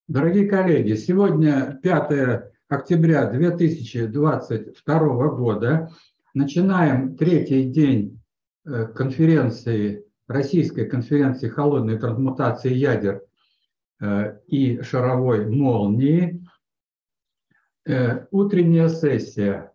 Дорогие коллеги, сегодня 5 октября 2022 года. Начинаем третий день конференции, российской конференции холодной трансмутации ядер и шаровой молнии. Утренняя сессия.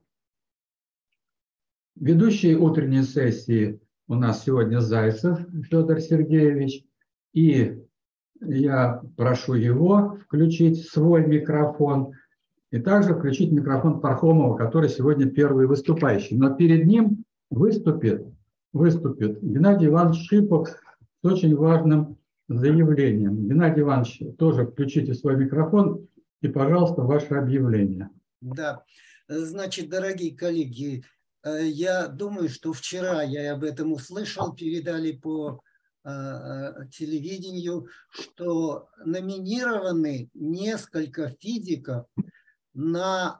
Ведущий утренней сессии у нас сегодня Зайцев Федор Сергеевич. И я прошу его включить свой микрофон и также включить микрофон Пархомова, который сегодня первый выступающий. Но перед ним выступит Геннадий Иванович Шипов с очень важным заявлением. Геннадий Иванович, тоже включите свой микрофон и, пожалуйста, ваше объявление. Да, значит, дорогие коллеги, я думаю, что вчера я об этом услышал, передали по телевидению, что номинированы несколько физиков на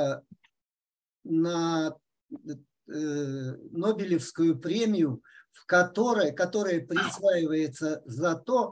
Нобелевскую премию, которая присваивается за то,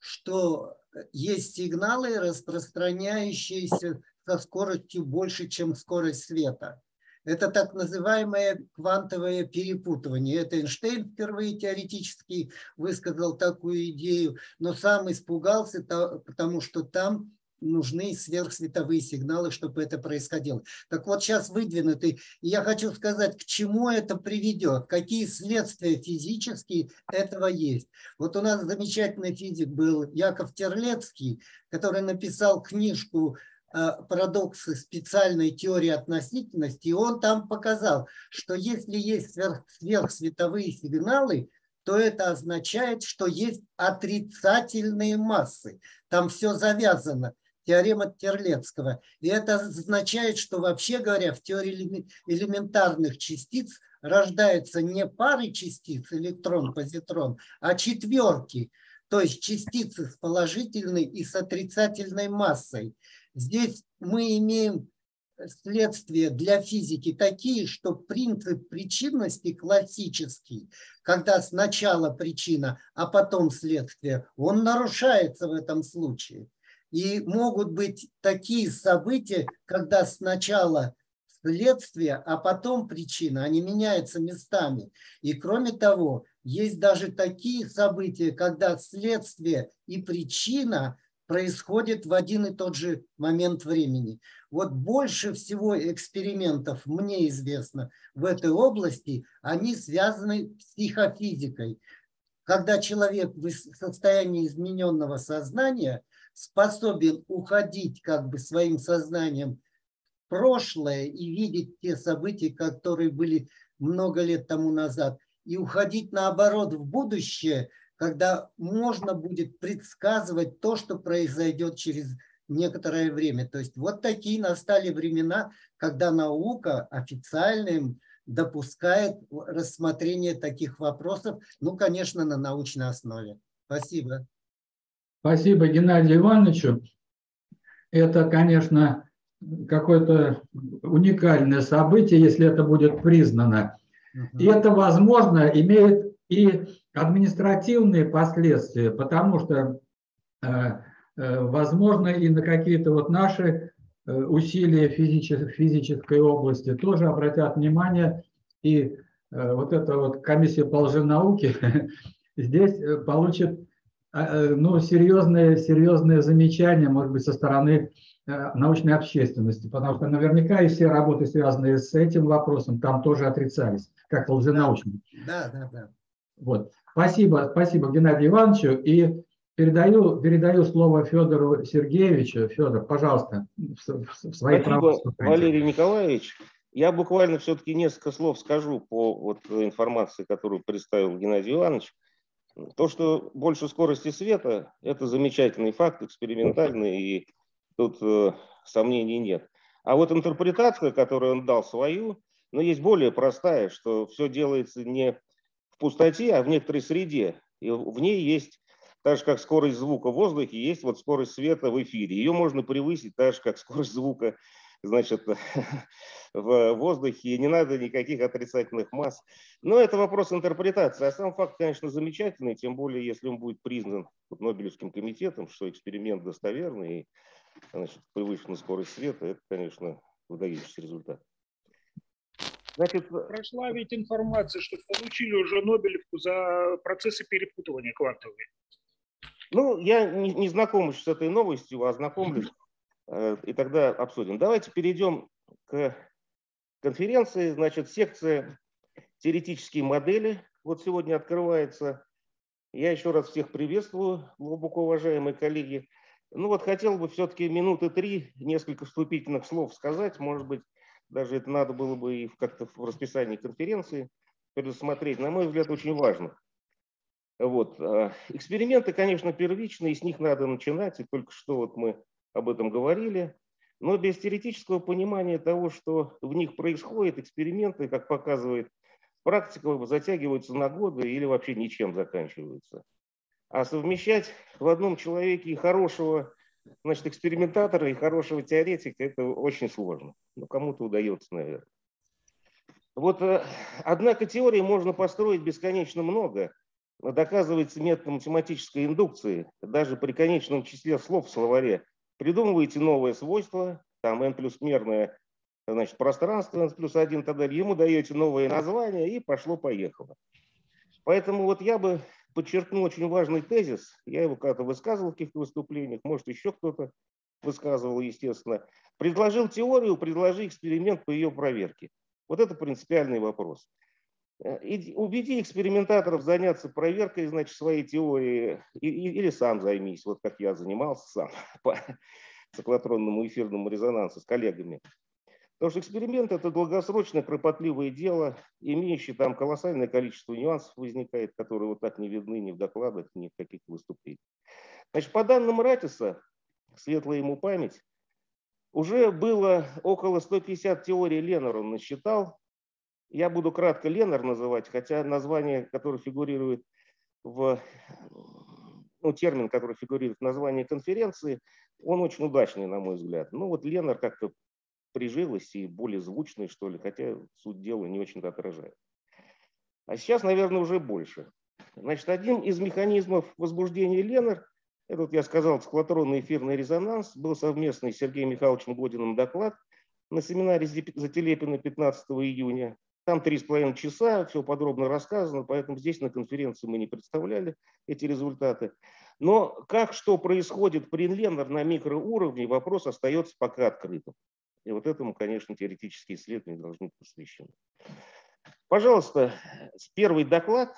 что есть сигналы, распространяющиеся со скоростью больше, чем скорость света. Это так называемое квантовое перепутывание. Это Эйнштейн впервые теоретически высказал такую идею, но сам испугался, потому что там нужны сверхсветовые сигналы, чтобы это происходило. Так вот, сейчас выдвинуты. И я хочу сказать, к чему это приведет, какие следствия физические этого есть. Вот у нас замечательный физик был Яков Терлецкий, который написал книжку «Парадоксы специальной теории относительности», и он там показал, что если есть сверхсветовые сигналы, то это означает, что есть отрицательные массы. Там все завязано. Теорема Терлецкого. И это означает, что, вообще говоря, в теории элементарных частиц рождаются не пары частиц, электрон, позитрон, а четверки. То есть частицы с положительной и с отрицательной массой. Здесь мы имеем следствия для физики такие, что принцип причинности классический, когда сначала причина, а потом следствие, он нарушается в этом случае. И могут быть такие события, когда сначала следствие, а потом причина, они меняются местами. И кроме того, есть даже такие события, когда следствие и причина происходят в один и тот же момент времени. Вот больше всего экспериментов, мне известно, в этой области, они связаны с психофизикой. Когда человек в состоянии измененного сознания способен уходить как бы своим сознанием в прошлое и видеть те события, которые были много лет тому назад, и уходить наоборот в будущее, когда можно будет предсказывать то, что произойдет через некоторое время. То есть вот такие настали времена, когда наука официально допускает рассмотрение таких вопросов, ну, конечно, на научной основе. Спасибо. Спасибо Геннадию Ивановичу. Это, конечно, какое-то уникальное событие, если это будет признано. И это, возможно, имеет и административные последствия, потому что, возможно, и на какие-то вот наши усилия в физической области тоже обратят внимание, и вот эта вот комиссия по лженауке здесь получит ну, серьезные замечания, может быть, со стороны научной общественности, потому что наверняка и все работы, связанные с этим вопросом, там тоже отрицались, как лженаучные. Да. Вот. Спасибо Геннадию Ивановичу. И передаю слово Федору Сергеевичу. Федор, пожалуйста, в своей Спасибо, Валерий Николаевич. Я буквально все-таки несколько слов скажу по вот информации, которую представил Геннадий Иванович. То, что больше скорости света, это замечательный факт, экспериментальный, и тут сомнений нет. А вот интерпретация, которую он дал свою, но есть более простая, что все делается не в пустоте, а в некоторой среде. И в ней есть, так же как скорость звука в воздухе, есть вот скорость света в эфире. Ее можно превысить так же, как скорость звука, значит, в воздухе, и не надо никаких отрицательных масс. Но это вопрос интерпретации. А сам факт, конечно, замечательный, тем более, если он будет признан Нобелевским комитетом, что эксперимент достоверный, и значит, превышенную скорость света, это, конечно, выдающийся результат. Значит, прошла ведь информация, что получили уже Нобелевку за процессы перепутывания квантовые. Ну, я не знаком с этой новостью, ознакомлюсь, и тогда обсудим. Давайте перейдем к конференции. Значит, секция «Теоретические модели» вот сегодня открывается. Я еще раз всех приветствую, глубоко уважаемые коллеги. Ну вот хотел бы все-таки минуты 3 несколько вступительных слов сказать. Может быть, даже это надо было бы и как-то в расписании конференции предусмотреть. На мой взгляд, очень важно. Вот. Эксперименты, конечно, первичные, с них надо начинать, и только что вот мы об этом говорили. Но без теоретического понимания того, что в них происходит, эксперименты, как показывает практика, затягиваются на годы или вообще ничем заканчиваются. А совмещать в одном человеке и хорошего, значит, экспериментатора, и хорошего теоретика, это очень сложно. Но кому-то удается, наверное. Вот, однако теории можно построить бесконечно много. Доказывается методом математической индукции. Даже при конечном числе слов в словаре придумываете новое свойство, там n плюс мерное, значит, пространство, n плюс 1 и так далее. Ему даете новое название, и пошло-поехало. Поэтому вот я бы подчеркнул очень важный тезис. Я его когда-то высказывал в каких-то выступлениях, может, еще кто-то высказывал, естественно. Предложил теорию, предложи эксперимент по ее проверке. Вот это принципиальный вопрос. И убеди экспериментаторов заняться проверкой, значит, своей теории, или сам займись, вот как я занимался сам по циклотронному эфирному резонансу с коллегами. Потому что эксперимент – это долгосрочное, кропотливое дело, имеющее там колоссальное количество нюансов возникает, которые вот так не видны ни в докладах, ни в каких-то выступлениях. Значит, по данным Ратиса, светлая ему память, уже было около 150 теорий Леннера, он насчитал. Я буду кратко Леннер называть, хотя название, которое фигурирует в, ну, термин, который фигурирует в названии конференции, он очень удачный, на мой взгляд. Ну вот Леннер как-то прижилось и более звучный, что ли, хотя суть дела не очень-то отражает. А сейчас, наверное, уже больше. Значит, один из механизмов возбуждения Леннер, это, вот я сказал, циклотронный эфирный резонанс, был совместный с Сергеем Михайловичем Годиным доклад на семинаре Зателепина 15 июня. Там 3,5 часа, все подробно рассказано, поэтому здесь на конференции мы не представляли эти результаты. Но как что происходит при Леннер на микроуровне, вопрос остается пока открытым. И вот этому, конечно, теоретические исследования должны быть посвящены. Пожалуйста, первый доклад.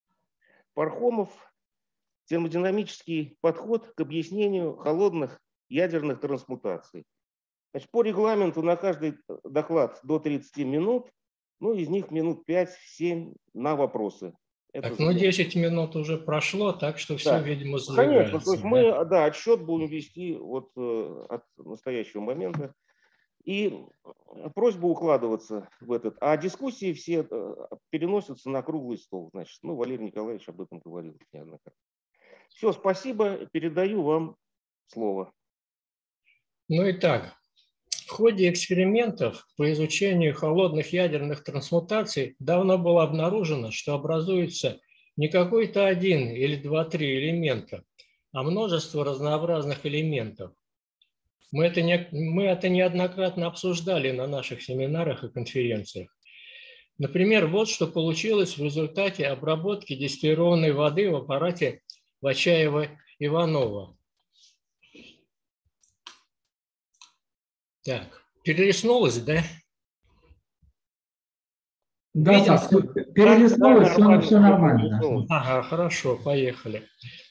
Пархомов. Термодинамический подход к объяснению холодных ядерных трансмутаций. Значит, по регламенту на каждый доклад до 30 минут. Ну, из них минут 5-7 на вопросы. Так, ну 10 минут уже прошло, так что все, да, видимо, сдвигается. Конечно, то есть мы, да, отсчет будем вести вот от настоящего момента. И просьба укладываться в этот. А дискуссии все переносятся на круглый стол. Значит, ну, Валерий Николаевич об этом говорил неоднократно. Все, спасибо. Передаю вам слово. Ну и так. В ходе экспериментов по изучению холодных ядерных трансмутаций давно было обнаружено, что образуется не какой-то один или 2-3 элемента, а множество разнообразных элементов. Мы это неоднократно обсуждали на наших семинарах и конференциях. Например, вот что получилось в результате обработки дистиллированной воды в аппарате Вачаева-Иванова. Так, перелистнулось, да? Да, так, перелистнулось, все нормально. Ага, хорошо, поехали.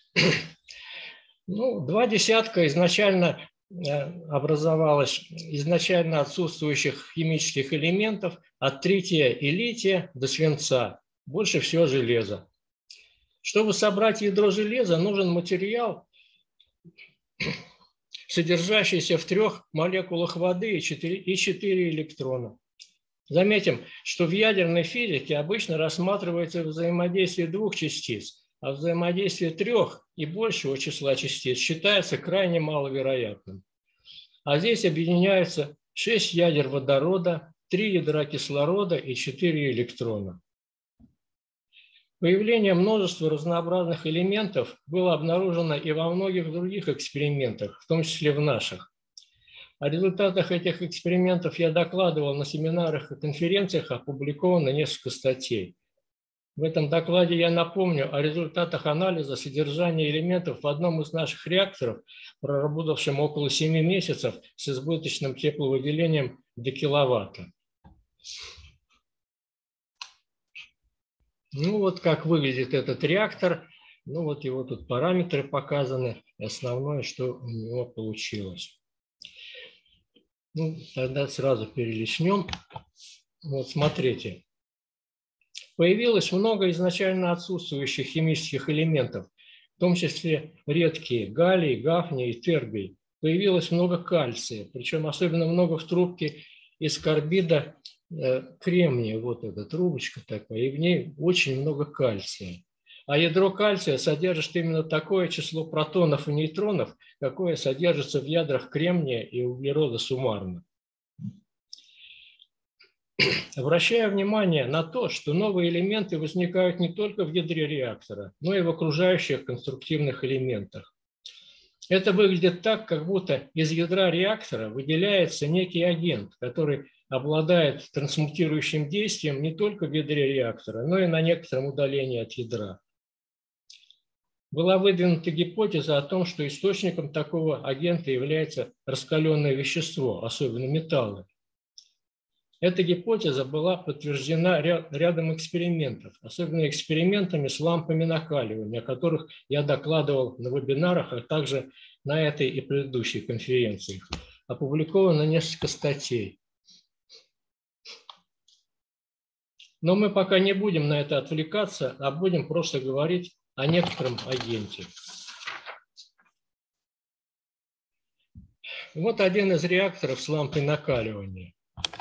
Ну, 2 десятка изначально образовалось изначально отсутствующих химических элементов от трития и лития до свинца. Больше всего железа. Чтобы собрать ядро железа, нужен материал, содержащийся в 3 молекулах воды и 4 электрона. Заметим, что в ядерной физике обычно рассматривается взаимодействие 2 частиц, а взаимодействие 3 и большего числа частиц считается крайне маловероятным. А здесь объединяются 6 ядер водорода, 3 ядра кислорода и 4 электрона. Появление множества разнообразных элементов было обнаружено и во многих других экспериментах, в том числе в наших. О результатах этих экспериментов я докладывал на семинарах и конференциях, опубликовано несколько статей. В этом докладе я напомню о результатах анализа содержания элементов в одном из наших реакторов, проработавшем около 7 месяцев с избыточным тепловыделением до киловатта. Ну вот как выглядит этот реактор. Ну вот его тут параметры показаны. Основное, что у него получилось. Ну, тогда сразу перелистнем. Вот смотрите. Появилось много изначально отсутствующих химических элементов, в том числе редкие галлий, гафний и тербий. Появилось много кальция, причем особенно много в трубке из карбида кремния. Вот эта трубочка такая, и в ней очень много кальция. А ядро кальция содержит именно такое число протонов и нейтронов, какое содержится в ядрах кремния и углерода суммарно. Обращаю внимание на то, что новые элементы возникают не только в ядре реактора, но и в окружающих конструктивных элементах. Это выглядит так, как будто из ядра реактора выделяется некий агент, который обладает трансмутирующим действием не только в ядре реактора, но и на некотором удалении от ядра. Была выдвинута гипотеза о том, что источником такого агента является раскаленное вещество, особенно металлы. Эта гипотеза была подтверждена рядом экспериментов, особенно экспериментами с лампами накаливания, о которых я докладывал на вебинарах, а также на этой и предыдущей конференциях. Опубликовано несколько статей. Но мы пока не будем на это отвлекаться, а будем просто говорить о некотором агенте. Вот один из реакторов с лампой накаливания.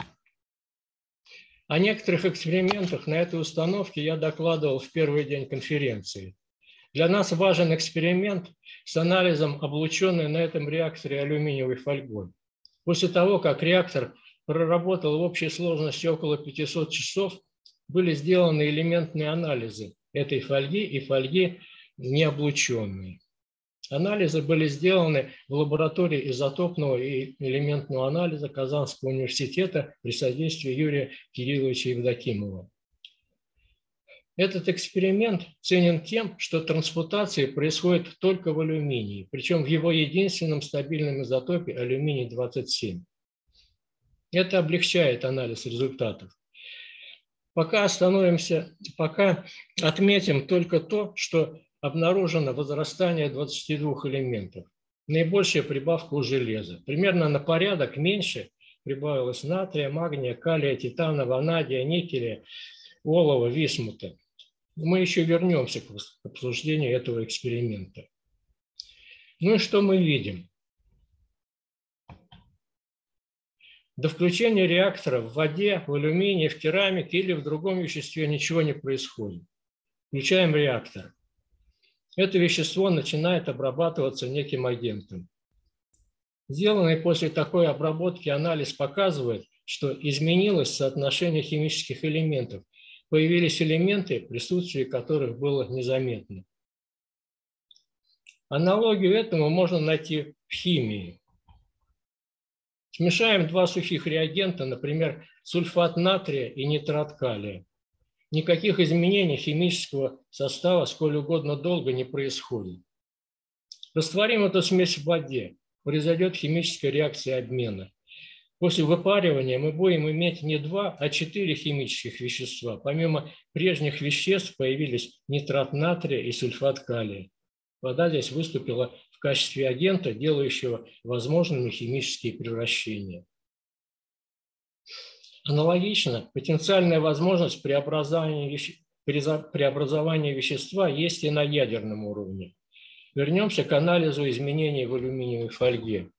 О некоторых экспериментах на этой установке я докладывал в первый день конференции. Для нас важен эксперимент с анализом облученной на этом реакторе алюминиевой фольгой. После того, как реактор проработал в общей сложности около 500 часов, были сделаны элементные анализы этой фольги и фольги необлученной. Анализы были сделаны в лаборатории изотопного и элементного анализа Казанского университета при содействии Юрия Кирилловича Евдокимова. Этот эксперимент ценен тем, что трансмутация происходит только в алюминии, причем в его единственном стабильном изотопе алюминий-27. Это облегчает анализ результатов. Пока отметим только то, что обнаружено возрастание 22 элементов. Наибольшая прибавка у железа. Примерно на порядок меньше прибавилось натрия, магния, калия, титана, ванадия, никеля, олова, висмута. Мы еще вернемся к обсуждению этого эксперимента. Ну и что мы видим? До включения реактора в воде, в алюминии, в керамике или в другом веществе ничего не происходит. Включаем реактор. Это вещество начинает обрабатываться неким агентом. Сделанный после такой обработки анализ показывает, что изменилось соотношение химических элементов. Появились элементы, присутствие которых было незаметно. Аналогию этому можно найти в химии. Смешаем два сухих реагента, например, сульфат натрия и нитрат калия. Никаких изменений химического состава сколь угодно долго не происходит. Растворим эту смесь в воде, произойдет химическая реакция обмена. После выпаривания мы будем иметь не 2, а 4 химических вещества. Помимо прежних веществ появились нитрат натрия и сульфат калия. Вода здесь выступила в качестве агента, делающего возможными химические превращения. Аналогично, потенциальная возможность преобразования вещества есть и на ядерном уровне. Вернемся к анализу изменений в алюминиевой фольге.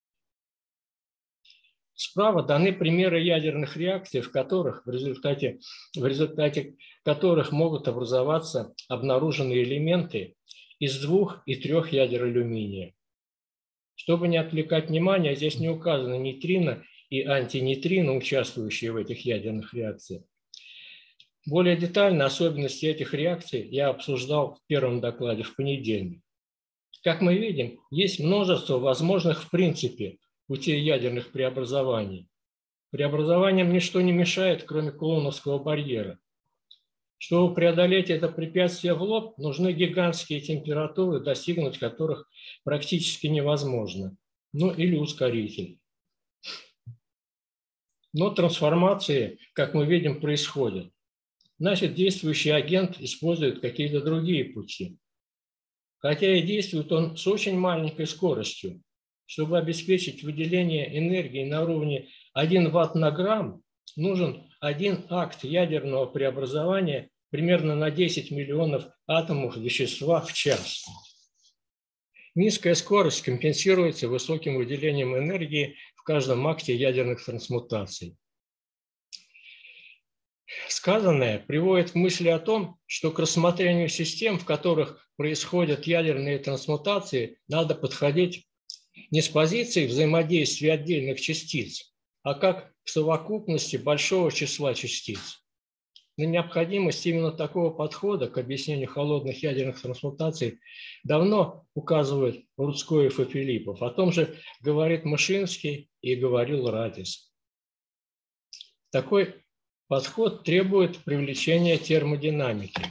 Справа даны примеры ядерных реакций, в результате которых могут образоваться обнаруженные элементы из 2 и 3 ядер алюминия. Чтобы не отвлекать внимание, здесь не указаны нейтрино и антинейтрино, участвующие в этих ядерных реакциях. Более детально особенности этих реакций я обсуждал в первом докладе в понедельник. Как мы видим, есть множество возможных в принципе путей ядерных преобразований. Преобразованиям ничто не мешает, кроме Кулоновского барьера. Чтобы преодолеть это препятствие в лоб, нужны гигантские температуры, достигнуть которых практически невозможно. Ну или ускоритель. Но трансформации, как мы видим, происходят. Значит, действующий агент использует какие-то другие пути. Хотя и действует он с очень маленькой скоростью. Чтобы обеспечить выделение энергии на уровне 1 Вт на грамм, нужен один акт ядерного преобразования примерно на 10 миллионов атомов вещества в час. Низкая скорость компенсируется высоким выделением энергии в каждом акте ядерных трансмутаций. Сказанное приводит к мысли о том, что к рассмотрению систем, в которых происходят ядерные трансмутации, надо подходить не с позиции взаимодействия отдельных частиц, а как к совокупности большого числа частиц. На необходимость именно такого подхода к объяснению холодных ядерных трансмутаций давно указывают Рудскоев и Филиппов. О том же говорит Мышинский и говорил Радис. Такой подход требует привлечения термодинамики.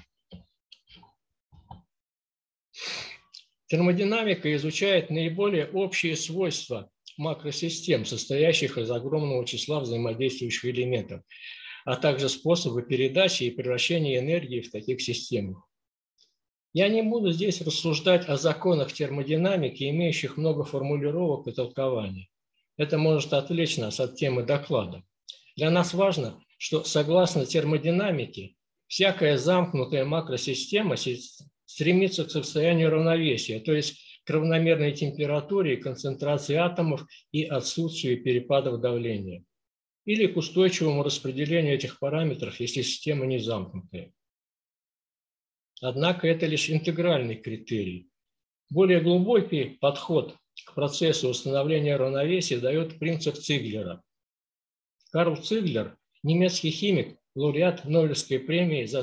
Термодинамика изучает наиболее общие свойства макросистем, состоящих из огромного числа взаимодействующих элементов, а также способы передачи и превращения энергии в таких системах. Я не буду здесь рассуждать о законах термодинамики, имеющих много формулировок и толкований. Это может отвлечь нас от темы доклада. Для нас важно, что согласно термодинамике всякая замкнутая макросистема стремится к состоянию равновесия, то есть к равномерной температуре и концентрации атомов и отсутствию перепадов давления, или к устойчивому распределению этих параметров, если система не замкнутая. Однако это лишь интегральный критерий. Более глубокий подход к процессу установления равновесия дает принцип Циглера. Карл Циглер, немецкий химик, лауреат Нобелевской премии за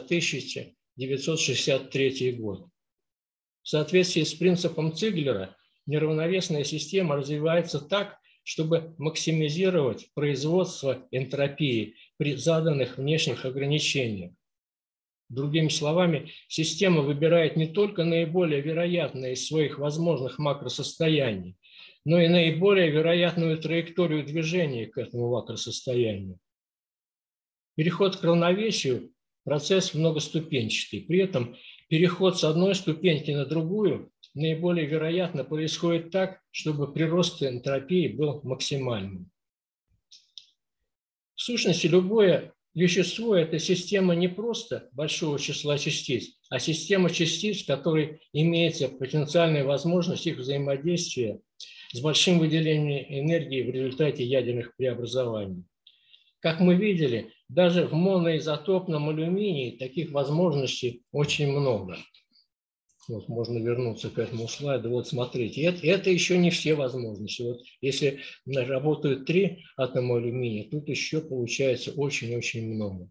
1963 год. В соответствии с принципом Циглера неравновесная система развивается так, чтобы максимизировать производство энтропии при заданных внешних ограничениях. Другими словами, система выбирает не только наиболее вероятное из своих возможных макросостояний, но и наиболее вероятную траекторию движения к этому макросостоянию. Переход к равновесию – процесс многоступенчатый. При этом переход с одной ступеньки на другую наиболее вероятно происходит так, чтобы прирост энтропии был максимальным. В сущности, любое вещество – это система не просто большого числа частиц, а система частиц, в которой имеется потенциальная возможность их взаимодействия с большим выделением энергии в результате ядерных преобразований. Как мы видели, даже в моноизотопном алюминии таких возможностей очень много. Вот можно вернуться к этому слайду. Вот смотрите, это еще не все возможности. Вот если работают 3 атома алюминия, тут еще получается очень-очень много.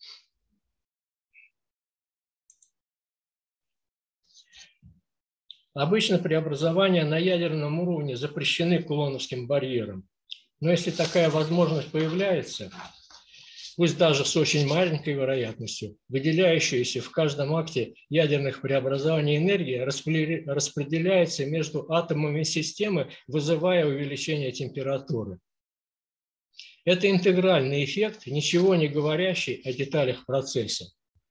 Обычно преобразования на ядерном уровне запрещены Кулоновским барьером. Но если такая возможность появляется, пусть даже с очень маленькой вероятностью, выделяющаяся в каждом акте ядерных преобразований энергия распределяется между атомами системы, вызывая увеличение температуры. Это интегральный эффект, ничего не говорящий о деталях процесса.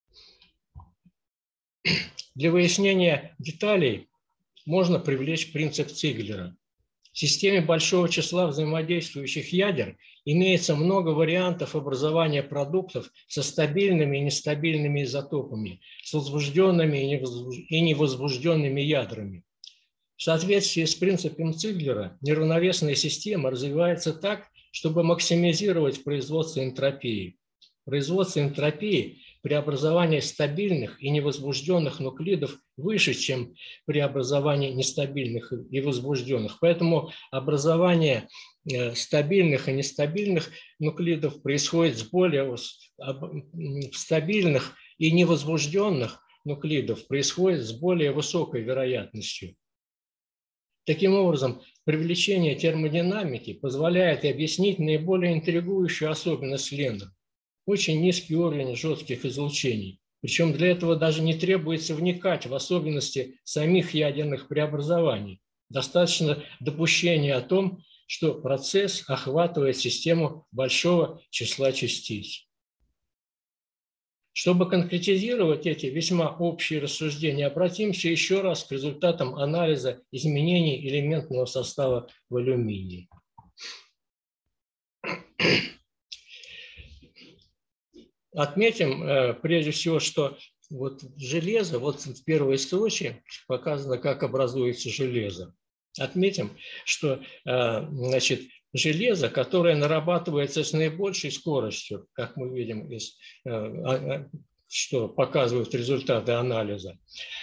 Для выяснения деталей можно привлечь принцип Циглера. В системе большого числа взаимодействующих ядер имеется много вариантов образования продуктов со стабильными и нестабильными изотопами, с возбужденными и невозбужденными ядрами. В соответствии с принципом Циглера неравновесная система развивается так, чтобы максимизировать производство энтропии. Производство энтропии при образовании стабильных и невозбужденных нуклидов выше, чем при образовании нестабильных и возбужденных. Поэтому образование стабильных и нестабильных нуклидов происходит с более стабильных и невозбужденных нуклидов происходит с более высокой вероятностью. Таким образом, привлечение термодинамики позволяет объяснить наиболее интригующую особенность ленов – очень низкий уровень жестких излучений. Причем для этого даже не требуется вникать в особенности самих ядерных преобразований. Достаточно допущения о том, что процесс охватывает систему большого числа частиц. Чтобы конкретизировать эти весьма общие рассуждения, обратимся еще раз к результатам анализа изменений элементного состава в алюминии. Отметим прежде всего, что вот железо, вот в первой строчке показано, как образуется железо. Отметим, что значит, железо, которое нарабатывается с наибольшей скоростью, как мы видим, что показывают результаты анализа,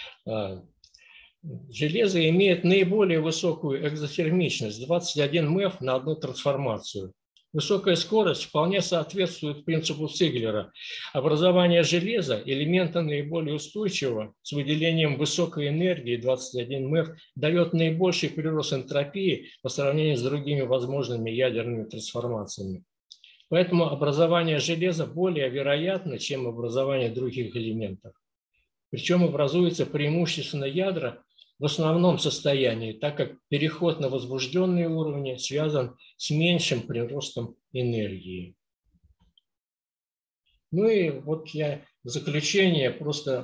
железо имеет наиболее высокую экзотермичность – 21 МЭФ на одну трансформацию. Высокая скорость вполне соответствует принципу Циглера. Образование железа, элемента наиболее устойчивого, с выделением высокой энергии 21 МЭФ, дает наибольший прирост энтропии по сравнению с другими возможными ядерными трансформациями. Поэтому образование железа более вероятно, чем образование других элементов. Причем образуются преимущественно ядра в основном состоянии, так как переход на возбужденные уровни связан с меньшим приростом энергии. Ну и вот я в заключение просто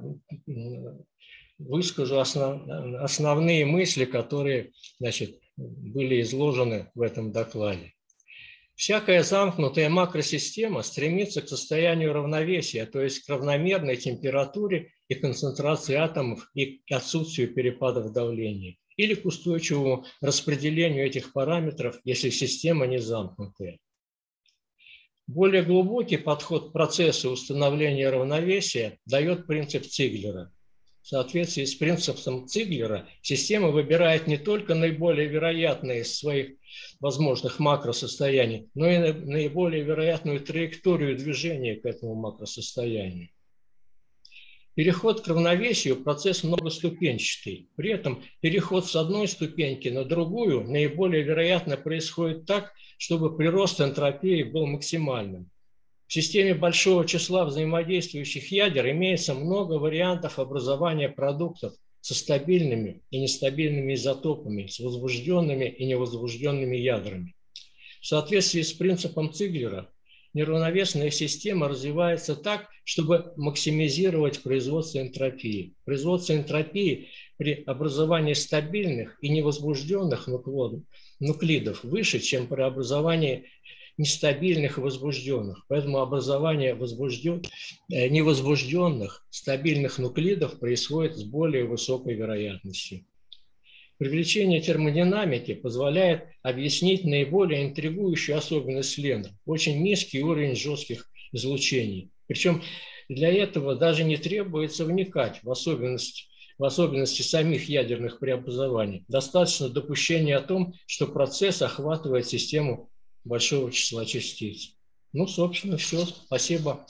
выскажу основные мысли, которые, значит, были изложены в этом докладе. Всякая замкнутая макросистема стремится к состоянию равновесия, то есть к равномерной температуре и концентрации атомов и к отсутствию перепадов давления, или к устойчивому распределению этих параметров, если система не замкнутая. Более глубокий подход к процессу установления равновесия дает принцип Циглера. В соответствии с принципом Циглера система выбирает не только наиболее вероятные из своих возможных макросостояний, но и наиболее вероятную траекторию движения к этому макросостоянию. Переход к равновесию – процесс многоступенчатый. При этом переход с одной ступеньки на другую наиболее вероятно происходит так, чтобы прирост энтропии был максимальным. В системе большого числа взаимодействующих ядер имеется много вариантов образования продуктов со стабильными и нестабильными изотопами, с возбужденными и невозбужденными ядрами. В соответствии с принципом Циглера, неравновесная система развивается так, чтобы максимизировать производство энтропии. Производство энтропии при образовании стабильных и невозбужденных нуклидов выше, чем при образовании нестабильных и возбужденных. Поэтому образование невозбужденных стабильных нуклидов происходит с более высокой вероятностью. Привлечение термодинамики позволяет объяснить наиболее интригующую особенность ленов – очень низкий уровень жестких излучений. Причем для этого даже не требуется вникать в особенности самих ядерных преобразований. Достаточно допущения о том, что процесс охватывает систему большого числа частиц. Ну, собственно, все. Спасибо.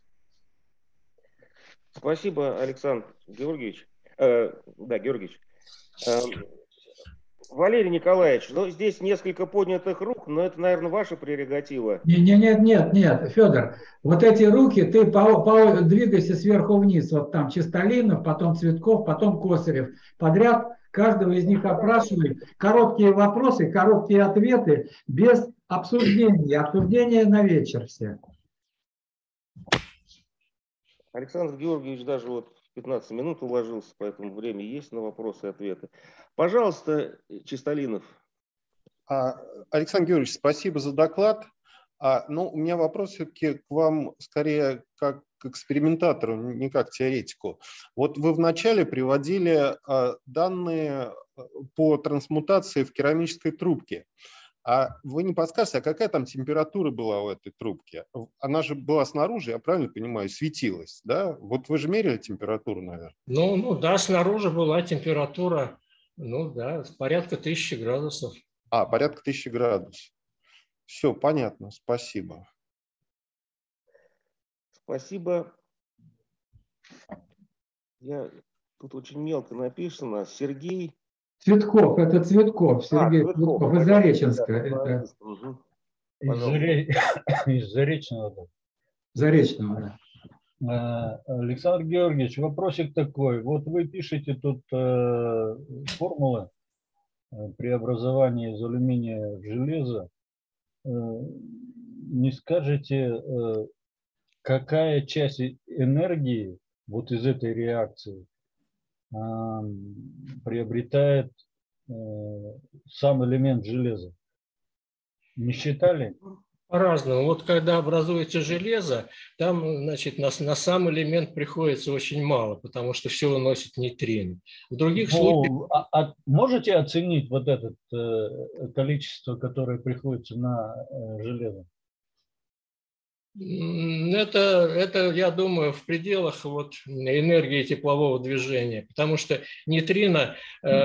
Спасибо, Александр Георгиевич. Георгиевич. Валерий Николаевич, ну, здесь несколько поднятых рук, но это, наверное, ваша прерогатива. Нет, Федор. Вот эти руки, ты двигайся сверху вниз. Вот там Чистолинов, потом Цветков, потом Косарев. Подряд каждого из них опрашивай. Короткие вопросы, короткие ответы, без обсуждения. Обсуждение на вечер все. Александр Георгиевич даже вот 15 минут уложился, поэтому время есть на вопросы и ответы. Пожалуйста, Чистолинов. Александр Георгиевич, спасибо за доклад. Но у меня вопрос все-таки к вам скорее как к экспериментатору, не как теоретику. Вот вы вначале приводили данные по трансмутации в керамической трубке. А вы не подскажете, а какая там температура была у этой трубки? Она же была снаружи, я правильно понимаю, светилась, да? Вот вы же мерили температуру, наверное? Ну да, снаружи была температура, порядка 1000 градусов. Порядка 1000 градусов. Все, понятно, спасибо. Спасибо. Тут очень мелко написано. Сергей Цветков, это Цветков, Сергей Цветков, из Зареченска. Это... Из Заречного. Заречного, да. Александр Георгиевич, вопросик такой. Вот вы пишете тут формулы преобразования из алюминия в железо. Не скажете, какая часть энергии вот из этой реакции приобретает сам элемент железа? Не считали? По-разному. Вот когда образуется железо, там, значит, на сам элемент приходится очень мало, потому что все уносит нейтрино. В других случаях... Можете оценить вот это количество, которое приходится на железо? Это, я думаю, в пределах вот энергии теплового движения, потому что нейтрино...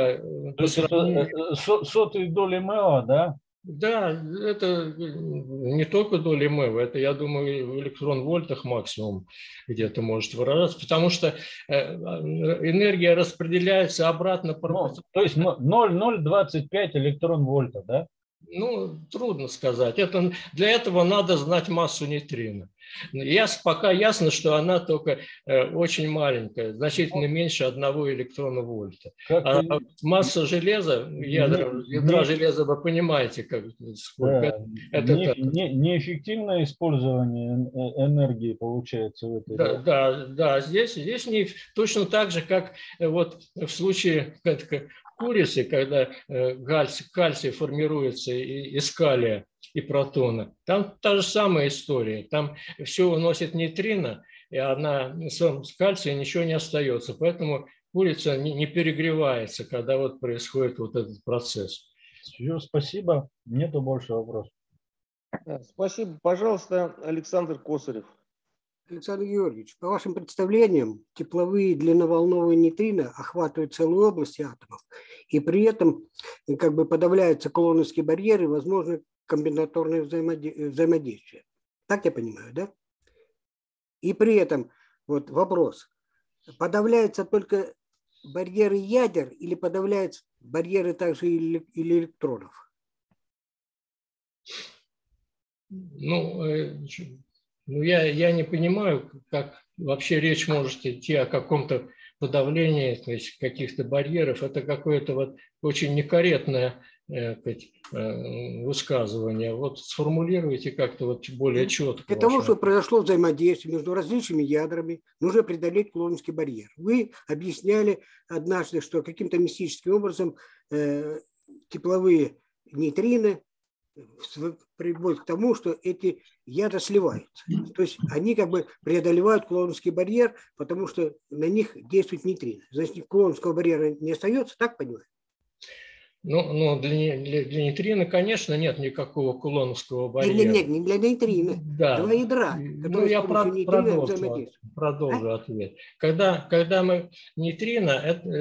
Сотые доли МЭО, да? Да, это не только доли МЭВ, это, я думаю, в электрон-вольтах максимум где-то может выражаться, потому что энергия распределяется обратно. То есть 0,025 электрон-вольта, да? Ну, трудно сказать. Для этого надо знать массу нейтрино. Пока ясно, что она только очень маленькая, значительно меньше 1 электрона вольта. А масса железа, ядра железа, вы понимаете, сколько. Да, неэффективное использование энергии получается в этой. Да, здесь точно так же, как вот в случае курицы, когда кальций формируется из калия и протона, там та же самая история. Там все уносит нейтрино, и с кальция ничего не остается. Поэтому курица не перегревается, когда вот происходит вот этот процесс. Все, спасибо. Нету больше вопросов. Спасибо. Пожалуйста, Александр Косарев. Александр Георгиевич, по вашим представлениям, тепловые длинноволновые нейтрино охватывают целую область атомов, и при этом как бы подавляются кулоновские барьеры, и возможно комбинаторное взаимодействие. Так я понимаю, да? И при этом, вот вопрос, подавляются только барьеры ядер или подавляются барьеры также или электронов? Я не понимаю, как вообще речь может идти о каком-то подавлении, то есть каких-то барьеров. Это какое-то вот очень некорректное высказывание. Вот сформулируйте как-то вот более четко. Для того, чтобы произошло взаимодействие между различными ядрами, нужно преодолеть кулоновский барьер. Вы объясняли однажды, что каким-то мистическим образом тепловые нейтрино приводит к тому, что эти ядра сливаются. То есть они как бы преодолевают кулоновский барьер, потому что на них действует нейтрино. Значит, кулоновского барьера не остается, так понимаю? Ну, для нейтрино, конечно, нет никакого кулоновского барьера. Нет, не для нейтрино. Да. Два ядра, которые я продолжу ответ. Когда мы нейтрино,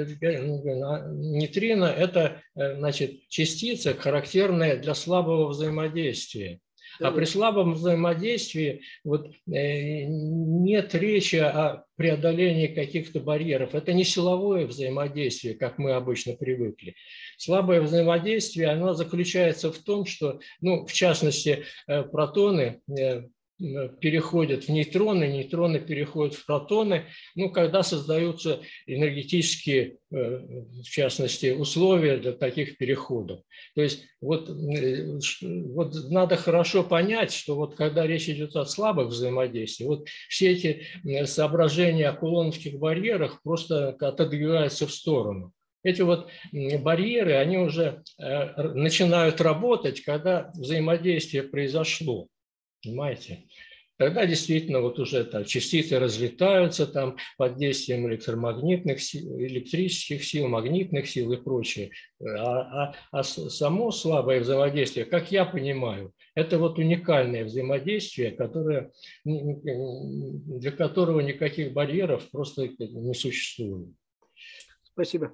это значит, частица, характерная для слабого взаимодействия. А при слабом взаимодействии вот, нет речи о преодолении каких-то барьеров. Это не силовое взаимодействие, как мы обычно привыкли. Слабое взаимодействие, оно заключается в том, что, в частности, протоны переходят в нейтроны, нейтроны переходят в протоны, когда создаются энергетические, в частности, условия для таких переходов. То есть вот надо хорошо понять, что вот когда речь идет о слабых взаимодействиях, вот все эти соображения о кулоновских барьерах просто отодвигаются в сторону. Эти вот барьеры, они уже начинают работать, когда взаимодействие произошло. Понимаете? Тогда действительно вот уже частицы разлетаются там под действием электромагнитных сил, электрических сил, магнитных сил и прочее. А само слабое взаимодействие, как я понимаю, это вот уникальное взаимодействие, для которого никаких барьеров просто не существует. Спасибо.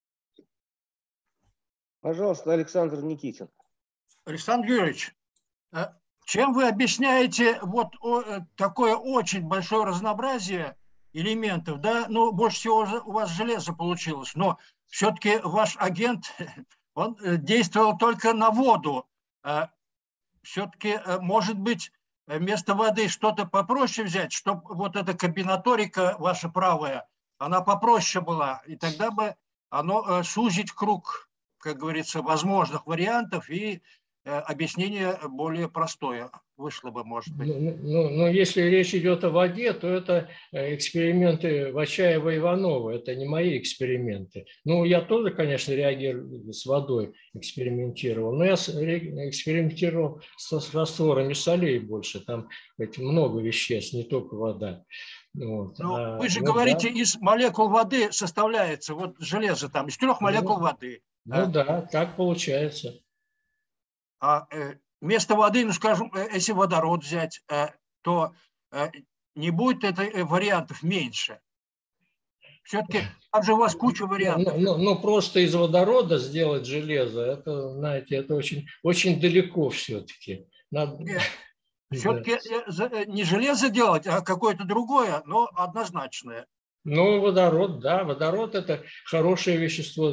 Пожалуйста, Александр Никитин. Александр Юрьевич, чем вы объясняете вот такое очень большое разнообразие элементов, да, ну, больше всего у вас железо получилось, но все-таки ваш агент, он действовал только на воду. Все-таки, может быть, вместо воды что-то попроще взять, чтобы вот эта комбинаторика ваша правая, она попроще была, и тогда бы оно сузить круг, как говорится, возможных вариантов, и объяснение более простое вышло бы, может быть. Ну, если речь идет о воде, то это эксперименты Вачаева и Иванова, это не мои эксперименты. Ну, я тоже, конечно, реагирую с водой, экспериментировал, но я экспериментировал с растворами солей больше, там много веществ, не только вода. Вот. Ну, вы же говорите, да, из молекул воды составляется, вот железо там, из 3 молекул воды. Ну да, так получается. А вместо воды, ну скажем, если водород взять, то не будет вариантов меньше. Все-таки там же у вас куча вариантов. Ну, просто из водорода сделать железо, это, знаете, это очень, очень далеко все-таки. Все-таки не железо делать, а какое-то другое, но однозначное. Ну, водород, да, водород – это хорошее вещество.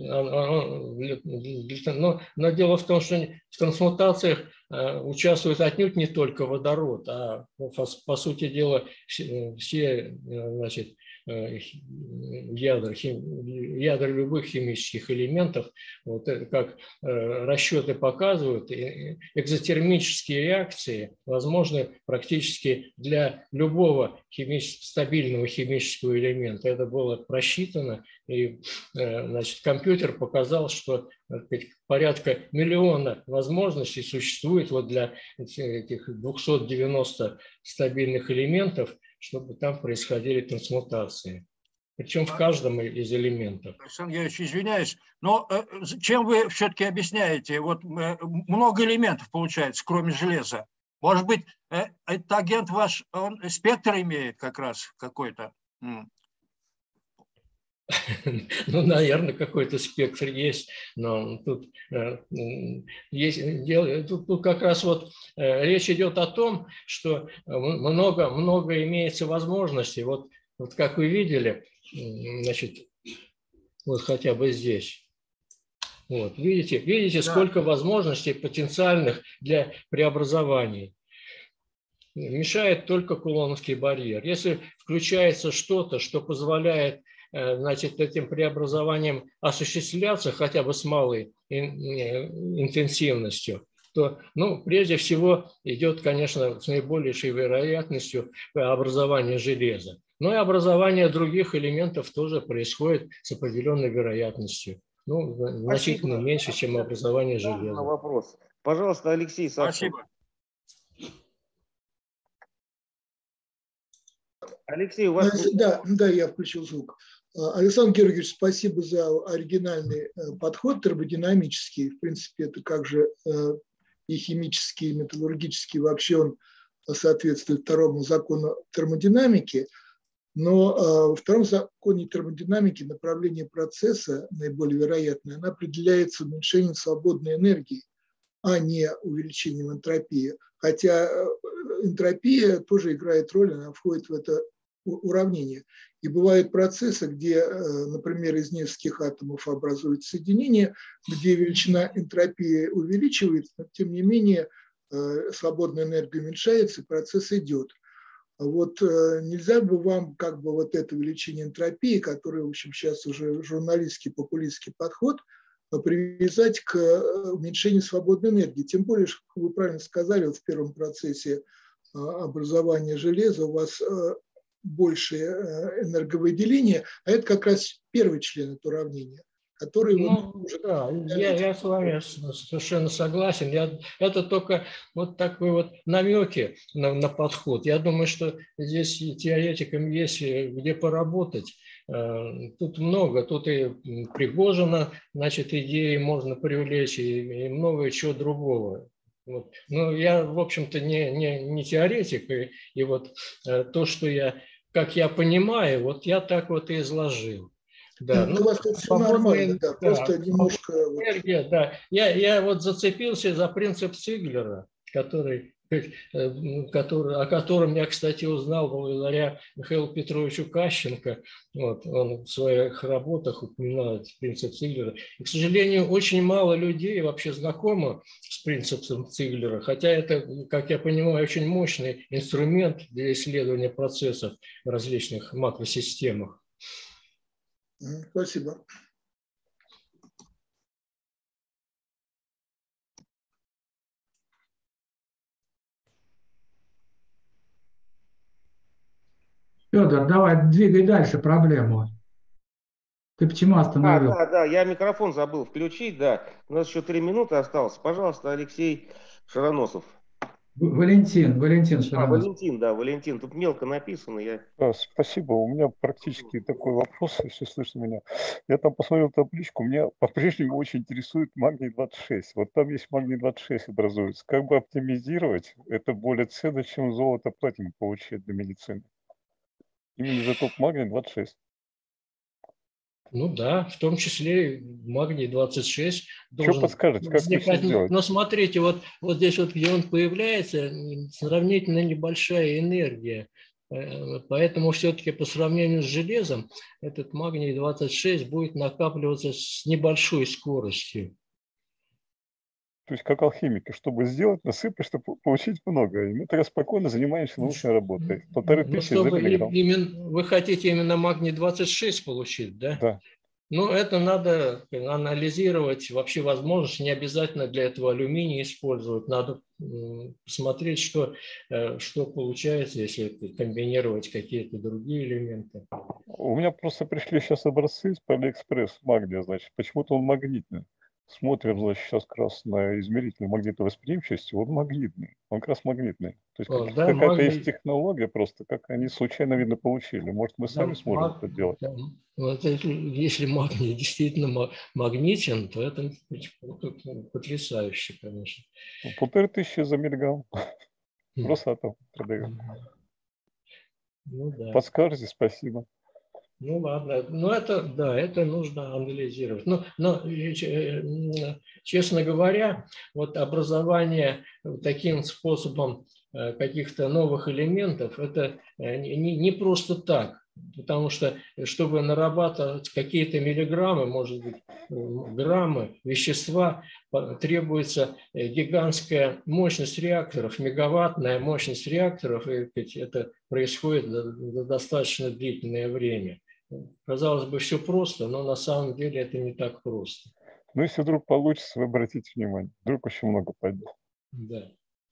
Но дело в том, что в трансмутациях участвует отнюдь не только водород, а, по сути дела, все, значит, ядра любых химических элементов, вот, как расчеты показывают, экзотермические реакции возможны практически для любого стабильного химического элемента. Это было просчитано, и, значит, компьютер показал, что порядка миллиона возможностей существует вот для этих 290 стабильных элементов, чтобы там происходили трансмутации. Причем в каждом из элементов. Александр Георгиевич, извиняюсь, но чем вы все-таки объясняете? Вот много элементов получается, кроме железа. Может быть, этот агент ваш, он спектр имеет как раз какой-то? Ну, наверное, какой-то спектр есть, но тут как раз вот речь идет о том, что много имеется возможностей. Вот как вы видели, значит, вот хотя бы здесь. Вот, видите, да, сколько возможностей потенциальных для преобразований. Мешает только кулоновский барьер. Если включается что-то, что позволяет, значит, этим преобразованием осуществляться хотя бы с малой интенсивностью, то, ну, прежде всего идет, конечно, с наибольшей вероятностью образование железа. Но и образование других элементов тоже происходит с определенной вероятностью. Ну, значительно меньше, чем образование железа. Вопрос. Пожалуйста, Алексей Савчук. Спасибо. Алексей, у вас... Да, я включил звук. Александр Георгиевич, спасибо за оригинальный подход термодинамический. В принципе, это как же и химический, и металлургический, вообще он соответствует второму закону термодинамики. Но во втором законе термодинамики направление процесса, наиболее вероятное, оно определяется уменьшением свободной энергии, а не увеличением энтропии. Хотя энтропия тоже играет роль, она входит в это уравнение. И бывают процессы, где, например, из нескольких атомов образуется соединение, где величина энтропии увеличивается, но тем не менее свободная энергия уменьшается, и процесс идет. Вот нельзя бы вам как бы вот это увеличение энтропии, которое, в общем, сейчас уже журналистский, популистский подход, привязать к уменьшению свободной энергии. Тем более, что, как вы правильно сказали, вот в первом процессе образования железа у вас большее энерговыделение, а это как раз первый член этого уравнения, который... Да, я с вами совершенно согласен. Это только вот такой вот намеки на подход. Я думаю, что здесь теоретикам есть где поработать. Тут много, тут и Пригожина, значит, идеи можно привлечь, и много чего другого. Вот. Но я, в общем-то, не теоретик, и вот то, что как я понимаю, вот я так вот и изложил. Да, у вас тут все нормально, да, просто немножко... Энергия, да. Я вот зацепился за принцип Циглера, который о котором я, кстати, узнал благодаря Михаилу Петровичу Кащенко. Вот, он в своих работах упоминает принцип Циглера. И, к сожалению, очень мало людей вообще знакомы с принципом Циглера, хотя это, как я понимаю, очень мощный инструмент для исследования процессов в различных макросистемах. Спасибо. Федор, давай двигай дальше проблему. Ты почему остановил? Да, я микрофон забыл включить, да. У нас еще 3 минуты осталось. Пожалуйста, Алексей Шароносов. Валентин Шароносов. Валентин. Тут мелко написано. Спасибо. У меня практически такой вопрос, если слышно меня. Я там посмотрел табличку, меня по-прежнему очень интересует магний-26. Вот там есть магний-26 образуется. Как бы оптимизировать? Это более ценно, чем золото-платину получать для медицины. Именно изотоп магний-26. Ну да, в том числе магний-26 должен... Что подскажете, как это сделать? Но смотрите, вот здесь вот, где он появляется, сравнительно небольшая энергия. Поэтому все-таки по сравнению с железом этот магний-26 будет накапливаться с небольшой скоростью. То есть как алхимики, чтобы сделать, насыпать, чтобы получить много. И мы тогда спокойно занимаемся научной работой. 1500 за миллиграмм. Вы хотите именно магний-26 получить, да? Да. Ну, это надо анализировать. Вообще, возможность не обязательно для этого алюминий использовать. Надо смотреть, что получается, если комбинировать какие-то другие элементы. У меня просто пришли сейчас образцы с Алиэкспресс магния, значит. Почему-то он магнитный. Смотрим, значит, сейчас как раз на измеритель магнитовосприимчивости, он магнитный, он как раз магнитный. То есть какая-то есть технология просто, как они случайно, видно, получили. Может, мы сами сможем это делать. Вот если магний действительно магнитен, то это потрясающе, конечно. 1500 за миллиграмм. Росатом продает. Ну, да. Подскажите, спасибо. Ну ладно, это нужно анализировать. Но честно говоря, вот образование таким способом каких-то новых элементов, это не просто так. Потому что, чтобы нарабатывать какие-то миллиграммы, может быть, граммы вещества, требуется гигантская мощность реакторов, мегаваттная мощность реакторов, и это происходит за достаточно длительное время. Казалось бы, все просто, но на самом деле это не так просто. Ну, если вдруг получится, вы обратите внимание. Вдруг очень много пойдет. Да.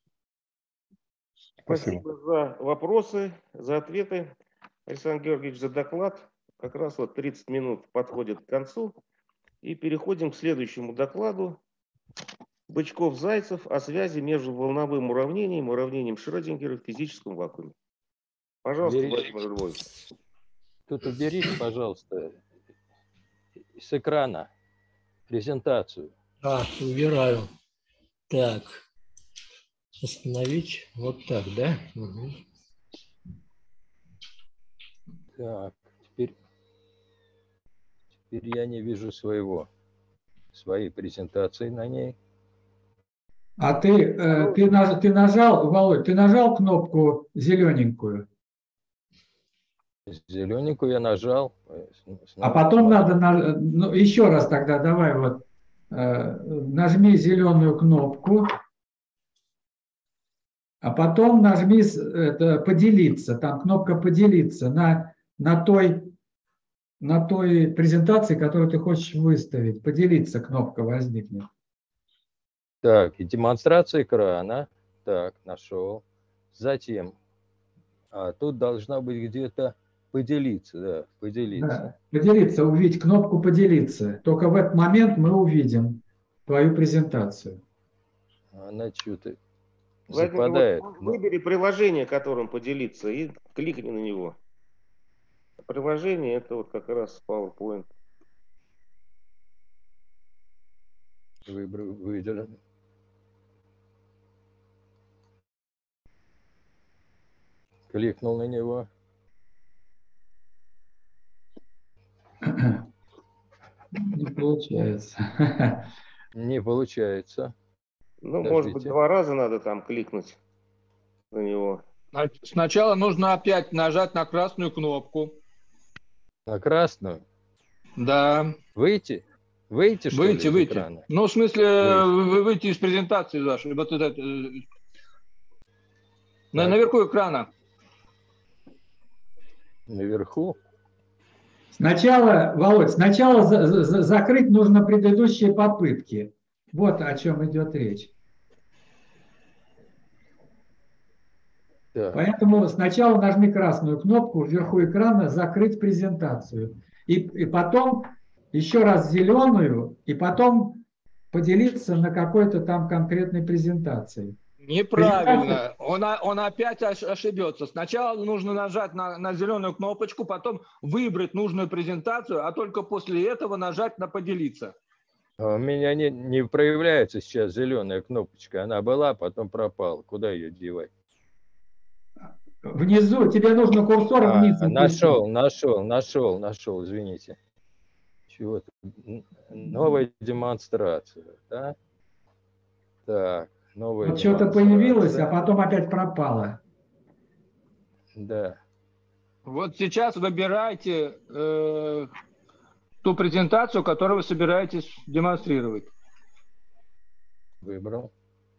Спасибо за вопросы, за ответы. Александр Георгиевич, за доклад. Как раз вот 30 минут подходит к концу. И переходим к следующему докладу. Бычков-Зайцев о связи между волновым уравнением Шрёдингера в физическом вакууме. Пожалуйста, Владимир Львович. Тут уберите, пожалуйста, с экрана презентацию. Убираю. Так. Остановить. Вот так, да? Угу. Так, теперь я не вижу своей презентации на ней. А ты нажал, Володь, ты нажал кнопку зелененькую? Зелененькую я нажал. А потом надо, еще раз тогда давай вот, нажми зеленую кнопку, а потом нажми поделиться, там кнопка поделиться на той презентации, которую ты хочешь выставить. Поделиться кнопка возникнет. Так, и демонстрация экрана. Так, нашел. Затем, тут должна быть где-то поделиться, да, поделиться. Да, поделиться, увидеть кнопку поделиться. Только в этот момент мы увидим твою презентацию. Она что-то западает. Выбери приложение, которым поделиться, и кликни на него. Приложение — это вот как раз PowerPoint. Выдержан. Кликнул на него. Не получается. Не получается. Ну, подождите. Может быть, 2 раза надо там кликнуть. на него. Сначала нужно опять нажать на красную кнопку. На красную? Да. Выйти? Выйти, что ли, из Выйти. экрана? Ну, в смысле, выйти из презентации, Саша. Вот это, наверху экрана. Наверху? Сначала, Володь, закрыть нужно предыдущие попытки. Вот о чем идет речь. Да. Поэтому сначала нажми красную кнопку вверху экрана «Закрыть презентацию». И потом еще раз зеленую, и потом поделиться на какой-то там конкретной презентации. Неправильно. Он опять ошибется. Сначала нужно нажать на зеленую кнопочку, потом выбрать нужную презентацию, а только после этого нажать на «Поделиться». А у меня не проявляется сейчас зеленая кнопочка. Она была, потом пропала. Куда ее девать? Внизу, тебе нужно курсор вниз. Нашел, извините. Чего-то. Новая демонстрация, да? Так, новая вот что-то появилось, а потом опять пропало. Да. Вот сейчас выбирайте ту презентацию, которую вы собираетесь демонстрировать. Выбрал.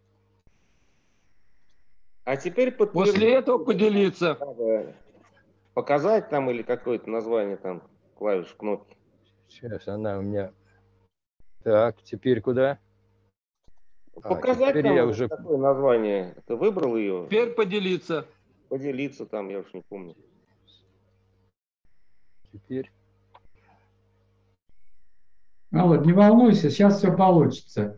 А теперь после этого поделиться. Показать там или какое-то название там клавиш кнопки. Сейчас она у меня. Так, теперь куда? Показать теперь там я уже... какое название. Ты выбрал ее? Теперь поделиться. Поделиться там, я уж не помню. Теперь. Володь, не волнуйся, сейчас все получится.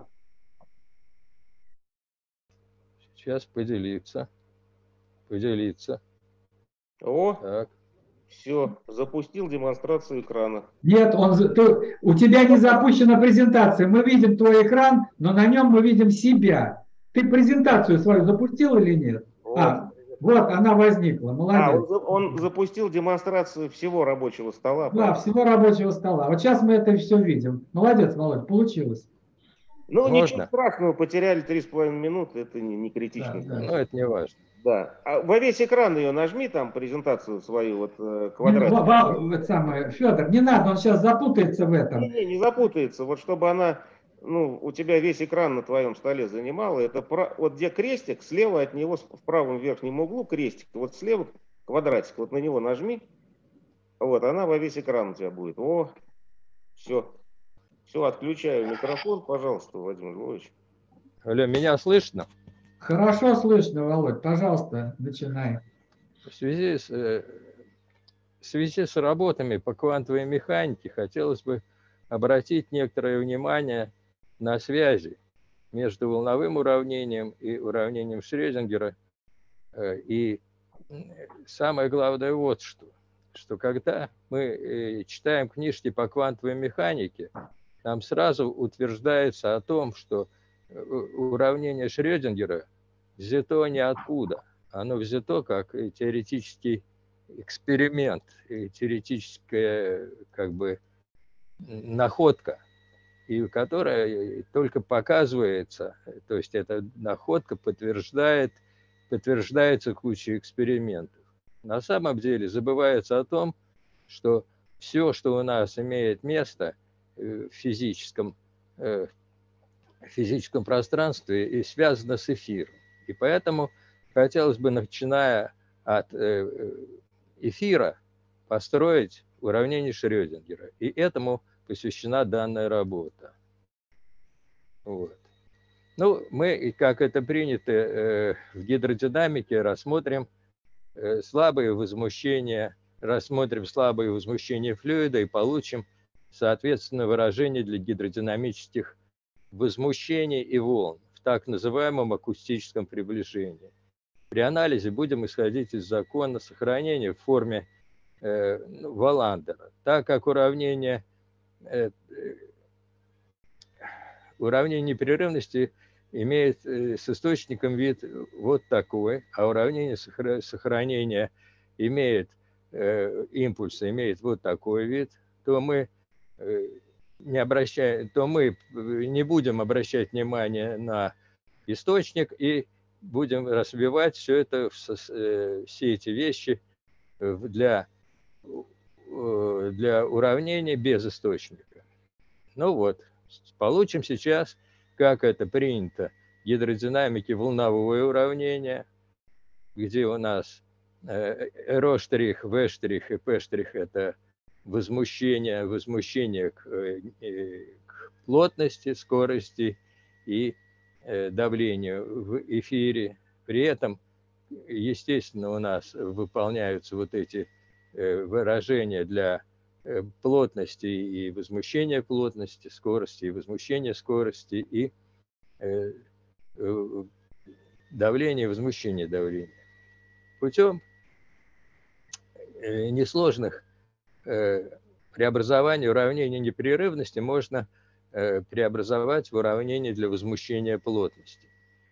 Сейчас поделиться. Поделиться. О, так. Все, запустил демонстрацию экрана. Нет, у тебя не запущена презентация. Мы видим твой экран, но на нем мы видим себя. Ты презентацию свою запустил или нет? Вот она возникла. Молодец. Он запустил демонстрацию всего рабочего стола. Да, всего рабочего стола. Вот сейчас мы это все видим. Молодец, Володь, получилось. Ну, ничего страшного, потеряли 3,5 минуты, это не критично. Да. Ну, это не важно. Да. А во весь экран ее нажми, там, презентацию свою, вот, квадрат. Федор, не надо, он сейчас запутается в этом. Не запутается. Вот чтобы она, у тебя весь экран на твоем столе занимала, это вот где крестик, слева от него, в правом верхнем углу крестик, вот слева квадратик, вот на него нажми, вот, она во весь экран у тебя будет. О, все. Все, отключаю микрофон, пожалуйста, Владимир Львович. Алло, меня слышно? Хорошо слышно, Володь, пожалуйста, начинай. В связи с работами по квантовой механике хотелось бы обратить некоторое внимание на связи между волновым уравнением и уравнением Шрёдингера. И самое главное вот что когда мы читаем книжки по квантовой механике, нам сразу утверждается о том, что уравнение Шрёдингера взято ниоткуда. Оно взято как теоретический эксперимент, теоретическая находка, и которая только показывается, то есть эта находка подтверждается кучей экспериментов. На самом деле забывается о том, что все, что у нас имеет место в физическом пространстве, и связано с эфиром. И поэтому хотелось бы, начиная от эфира, построить уравнение Шрёдингера. И этому посвящена данная работа. Вот. Мы, как это принято в гидродинамике, рассмотрим слабые возмущения флюида и получим, соответственно, выражение для гидродинамических возмущений и волн в так называемом акустическом приближении. При анализе будем исходить из закона сохранения в форме Валандера, так как уравнение непрерывности имеет с источником вид вот такой, а уравнение сохранения имеет импульса, имеет вот такой вид, то мы не будем обращать внимание на источник и будем разбивать все это, все эти вещи для уравнения без источника. Ну вот, получим сейчас, как это принято, в гидродинамике волновое уравнение, где у нас ρ', v' и p' это возмущение к плотности, скорости и давлению в эфире. При этом, естественно, у нас выполняются вот эти выражения для плотности и возмущения плотности, скорости и возмущения скорости, и давление и возмущение давления. Путем несложных преобразований уравнения непрерывности можно преобразовать в уравнение для возмущения плотности.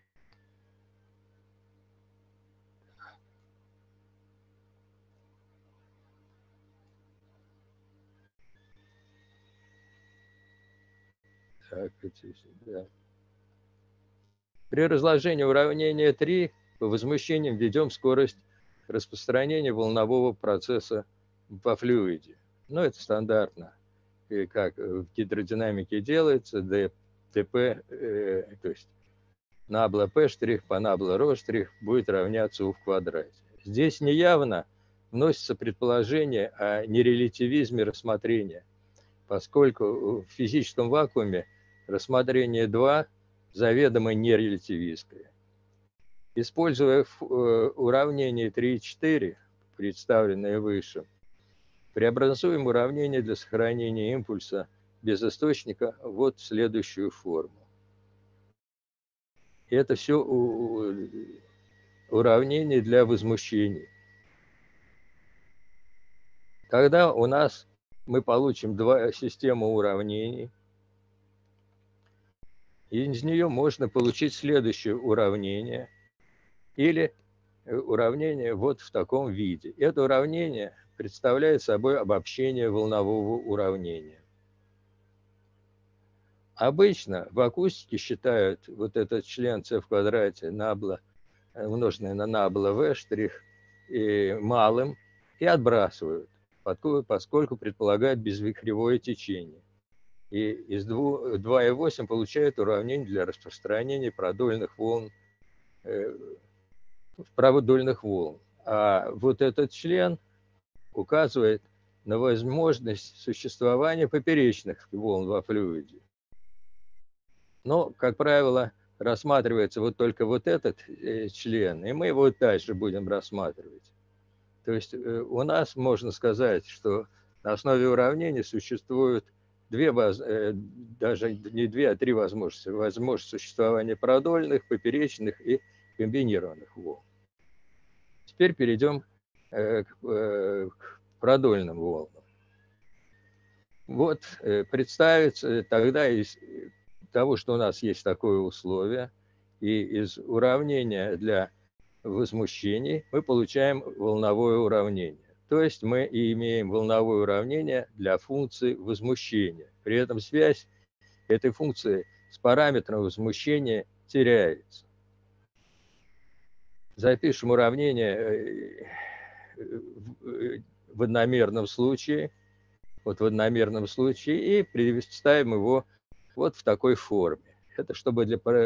Так, да. При разложении уравнения 3 по возмущениям введем скорость распространения волнового процесса во флюиде. Ну, это стандартно, и как в гидродинамике делается, ДП, то есть набла P' по набла ρ' будет равняться U в квадрате. Здесь неявно вносится предположение о нерелятивизме рассмотрения, поскольку в физическом вакууме рассмотрение 2 заведомо нерелятивистское. Используя уравнение 3 и 4, представленное выше, преобразуем уравнение для сохранения импульса без источника вот в следующую форму. И это все уравнение для возмущений. Тогда у нас мы получим систему уравнений. И из нее можно получить следующее уравнение или уравнение вот в таком виде. Это уравнение представляет собой обобщение волнового уравнения. Обычно в акустике считают вот этот член c в квадрате набла, умноженное на набла v' малым и отбрасывают, поскольку предполагают безвихревое течение. И из 2,8 получают уравнение для распространения продольных волн праводольных волн. А вот этот член указывает на возможность существования поперечных волн во флюиде. Но, как правило, рассматривается вот только вот этот член, и мы его дальше будем рассматривать. То есть у нас можно сказать, что на основе уравнений существуют даже не две, а три возможности. Возможность существования продольных, поперечных и комбинированных волн. Теперь перейдем к продольным волнам. Вот представится тогда из того, что у нас есть такое условие, и из уравнения для возмущений мы получаем волновое уравнение. То есть мы и имеем волновое уравнение для функции возмущения. При этом связь этой функции с параметром возмущения теряется. Запишем уравнение в одномерном случае, вот в одномерном случае, и представим его вот в такой форме. Это чтобы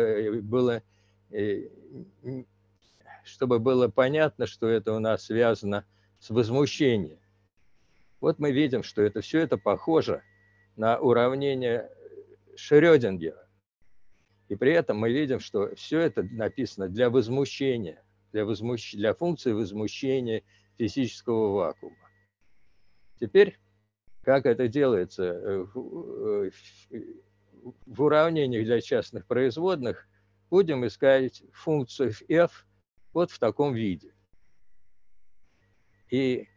было понятно, что это у нас связано с возмущением. Вот мы видим, что все это похоже на уравнение Шрёдингера. И при этом мы видим, что все это написано для возмущения, для функции возмущения физического вакуума. Теперь, как это делается в уравнениях для частных производных, будем искать функцию f вот в таком виде. И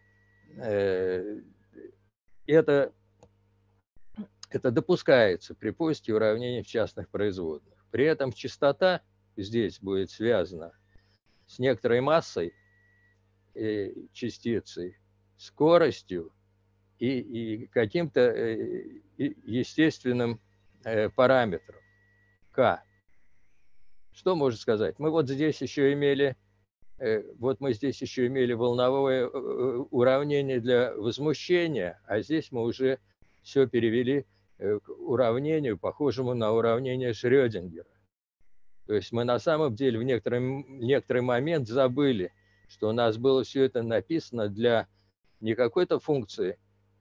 это допускается при поиске уравнений в частных производных. При этом частота здесь будет связана с некоторой массой частицы, скоростью и каким-то естественным параметром k. Что можно сказать? Мы вот здесь еще имели, волновое уравнение для возмущения, а здесь мы уже все перевели к уравнению, похожему на уравнение Шрёдингера. То есть мы на самом деле в некоторый момент забыли, что у нас было все это написано для не какой-то функции,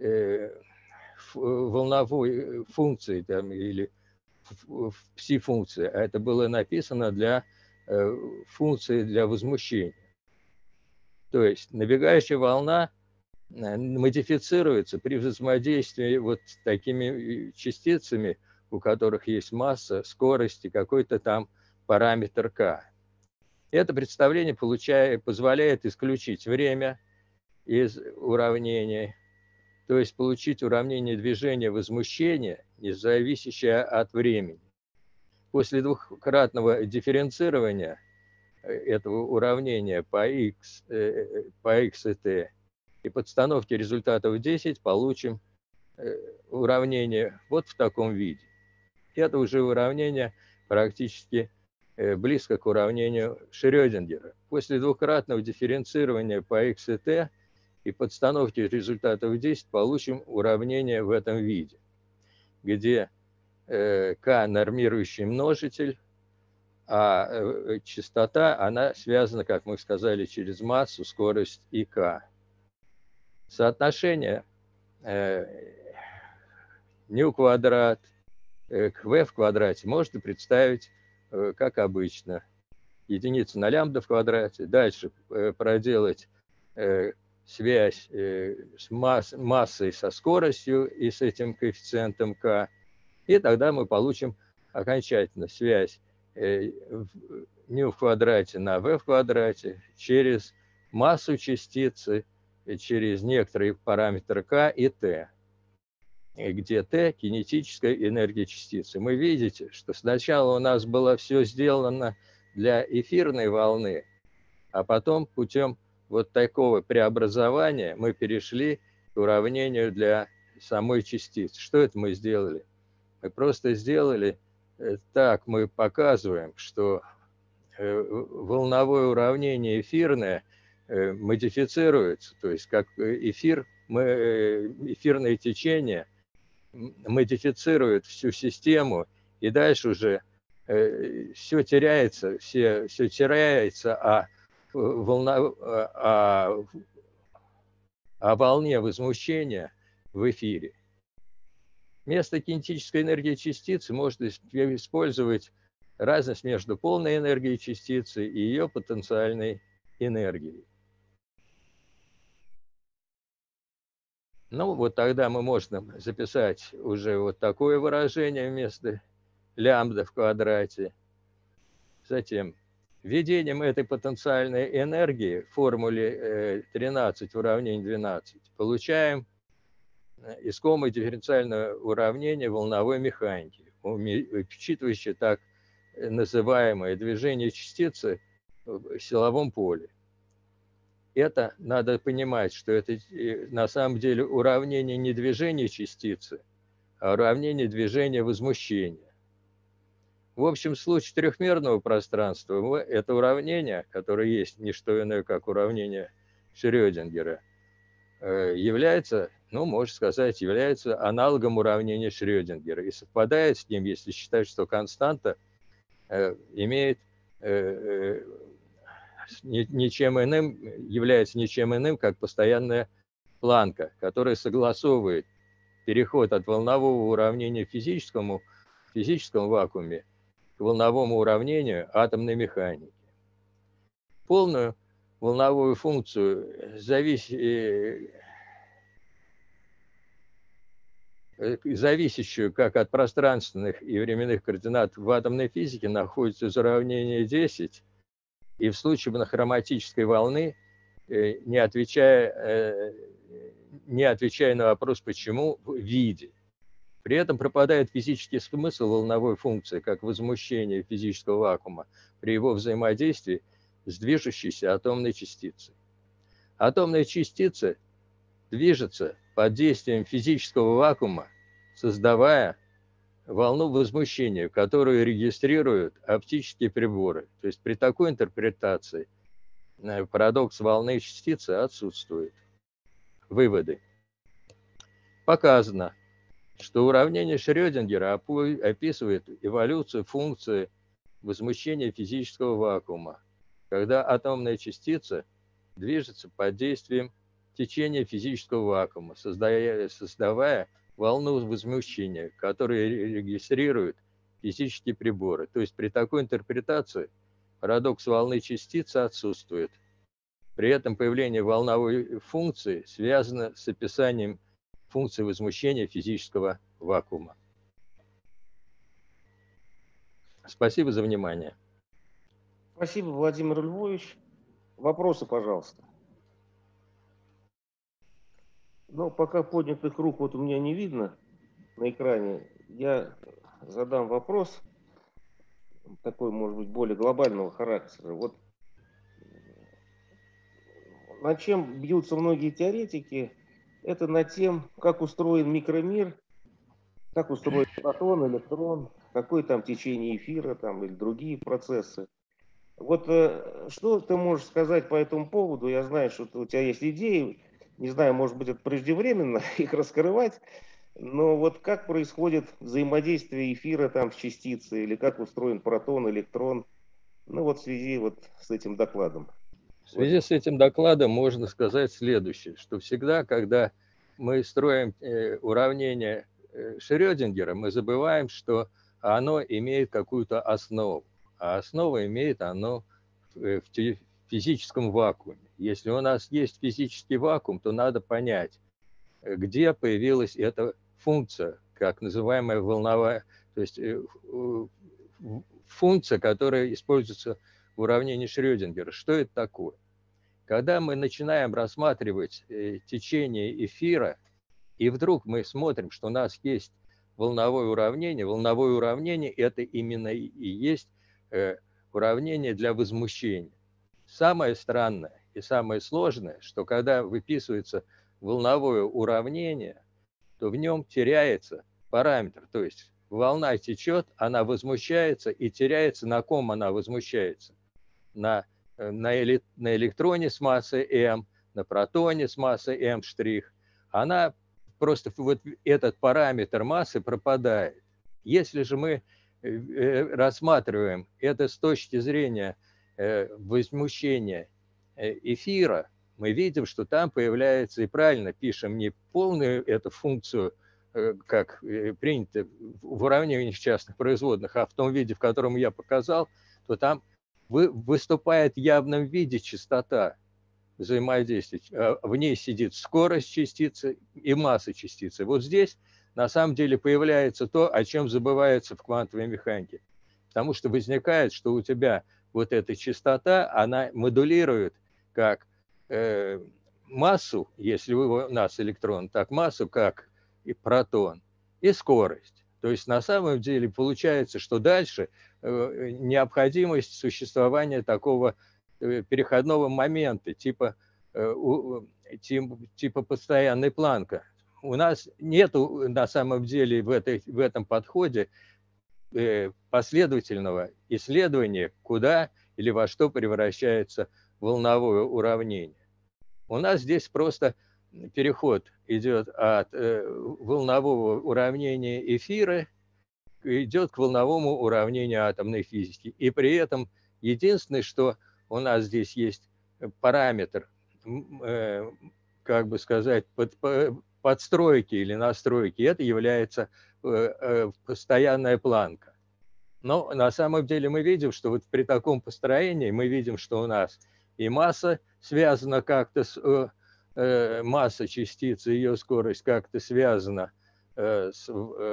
волновой функции там, или пси-функции, а это было написано для функции для возмущения. То есть набегающая волна модифицируется при взаимодействии вот с такими частицами, у которых есть масса, скорость и какой-то там параметр k. Это представление позволяет исключить время из уравнения, то есть получить уравнение движения возмущения, не зависящее от времени. После двукратного дифференцирования этого уравнения по x и t и подстановки результатов 10 получим уравнение вот в таком виде. Это уже уравнение практически близко к уравнению Шрёдингера. После двукратного дифференцирования по x и t и подстановки результатов 10 получим уравнение в этом виде, где k нормирующий множитель, а частота, она связана, как мы сказали, через массу, скорость и k. Соотношение ню квадрат к v в квадрате можно представить как обычно. Единица на лямбда в квадрате. Дальше проделать связь с массой со скоростью и с этим коэффициентом k. И тогда мы получим окончательно связь ню в квадрате на v в квадрате через массу частицы, через некоторые параметры k и t, где t – кинетическая энергия частицы. Мы видите, что сначала у нас было все сделано для эфирной волны, а потом путем вот такого преобразования мы перешли к уравнению для самой частицы. Что это мы сделали? Мы просто сделали так, мы показываем, что волновое уравнение эфирное модифицируется, то есть как эфирное течение модифицирует всю систему, и дальше уже все теряется, о волне возмущения в эфире. Вместо кинетической энергии частицы можно использовать разность между полной энергией частицы и ее потенциальной энергией. Ну, вот тогда мы можем записать уже вот такое выражение вместо лямбда в квадрате. Затем введением этой потенциальной энергии в формуле 13 в уравнении 12 получаем искомое дифференциальное уравнение волновой механики, учитывающее так называемое движение частицы в силовом поле. Это надо понимать, что это на самом деле уравнение не движения частицы, а уравнение движения возмущения. В общем случае трехмерного пространства это уравнение, которое есть не что иное, как уравнение Шрёдингера, является, ну, можно сказать, является аналогом уравнения Шрёдингера и совпадает с ним, если считать, что константа имеет является ничем иным, как постоянная планка, которая согласовывает переход от волнового уравнения в физическом вакууме к волновому уравнению атомной механики. Полную волновую функцию, зависящую как от пространственных и временных координат в атомной физике, находится из уравнения 10, и в случае монохроматической волны, не отвечая на вопрос «почему» в виде. При этом пропадает физический смысл волновой функции, как возмущение физического вакуума при его взаимодействии с движущейся атомной частицей. Атомная частица движется под действием физического вакуума, создавая волну возмущения, которую регистрируют оптические приборы. То есть при такой интерпретации парадокс волны и частицы отсутствует. Выводы. Показано, что уравнение Шрёдингера описывает эволюцию функции возмущения физического вакуума, когда атомная частица движется под действием течения физического вакуума, создавая волну возмущения, которую регистрируют физические приборы. То есть при такой интерпретации парадокс волны частицы отсутствует. При этом появление волновой функции связано с описанием функции возмущения физического вакуума. Спасибо за внимание. Спасибо, Владимир Львович. Вопросы, пожалуйста. Ну, пока поднятых рук вот у меня не видно на экране, я задам вопрос такой, может быть, более глобального характера. Вот над чем бьются многие теоретики, это над тем, как устроен микромир, как устроен протон, электрон, какое там течение эфира там, или другие процессы. Вот что ты можешь сказать по этому поводу? Я знаю, что у тебя есть идеи, не знаю, может быть, это преждевременно их раскрывать, но вот как происходит взаимодействие эфира там с частицей, или как устроен протон, электрон, ну вот в связи вот с этим докладом. В связи с этим докладом можно сказать следующее, что всегда, когда мы строим уравнение Шрёдингера, мы забываем, что оно имеет какую-то основу, а основа имеет оно в физическом вакууме. Если у нас есть физический вакуум, то надо понять, где появилась эта функция, как называемая волновая, то есть функция, которая используется в уравнении Шрёдингера. Что это такое? Когда мы начинаем рассматривать течение эфира, и вдруг мы смотрим, что у нас есть волновое уравнение это именно и есть уравнение для возмущения. Самое странное и самое сложное, что когда выписывается волновое уравнение, то в нем теряется параметр, то есть волна течет, она возмущается и теряется, на ком она возмущается. На электроне с массой m, на протоне с массой m', она просто, вот этот параметр массы пропадает. Если же мы рассматриваем это с точки зрения возмущения эфира, мы видим, что там появляется, и правильно пишем, не полную эту функцию, как принято в уравнениях частных производных, а в том виде, в котором я показал, то там выступает в явном виде частота взаимодействия. В ней сидит скорость частицы и масса частицы. Вот здесь на самом деле появляется то, о чем забывается в квантовой механике. Потому что возникает, что у тебя вот эта частота, она модулирует как массу, если у нас электрон, так массу, как и протон, и скорость. То есть на самом деле получается, что дальше необходимость существования такого переходного момента, типа постоянной Планка. У нас нет на самом деле в этом подходе последовательного исследования, куда или во что превращается волновое уравнение. У нас здесь просто переход идет от волнового уравнения эфира, идет к волновому уравнению атомной физики. И при этом единственное, что у нас здесь есть параметр, как бы сказать, подстройки или настройки, это является постоянная Планка. Но на самом деле мы видим, что вот при таком построении мы видим, что у нас и масса связана как-то с масса частицы, ее скорость как-то связана с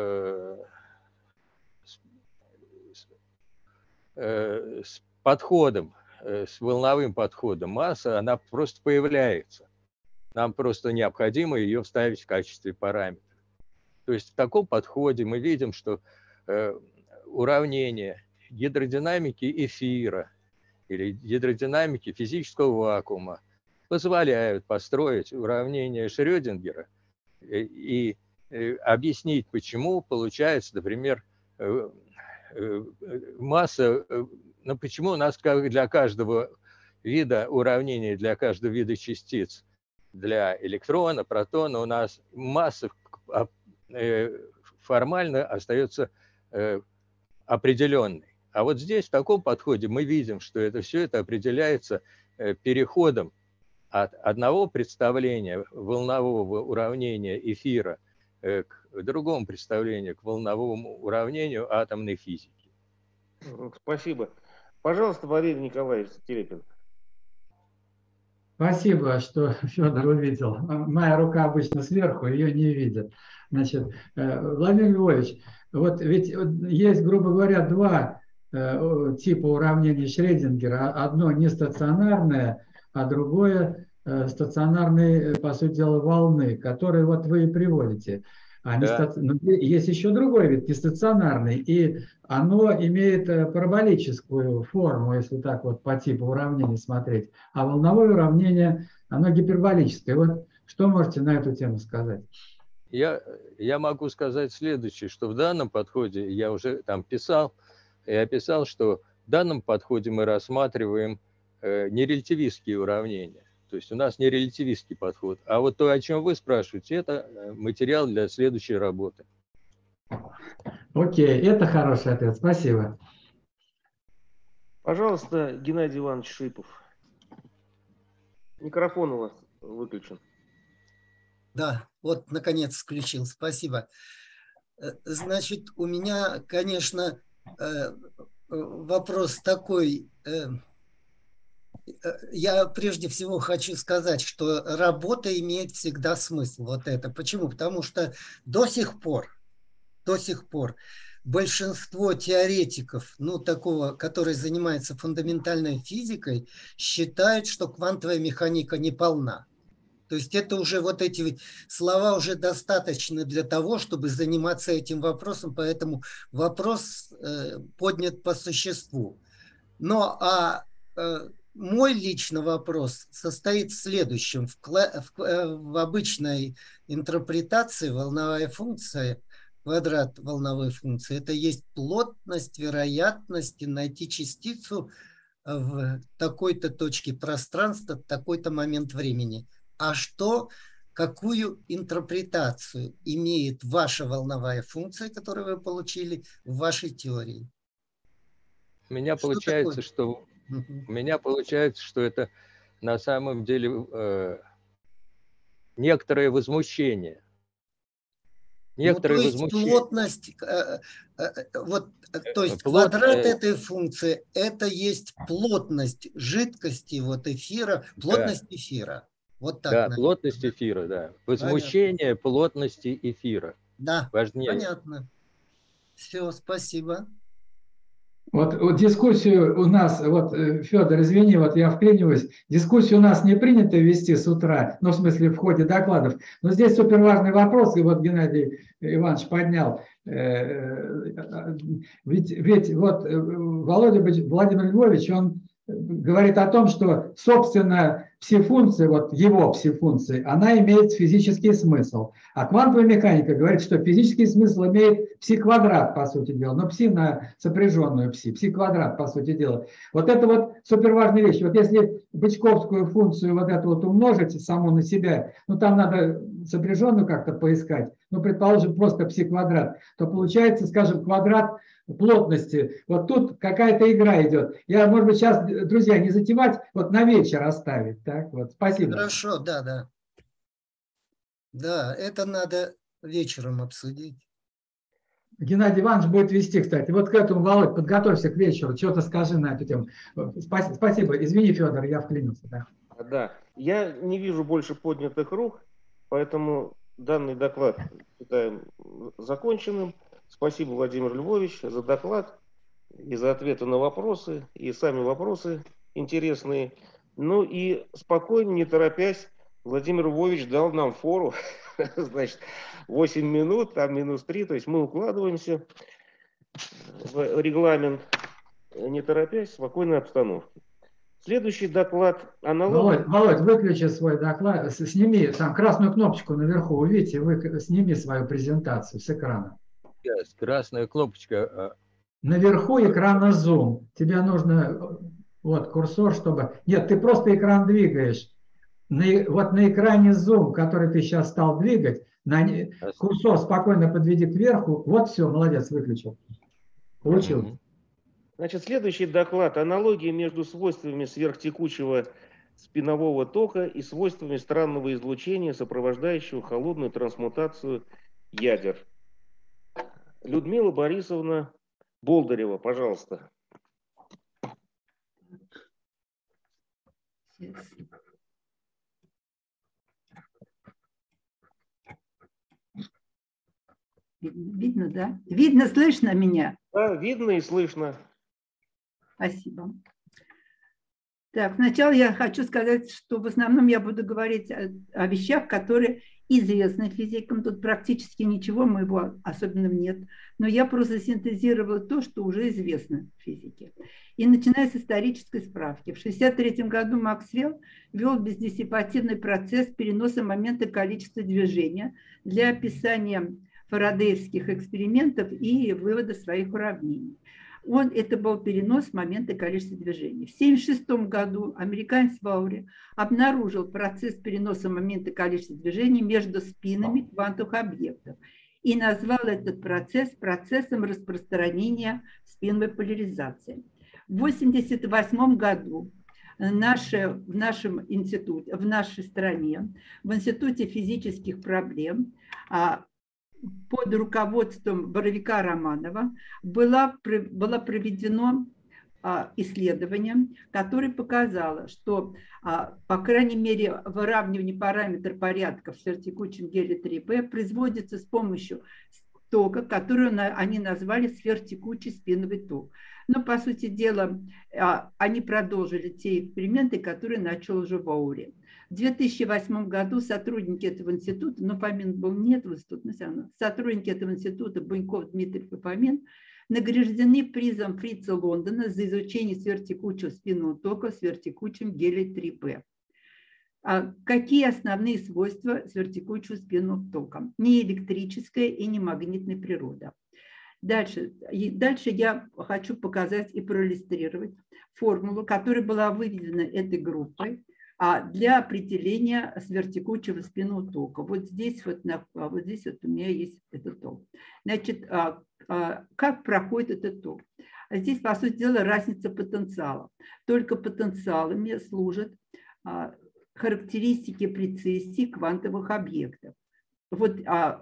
подходом, с волновым подходом. Масса, она просто появляется. Нам просто необходимо ее вставить в качестве параметра. То есть в таком подходе мы видим, что уравнение гидродинамики эфира или гидродинамики физического вакуума позволяют построить уравнение Шрёдингера и объяснить, почему получается, например, масса, ну, почему у нас для каждого вида уравнения, для каждого вида частиц, для электрона, протона у нас масса формально остается определенной. А вот здесь, в таком подходе, мы видим, что все это определяется переходом от одного представления волнового уравнения эфира к другому представлению, к волновому уравнению атомной физики. Спасибо. Пожалуйста, Валерий Николаевич Телепин. Спасибо, что Федор увидел. Моя рука обычно сверху, ее не видят. Значит, Владимир Львович, вот ведь есть, грубо говоря, два типа уравнений Шрёдингера. Одно нестационарное, а другое стационарные, по сути дела, волны, которые вот вы и приводите. Есть еще другой вид, нестационарный, и оно имеет параболическую форму, если так вот по типу уравнений смотреть, а волновое уравнение, оно гиперболическое. Вот что можете на эту тему сказать? Я могу сказать следующее, что в данном подходе, я уже там писал, я описал, что в данном подходе мы рассматриваем нерелятивистские уравнения. То есть у нас не релятивистский подход. А вот то, о чем вы спрашиваете, это материал для следующей работы. Окей, это хороший ответ. Спасибо. Пожалуйста, Геннадий Иванович Шипов. Микрофон у вас выключен. Да, вот наконец включил. Спасибо. Значит, у меня, конечно, вопрос такой. Я прежде всего хочу сказать, что работа имеет всегда смысл. Вот это. Почему? Потому что до сих пор большинство теоретиков, ну, такого, который занимается фундаментальной физикой, считают, что квантовая механика не полна. То есть это уже вот эти слова уже достаточны для того, чтобы заниматься этим вопросом, поэтому вопрос поднят по существу. Мой личный вопрос состоит в следующем. В обычной интерпретации волновая функция, квадрат волновой функции, это есть плотность вероятности найти частицу в такой-то точке пространства, в такой-то момент времени. А какую интерпретацию имеет ваша волновая функция, которую вы получили в вашей теории? У меня получается, что это на самом деле некоторое возмущение. Плотность, то есть квадрат этой функции, это есть плотность жидкости, вот эфира, плотность эфира. Вот так. Да, наверное. Плотность эфира, да. Возмущение плотности эфира. Да, важнее. Понятно. Все, спасибо. Вот дискуссию у нас, вот, Федор, извини, вот я вклиниваюсь, дискуссию у нас не принято вести с утра, ну, в смысле, в ходе докладов, но здесь суперважный вопрос, и вот Геннадий Иванович поднял, ведь вот Владимир Львович, он говорит о том, что, собственно, пси-функция, вот его пси-функция, она имеет физический смысл. А квантовая механика говорит, что физический смысл имеет пси-квадрат, по сути дела, но пси на сопряженную пси, пси-квадрат, по сути дела. Вот это вот суперважная вещь. Вот если бычковскую функцию вот эту вот умножить саму на себя, ну там надо сопряженную как-то поискать, ну, предположим, просто пси-квадрат, то получается, скажем, квадрат плотности. Вот тут какая-то игра идет. Я, может быть, сейчас, друзья, не затевать, вот на вечер оставить. Так, вот, спасибо. Хорошо, да. Да, это надо вечером обсудить. Геннадий Иванович будет вести, кстати. Вот к этому, Володь, подготовься к вечеру, что-то скажи на эту тему. Спасибо. Извини, Федор, я вклинился. Да, я не вижу больше поднятых рук, поэтому данный доклад считаем законченным. Спасибо, Владимир Львович, за доклад и за ответы на вопросы, и сами вопросы интересные. Ну и спокойно, не торопясь, Владимир Львович дал нам фору, значит, 8 минут, там -3, то есть мы укладываемся в регламент, не торопясь, в спокойной обстановке. Следующий доклад аналогии. Володь, выключи свой доклад, сними там красную кнопочку наверху, увидите, сними свою презентацию с экрана. Красная кнопочка. Наверху экрана Zoom. Тебе нужно вот курсор, чтобы... Нет, ты просто экран двигаешь. Вот на экране Zoom, который ты сейчас стал двигать, курсор спокойно подведи кверху. Вот все, молодец, выключил. Получил. Значит, следующий доклад. Аналогии между свойствами сверхтекучего спинового тока и свойствами странного излучения, сопровождающего холодную трансмутацию ядер. Людмила Борисовна Болдырева, пожалуйста. Видно, да? Видно, слышно меня? Да, видно и слышно. Спасибо. Так, сначала я хочу сказать, что в основном я буду говорить о вещах, которые известны физикам. Тут практически ничего моего особенного нет. Но я просто синтезировала то, что уже известно в физике. И начиная с исторической справки. В 1963 году Максвелл ввел бездиссипативный процесс переноса момента количества движения для описания фарадеевских экспериментов и вывода своих уравнений. Это был перенос момента количества движений. В 1976 году американец Ваури обнаружил процесс переноса момента количества движений между спинами квантовых объектов и назвал этот процесс процессом распространения спиновой поляризации. В 1988 году в нашем институте, в нашей стране, в Институте физических проблем под руководством Боровика Романова было проведено исследование, которое показало, что, по крайней мере, выравнивание параметра порядка в сверхтекучем геле 3P производится с помощью тока, который они назвали сверхтекучий спиновый ток. Но, по сути дела, они продолжили те эксперименты, которые начал уже Ваури. В 2008 году сотрудники этого института, но Фомин был нет в институте, но все равно, сотрудники этого института Буньков, Дмитриев и Фомин награждены призом Фрица Лондона за изучение сверхтекучего спинного тока в сверхтекучем геле 3P. Какие основные свойства сверхтекучего спинного тока? Не электрическая и не магнитная природа. Дальше я хочу показать и проиллюстрировать формулу, которая была выведена этой группой для определения сверхтекучего спинного тока. Вот здесь у меня есть этот ток. Значит, как проходит этот ток? Здесь, по сути дела, разница потенциала. Только потенциалами служат характеристики прецессии квантовых объектов. Вот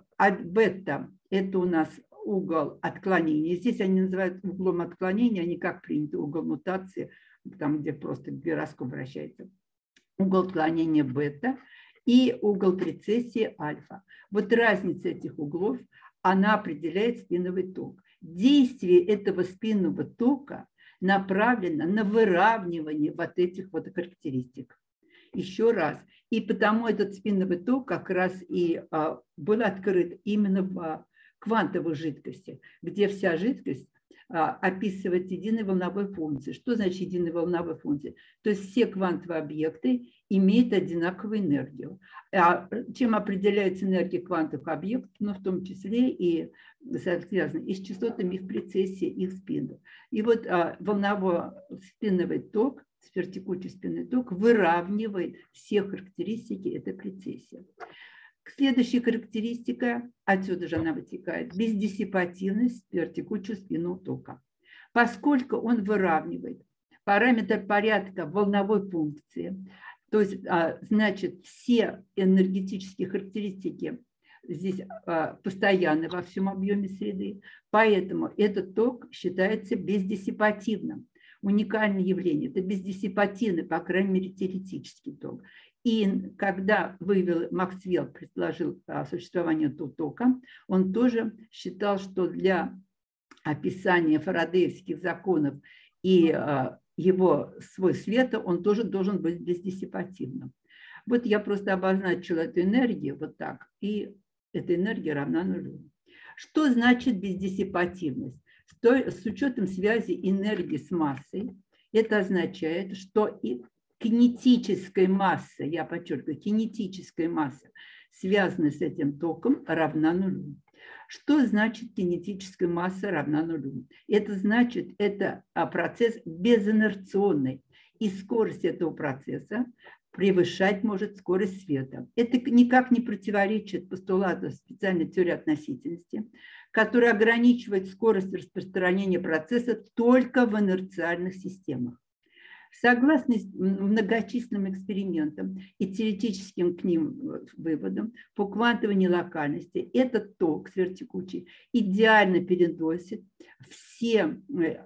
бета – это у нас угол отклонения. Здесь они называют углом отклонения, а не как принято угол нутации, там, где просто гироскоп вращается. Угол отклонения бета и угол прецессии альфа. Вот разница этих углов, она определяет спиновый ток. Действие этого спинного тока направлено на выравнивание вот этих вот характеристик. Еще раз. И потому этот спиновый ток как раз и был открыт именно в квантовых жидкостях, где вся жидкость описывает единой волновой функцией. Что значит единой волновой функции? То есть все квантовые объекты имеют одинаковую энергию. Чем определяется энергия квантовых объектов, но в том числе и связано и с частотами их прецессии, их спинов. И вот волновой спиновый ток, сверхтекучий спинный ток выравнивает все характеристики этой прецессии. Следующая характеристика, отсюда же она вытекает, бездиссипативность сверхтекучего спинного тока. Поскольку он выравнивает параметр порядка волновой функции, то есть, значит, все энергетические характеристики здесь постоянны во всем объеме среды, поэтому этот ток считается бездиссипативным. Уникальное явление – это бездиссипативный, по крайней мере, теоретический ток. И когда Максвелл предложил существование тока, он тоже считал, что для описания фарадеевских законов и его свойств света он тоже должен быть бездиссипативным. Вот я просто обозначила эту энергию вот так, и эта энергия равна нулю. Что значит бездиссипативность? С учетом связи энергии с массой Это означает, что и кинетическая масса, я подчеркиваю, кинетическая масса, связанная с этим током, равна нулю. Что значит кинетическая масса равна нулю? Это значит, это процесс безинерционный, и скорость этого процесса превышать может скорость света. Это никак не противоречит постулату специальной теории относительности, которая ограничивает скорость распространения процесса только в инерциальных системах. Согласно многочисленным экспериментам и теоретическим к ним выводам по квантовой нелокальности, этот ток сверхтекучий идеально переносит все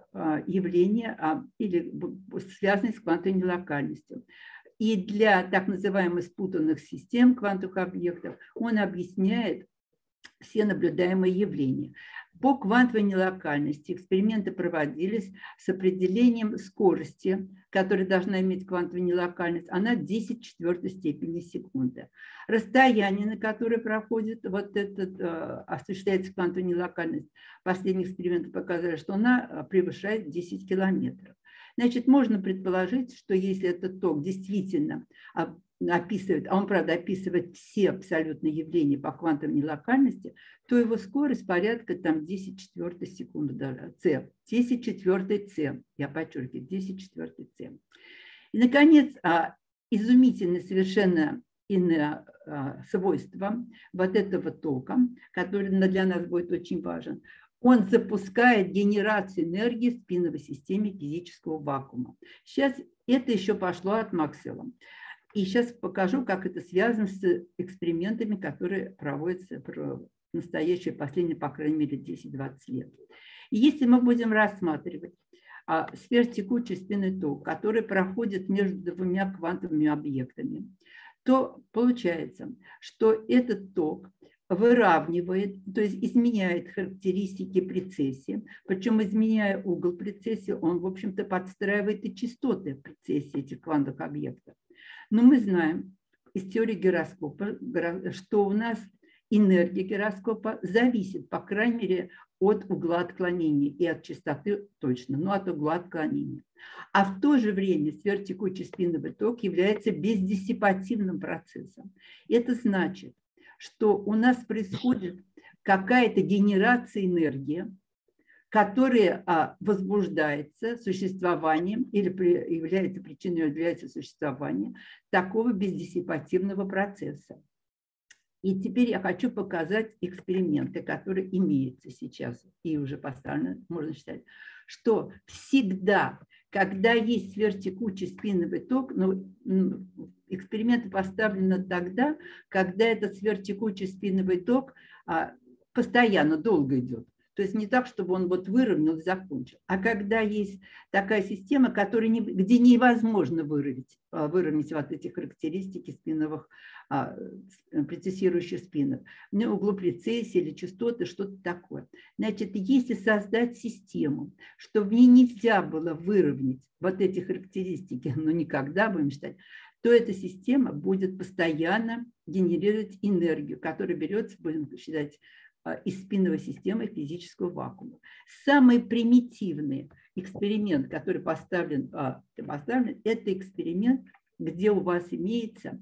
явления, или связанные с квантовой нелокальностью. И для так называемых спутанных систем квантовых объектов он объясняет все наблюдаемые явления. По квантовой нелокальности эксперименты проводились с определением скорости, которая должна иметь квантовую нелокальность, она 10⁴ степени секунды. Расстояние, на которое проходит осуществляется квантовая нелокальность, последние эксперименты показали, что она превышает 10 километров. Значит, можно предположить, что если этот ток действительно описывает, а он, правда, описывает все абсолютные явления по квантовой нелокальности, то его скорость порядка там 10⁴ секунды, даже, c, 10⁴ c, я подчеркиваю, 10⁴ c. И, наконец, изумительное совершенно иное свойство вот этого тока, который для нас будет очень важен. Он запускает генерацию энергии в спиновой системе физического вакуума. Сейчас это еще пошло от Максвелла. И сейчас покажу, как это связано с экспериментами, которые проводятся в настоящие последние, по крайней мере, 10-20 лет. И если мы будем рассматривать сверхтекучий спинной ток, который проходит между двумя квантовыми объектами, то получается, что этот ток выравнивает, то есть изменяет характеристики прецессии, причем изменяя угол прецессии, он, в общем-то, подстраивает и частоты прецессии этих квантовых объектов. Но мы знаем из теории гироскопа, что у нас энергия гироскопа зависит, по крайней мере, от угла отклонения и от частоты точно, но от угла отклонения. А в то же время сверхтекучий спиновый ток является бездиссипативным процессом. Это значит, что у нас происходит какая-то генерация энергии, которая возбуждается существованием или является причиной, является существованием такого бездиссипативного процесса. И теперь я хочу показать эксперименты, которые имеются сейчас и уже поставлены, можно считать, что всегда, когда есть сверхтекучий спиновый ток, эксперименты поставлены тогда, когда этот сверхтекучий спиновый ток постоянно долго идет. То есть не так, чтобы он вот выровнял и закончил. А когда есть такая система, где невозможно выровнять вот эти характеристики спиновых, прецессирующих спинов, углу прецессии или частоты, что-то такое. Значит, если создать систему, что в ней нельзя было выровнять вот эти характеристики, но никогда, будем считать, то эта система будет постоянно генерировать энергию, которая берется, будем считать, из спинновой системы физического вакуума. Самый примитивный эксперимент, который поставлен, это эксперимент, где у вас имеется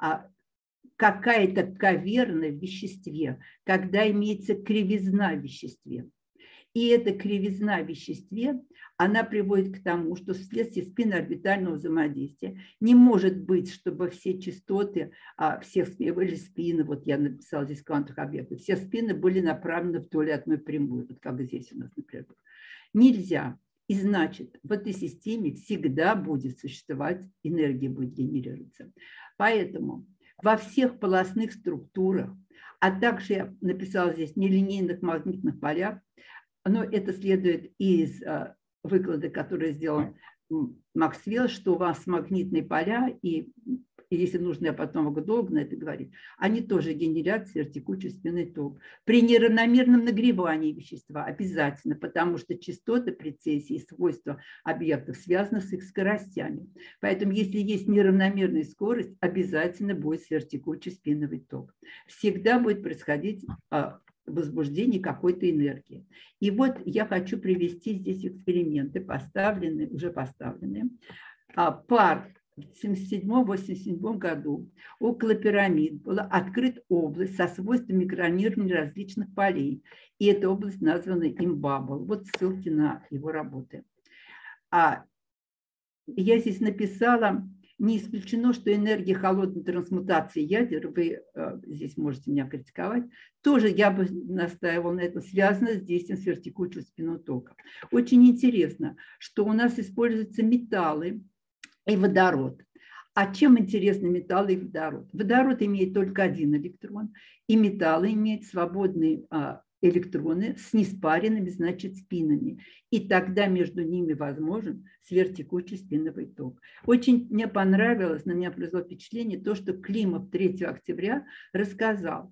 какая-то каверна в веществе, когда имеется кривизна в веществе. И эта кривизна в веществе, она приводит к тому, что вследствие спиноорбитального взаимодействия не может быть, чтобы все частоты всех или спины, вот я написала здесь квантовых объектов, все спины были направлены в то или одной прямую, вот как здесь у нас, например. Нельзя. И значит, в этой системе всегда будет существовать, энергия будет генерироваться. Поэтому во всех полостных структурах, а также я написала здесь нелинейных магнитных полях, но это следует из выклада, который сделал Максвелл, что у вас магнитные поля, и если нужно, я потом могу долго на это говорить, они тоже генерят сверхтекучий спинной ток. При неравномерном нагревании вещества обязательно, потому что частоты прецессии и свойства объектов связаны с их скоростями. Поэтому если есть неравномерная скорость, обязательно будет сверхтекучий спиновый ток. Всегда будет происходить возбуждение какой-то энергии. И вот я хочу привести здесь эксперименты, уже поставленные. Пар в 1977-1987 году около пирамид была открыта область со свойствами экранирования различных полей. И эта область названа Имбабл. Вот ссылки на его работы. Я здесь написала, не исключено, что энергия холодной трансмутации ядер, вы здесь можете меня критиковать, тоже я бы настаивала на этом, связано с действием сверхтекучего спинного тока. Очень интересно, что у нас используются металлы и водород. А чем интересны металлы и водород? Водород имеет только один электрон, и металлы имеют свободные электроны с неспаренными, значит, спинами. И тогда между ними возможен сверхтекучий спиновый ток. Очень мне понравилось, на меня произвело впечатление то, что Климов 3 октября рассказал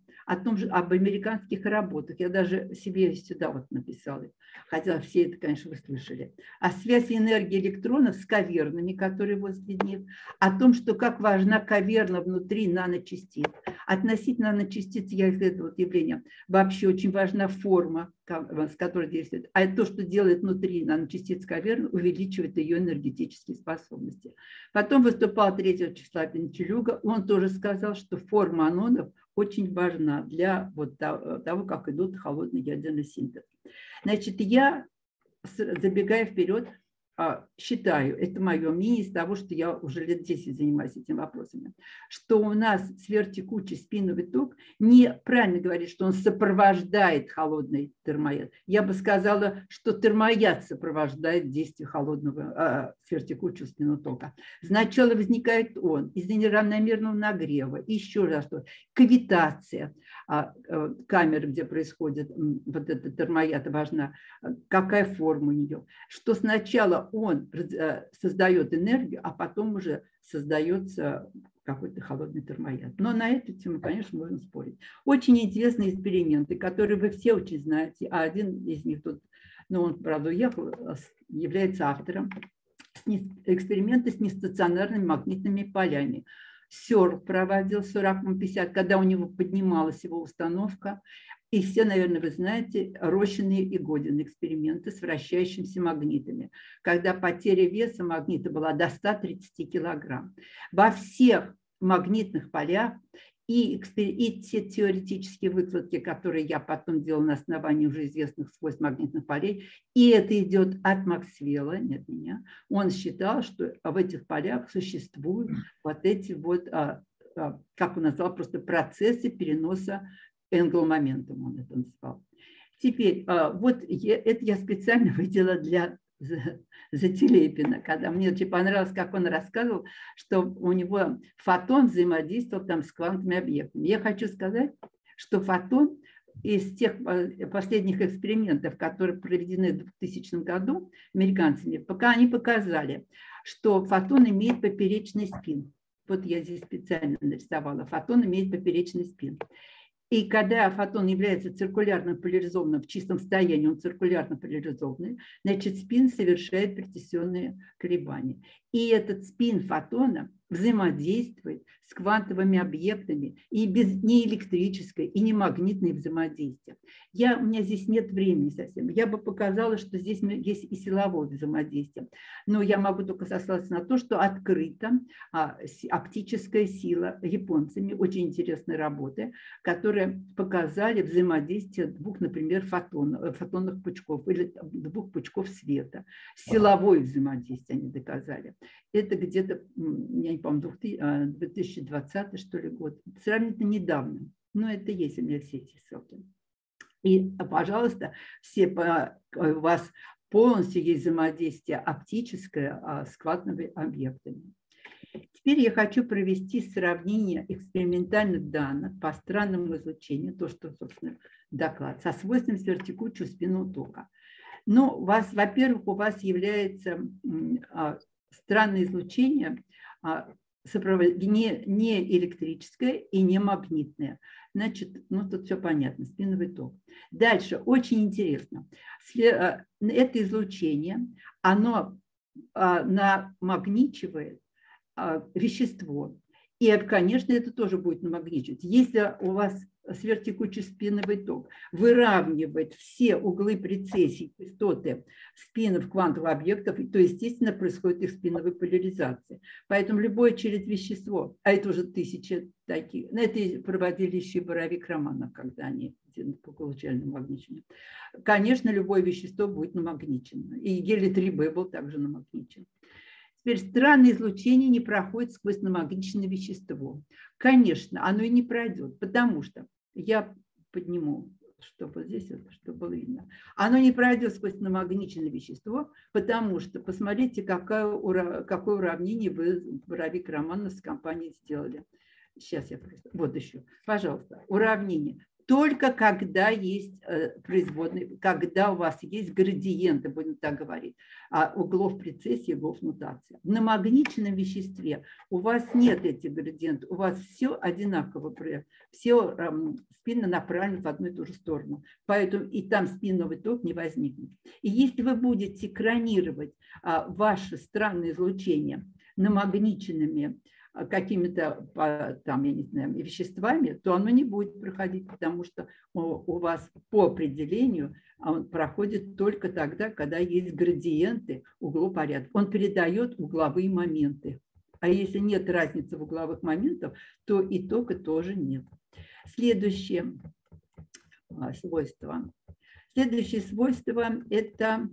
об американских работах. Я даже себе сюда вот написала, хотя все это, конечно, вы слышали. О связи энергии электронов с кавернами, которые возле них, о том, что как важна каверна внутри наночастиц. Относительно наночастиц я исследовала явление. Вообще очень важна форма, с которой действует. А то, что делает внутри наночастиц каверны, увеличивает ее энергетические способности. Потом выступал 3 числа Пинчелюга. Он тоже сказал, что форма анодов очень важна для вот того, как идут холодный ядерный синтез. Значит, я, забегая вперед, считаю, это мое мнение из того, что я уже лет 10 занимаюсь этими вопросами, что у нас сверхтекучий спиновый ток, неправильно говорить, что он сопровождает холодный термояд. Я бы сказала, что термояд сопровождает действие холодного сверхтекучего спинного тока. Сначала возникает он из-за неравномерного нагрева, еще раз что, кавитация камеры, где происходит вот этот термояд, важна, какая форма у нее, что сначала он создает энергию, а потом уже создается какой-то холодный термояд. Но на эту тему, конечно, можно спорить. Очень интересные эксперименты, которые вы все очень знаете, а один из них тут, ну, он, правда, уехал, является автором, эксперименты с нестационарными магнитными полями. Сёрл проводил 40-50, когда у него поднималась его установка. И все, наверное, вы знаете, Рощины и Годин эксперименты с вращающимися магнитами, когда потеря веса магнита была до 130 килограмм. Во всех магнитных полях и те теоретические выкладки, которые я потом делала на основании уже известных свойств магнитных полей, и это идет от Максвелла, не от меня, он считал, что в этих полях существуют вот эти вот, как он назвал, просто процессы переноса энгл-моментом, он это назвал. Теперь, вот это я специально выделила за Телепина, когда мне очень понравилось, как он рассказывал, что у него фотон взаимодействовал там с квантовыми объектами. Я хочу сказать, что фотон из тех последних экспериментов, которые проведены в 2000 году американцами, пока они показали, что фотон имеет поперечный спин. Вот я здесь специально нарисовала. Фотон имеет поперечный спин. И когда фотон является циркулярно поляризованным в чистом состоянии, он циркулярно поляризованный, значит, спин совершает прецессионные колебания. И этот спин фотона взаимодействует с квантовыми объектами и без не электрическое, и не магнитное взаимодействие. У меня здесь нет времени совсем. Я бы показала, что здесь есть и силовое взаимодействие. Но я могу только сослаться на то, что открыта оптическая сила японцами. Очень интересные работы, которые показали взаимодействие двух, например, фотонных пучков или двух пучков света. Силовое взаимодействие они доказали. Это где-то, я не помню, 2020 что ли год. Сравнительно недавно. Но это есть у меня все эти ссылки. И, пожалуйста, у вас полностью есть взаимодействие оптическое с квантовыми объектами. Теперь я хочу провести сравнение экспериментальных данных по странному излучению, то, что, собственно, доклад, со свойствами сверхтекучего спинного тока. Но во-первых, у вас является странное излучение, не электрическое и не магнитное. Значит, ну тут все понятно, спиновый ток. Дальше, очень интересно. Это излучение, оно намагничивает вещество. И, конечно, это тоже будет намагничивать. Если у вас сверхтекучий спиновый ток выравнивает все углы прецессии, частоты спинов квантовых объектов, то, естественно, происходит их спиновая поляризация. Поэтому любое через вещество, а это уже тысячи таких, на это проводили еще и Боровик-Романов, когда они получали намагничение. Конечно, любое вещество будет намагничено. И гелий-3b был также намагничен. Теперь странное излучение не проходит сквозь намагниченное вещество. Конечно, оно и не пройдет, потому что, я подниму, чтобы здесь, чтобы было видно, оно не пройдет сквозь намагниченное вещество, потому что, посмотрите, какое уравнение вы, Боровик-Романов, с компанией сделали. Сейчас я просто, вот еще, пожалуйста, уравнение. Только когда есть производные, когда у вас есть градиенты, будем так говорить, углов прецессии, углов нутации. В намагниченном веществе у вас нет этих градиентов, у вас все одинаково, все спины направлены в одну и ту же сторону. Поэтому и там спинновый ток не возникнет. И если вы будете экранировать ваше странное излучение намагниченными какими-то там, я не знаю, веществами, то оно не будет проходить, потому что у вас по определению он проходит только тогда, когда есть градиенты углопорядка. Он передает угловые моменты. А если нет разницы в угловых моментах, то и тока тоже нет. Следующее свойство. Следующее свойство – это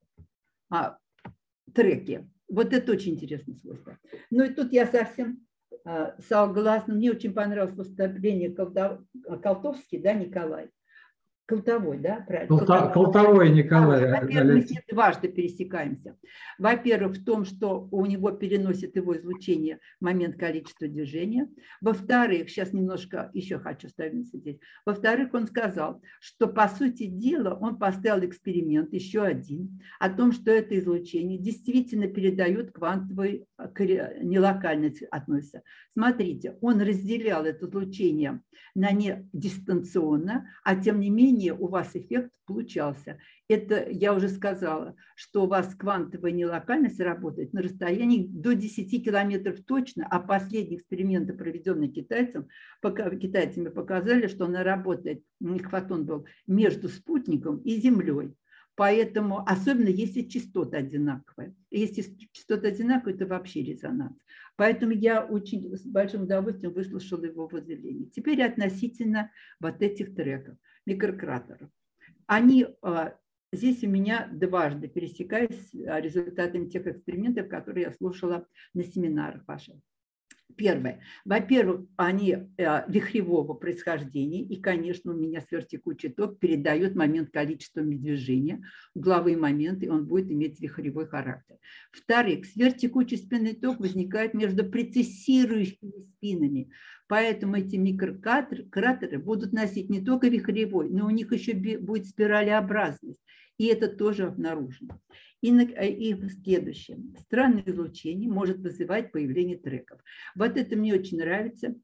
треки. Вот это очень интересное свойство. Ну и тут я совсем согласна. Мне очень понравилось выступление Колтовский, да, Николай? Колтовой, да, правильно? Колтовой Николай. Во-первых, мы с ним дважды пересекаемся. Во-первых, в том, что у него переносит его излучение момент количества движения. Во-вторых, сейчас немножко еще хочу ставиться здесь. Во-вторых, он сказал, что, по сути дела, он поставил эксперимент, еще один, о том, что это излучение действительно передает квантовой нелокальность относится. Смотрите, он разделял это излучение на не дистанционно, а тем не менее у вас эффект получался. Это я уже сказала, что у вас квантовая нелокальность работает на расстоянии до 10 километров точно, а последние эксперименты, проведенные китайцами, показали, что она работает, у них фотон был, между спутником и Землей. Поэтому, особенно если частота одинаковая. Если частота одинаковая, это вообще резонанс. Поэтому я очень с большим удовольствием выслушала его воззрение. Теперь относительно вот этих треков, микрократеров. Они здесь у меня дважды пересекаются с результатами тех экспериментов, которые я слушала на семинарах ваших. Первое. Во-первых, они вихревого происхождения, и, конечно, у меня сверхтекучий ток передает момент количества движения, угловые моменты, и он будет иметь вихревой характер. Во-вторых, сверхтекучий спинный ток возникает между прецессирующими спинами, поэтому эти микрократеры будут носить не только вихревой, но у них еще будет спиралеобразность, и это тоже обнаружено. И следующее. Странное излучение может вызывать появление треков. Вот это мне очень нравится.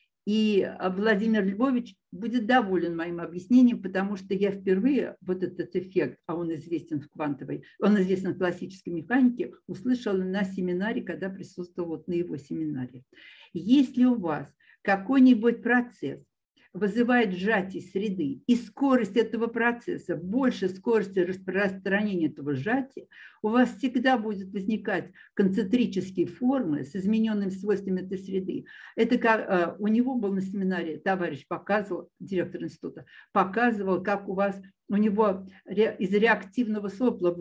И Владимир Львович будет доволен моим объяснением, потому что я впервые вот этот эффект, а он известен в квантовой, он известен в классической механике, услышала на семинаре, когда присутствовала на его семинаре. Если у вас какой-нибудь процесс вызывает сжатие среды, и скорость этого процесса больше скорости распространения этого сжатия, у вас всегда будет возникать концентрические формы с измененными свойствами этой среды. Это как у него был на семинаре, товарищ показывал, директор института, показывал, как у вас, у него из реактивного сопла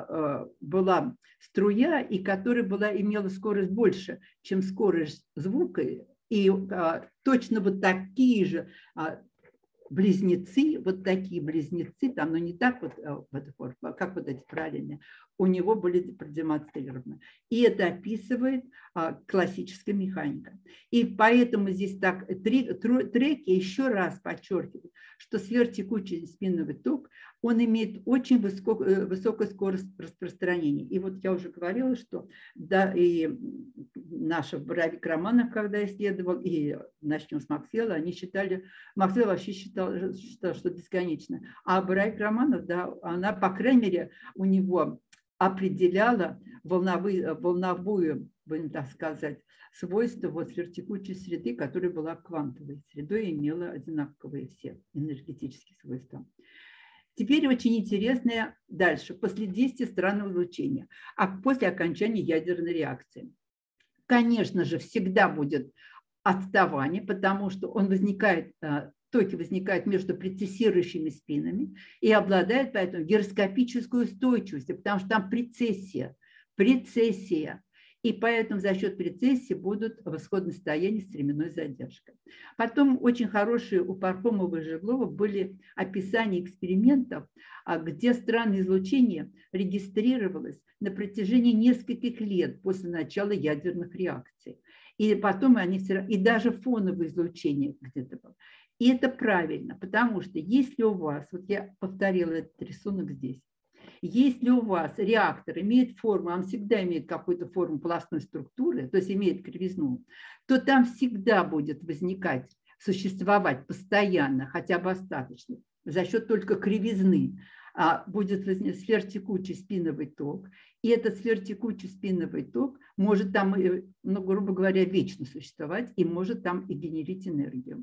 была струя, и которая имела скорость больше, чем скорость звука. И точно вот такие же близнецы, там, но не так вот, как вот эти правильные, у него были продемонстрированы. И это описывает классическая механика. И поэтому здесь так треки еще раз подчеркивают, что сверхтекучий спинновый ток, он имеет очень высокую скорость распространения. И вот я уже говорила, что да, и наша Боровик-Романов, когда исследовал, и начнем с Максвелла, они считали, Максвелл вообще считал, что бесконечно. А Боровик-Романов, да, она, по крайней мере, у него определяла волновую будем так сказать, свойства вот сверхтекучей среды, которая была квантовой средой и имела одинаковые все энергетические свойства. Теперь очень интересное дальше, после действия странного излучения, а после окончания ядерной реакции. Конечно же, всегда будет отставание, потому что он возникает, токи возникают между прецессирующими спинами и обладает поэтому гироскопической устойчивостью, потому что там прецессия. И поэтому за счет прецессии будут в исходном состоянии с временной задержкой. Потом очень хорошие у Пархомова и Жеглова были описания экспериментов, где странное излучение регистрировалось на протяжении нескольких лет после начала ядерных реакций. И потом они все равно, и даже фоновое излучение где-то было. И это правильно, потому что если у вас, вот я повторила этот рисунок здесь, если у вас реактор имеет форму, он всегда имеет какую-то форму пластной структуры, то есть имеет кривизну, то там всегда будет возникать, существовать постоянно, хотя бы остаточно, за счет только кривизны, будет сверхтекучий спиновый ток. И этот сверхтекучий спиновый ток может там, ну, грубо говоря, вечно существовать и может там и генерить энергию.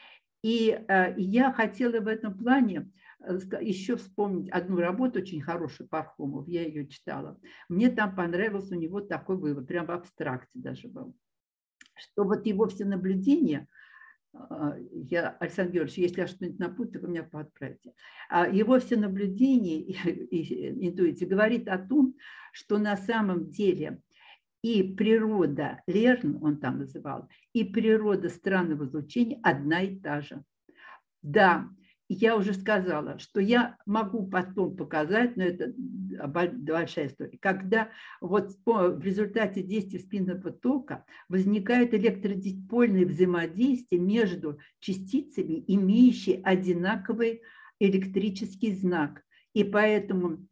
И я хотела в этом плане еще вспомнить одну работу очень хорошую Пархомов, я ее читала. Мне там понравился у него такой вывод, прям в абстракте даже был, что вот его все наблюдения, Александр Георгиевич, если я что-нибудь напутаю, вы меня подправите, его все наблюдения и интуиция говорит о том, что на самом деле и природа Лерн, он там называл, и природа странного излучения одна и та же. Да, я уже сказала, что я могу потом показать, но это большая история, когда вот в результате действия спинного тока возникает электродипольное взаимодействие между частицами, имеющие одинаковый электрический знак. И поэтому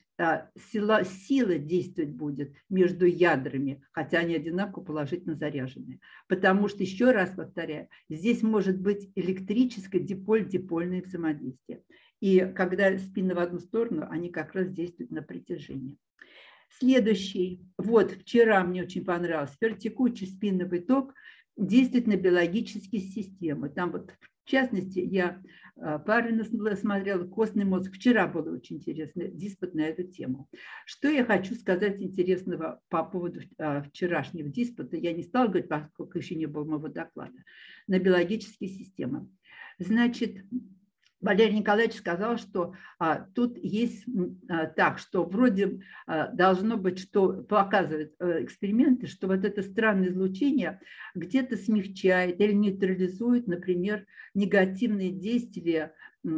сила действовать будет между ядрами, хотя они одинаково положительно заряженные. Потому что, еще раз повторяю, здесь может быть электрическое диполь-дипольное взаимодействие. И когда спины в одну сторону, они как раз действуют на притяжение. Следующий. Вот вчера мне очень понравился. Сверхтекучий спинновый ток действует на биологические системы. Там вот в частности, я параллельно смотрела костный мозг. Вчера было очень интересный диспут на эту тему. Что я хочу сказать интересного по поводу вчерашнего диспута? Я не стала говорить, поскольку еще не было моего доклада. На биологические системы. Значит, Валерий Николаевич сказал, что тут есть так, что вроде должно быть, что показывают эксперименты, что вот это странное излучение где-то смягчает или нейтрализует, например, негативные действия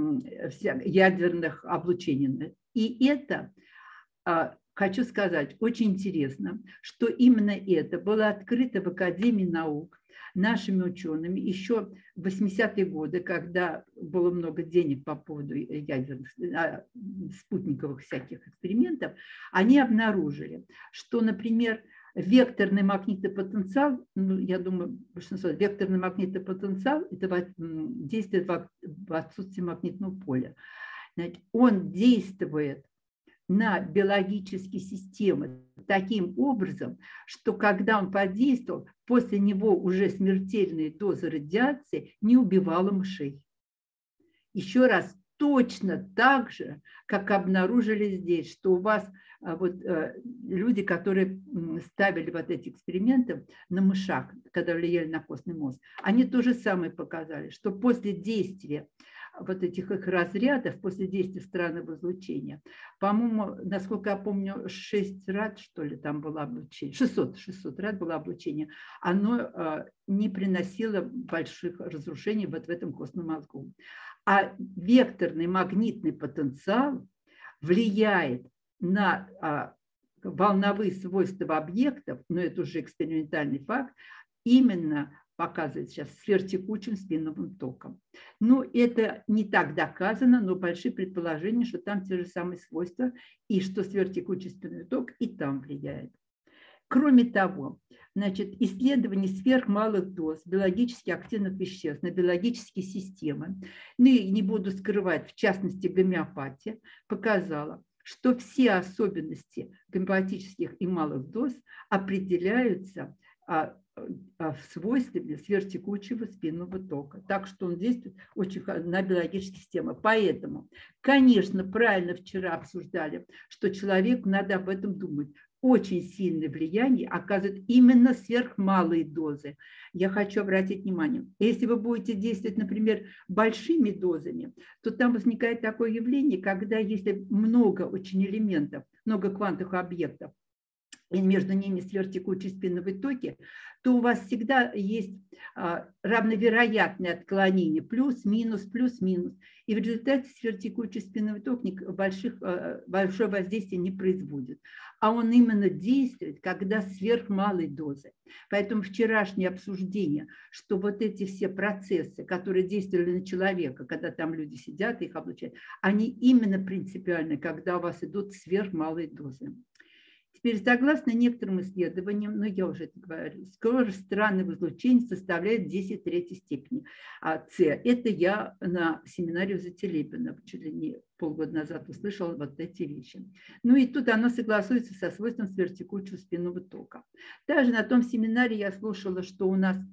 ядерных облучений. И это, хочу сказать, очень интересно, что именно это было открыто в Академии наук нашими учеными еще в 80-е годы, когда было много денег по поводу ядерных, спутниковых всяких экспериментов, они обнаружили, что, например, векторный магнитный потенциал, ну, я думаю, большинство, векторный магнитный потенциал – это действует в отсутствии магнитного поля. Значит, он действует на биологические системы таким образом, что когда он подействовал, после него уже смертельные дозы радиации не убивала мышей. Еще раз, точно так же, как обнаружили здесь, что у вас вот, люди, которые ставили вот эти эксперименты на мышах, когда влияли на костный мозг, они то же самое показали, что после действия вот этих их разрядов, после действия странного излучения, по-моему, насколько я помню, 6 рад, что ли, там было облучение, 600 рад было облучение, оно не приносило больших разрушений вот в этом костном мозгу. А векторный магнитный потенциал влияет на волновые свойства объектов, но это уже экспериментальный факт, именно показывает сейчас сверхтекучим спинновым током. Ну, это не так доказано, но большие предположения, что там те же самые свойства, и что сверхтекучий спинной ток и там влияет. Кроме того, значит, исследование сверхмалых доз биологически активных веществ на биологические системы, ну и не буду скрывать, в частности, гомеопатия, показала, что все особенности гомеопатических и малых доз определяются в свойстве сверхтекучего спинного тока. Так что он действует очень на биологические системы. Поэтому, конечно, правильно вчера обсуждали, что человеку надо об этом думать. Очень сильное влияние оказывают именно сверхмалые дозы. Я хочу обратить внимание, если вы будете действовать, например, большими дозами, то там возникает такое явление, когда если много очень элементов, много квантовых объектов, и между ними сверхтекучие спиновые токи, то у вас всегда есть равновероятное отклонение, плюс-минус, плюс-минус. И в результате сверхтекучий спинной ток большое воздействие не производит. А он именно действует, когда сверхмалой дозы. Поэтому вчерашнее обсуждение, что вот эти все процессы, которые действовали на человека, когда там люди сидят и их облучают, они именно принципиальны, когда у вас идут сверхмалые дозы. Теперь, согласно некоторым исследованиям, но я уже это говорю, скорость странного излучения составляет 10 третьей степени С. Это я на семинаре у Зателепина чуть ли не полгода назад услышала вот эти вещи. Ну и тут оно согласуется со свойством сверхтекучего спинного тока. Также на том семинаре я слушала, что у нас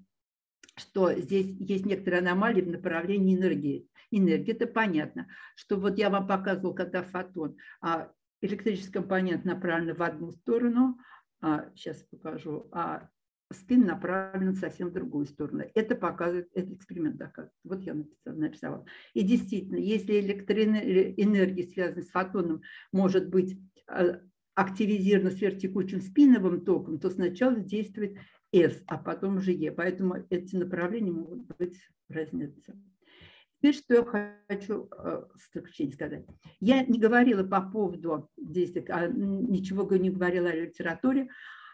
здесь есть некоторые аномалии в направлении энергии. Энергия, это понятно, что вот я вам показывала, когда фотон, электрический компонент направлен в одну сторону, сейчас покажу, а спин направлен совсем в другую сторону. Это показывает, этот эксперимент доказывает. Вот я нарисовала. И действительно, если электроэнергия, связанная с фотоном, может быть активизирована сверхтекучим спиновым током, то сначала действует S, а потом уже E. Поэтому эти направления могут быть разница. Теперь, что я хочу в заключение сказать. Я не говорила по поводу действий, ничего не говорила о литературе,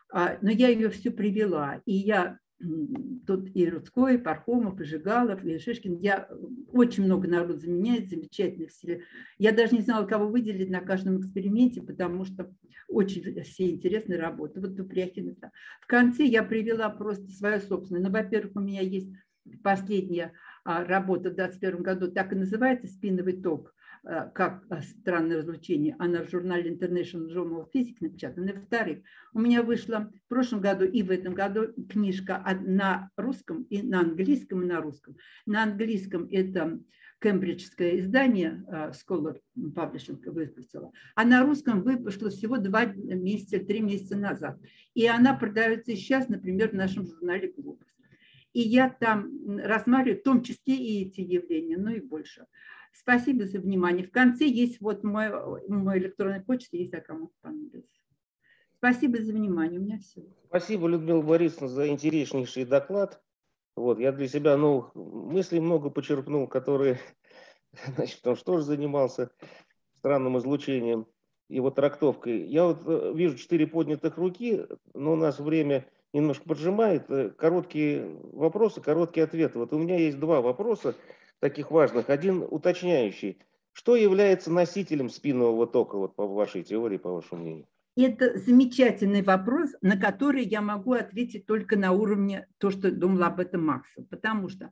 но я ее все привела. И я тут и Рудской, и Пархомов, и Жигалов, и Шишкин. Очень много народу заменяет, замечательных. Я даже не знала, кого выделить на каждом эксперименте, потому что очень все интересные работы. Вот Тупряхин. В конце я привела просто свою собственную. Ну, во-первых, у меня есть последняя работа в 2021 году, так и называется «Спиновый ток как странное разлучение». Она в журнале International Journal of Physics напечатана. Во-вторых, у меня вышла в прошлом году и в этом году книжка на русском, и на английском, и на русском. На английском это кембриджское издание Scholar Publishing выпустила, а на русском выпустила всего 2 месяца, 3 месяца назад. И она продается сейчас, например, в нашем журнале «Глобус». И я там рассматриваю в том числе и эти явления, ну и больше. Спасибо за внимание. В конце есть вот мой электронный почта, если кому понадобится. Спасибо за внимание. У меня все. Спасибо, Людмила Борисовна, за интереснейший доклад. Вот, я для себя новых мыслей много почерпнул, которые, значит, потому что тоже занимался странным излучением, его трактовкой. Я вот вижу 4 поднятых руки, но у нас время немножко поджимает. Короткие вопросы, короткие ответы. Вот у меня есть 2 вопроса таких важных. Один уточняющий. Что является носителем спинного тока, вот по вашей теории, по вашему мнению? Это замечательный вопрос, на который я могу ответить только на уровне то, что думала об этом Макса. Потому что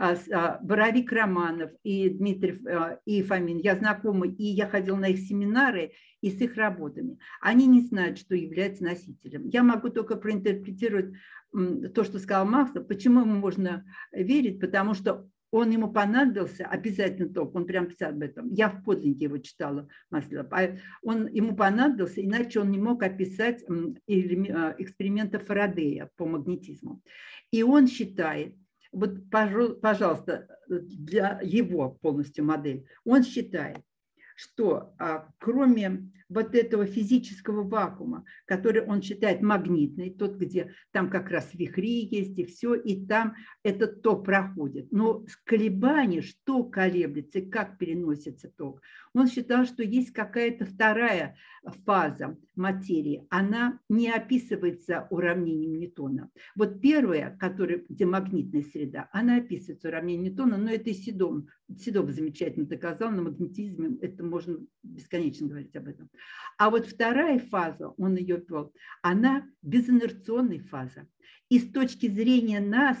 Боровик Романов и Дмитриев и Фомин, я знакома, и я ходила на их семинары и с их работами. Они не знают, что является носителем. Я могу только проинтерпретировать то, что сказал Макс. Почему ему можно верить? Потому что ему понадобился обязательно ток, он прям писал об этом. Я в подлиннике его читала, ему понадобился, иначе он не мог описать эксперименты Фарадея по магнетизму. И он считает, вот, пожалуйста, для его полностью модель, он считает, что кроме вот этого физического вакуума, который он считает магнитный, тот, где там как раз вихри есть и все, и там этот ток проходит. Но колебания, что колеблется и как переносится ток, он считал, что есть какая-то вторая фаза материи, она не описывается уравнением Ньютона. Вот первая, где магнитная среда, она описывается уравнением Ньютона, но это и Седов замечательно доказал, на магнетизме это можно бесконечно говорить об этом. А вот вторая фаза, он ее ввел, она безинерционная фаза. И с точки зрения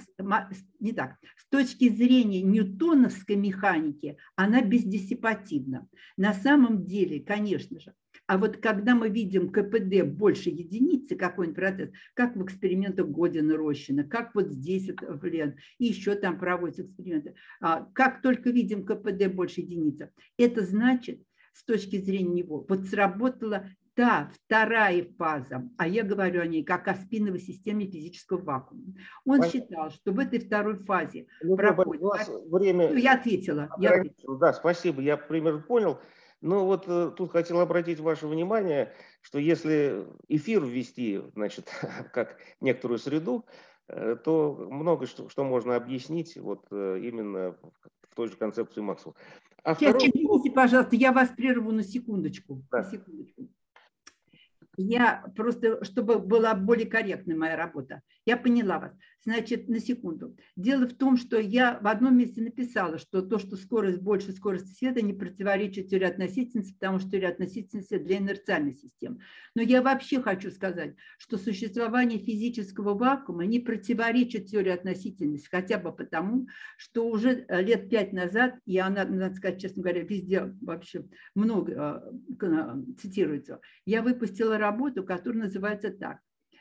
с точки зрения ньютоновской механики, она бездиссипативна. На самом деле, конечно же, А вот когда мы видим КПД больше единицы, какой-нибудь процесс, как в экспериментах Година-Рощина, как вот здесь в Лен, и еще там проводятся эксперименты, как только видим КПД больше единицы, это значит, с точки зрения него, вот сработала та вторая фаза, а я говорю о ней как о спиновой системе физического вакуума. Он считал, что в этой второй фазе проходит... Время... Я ответила. Да, спасибо, я примерно понял. Но вот тут хотел обратить ваше внимание, что если эфир ввести, значит, как некоторую среду, то много что можно объяснить вот именно в той же концепции Максвелла. Извините, пожалуйста, я вас прерву на секундочку. Да. На секундочку. Я просто, чтобы была более корректная моя работа. Я поняла вас. Значит, на секунду. Дело в том, что я в одном месте написала, что то, что скорость больше скорости света, не противоречит теории относительности, потому что теория относительности для инерциальной системы. Но я вообще хочу сказать, что существование физического вакуума не противоречит теории относительности, хотя бы потому, что уже лет 5 назад, и она, надо сказать, честно говоря, везде вообще много цитируется, я выпустила работу, которая называется так.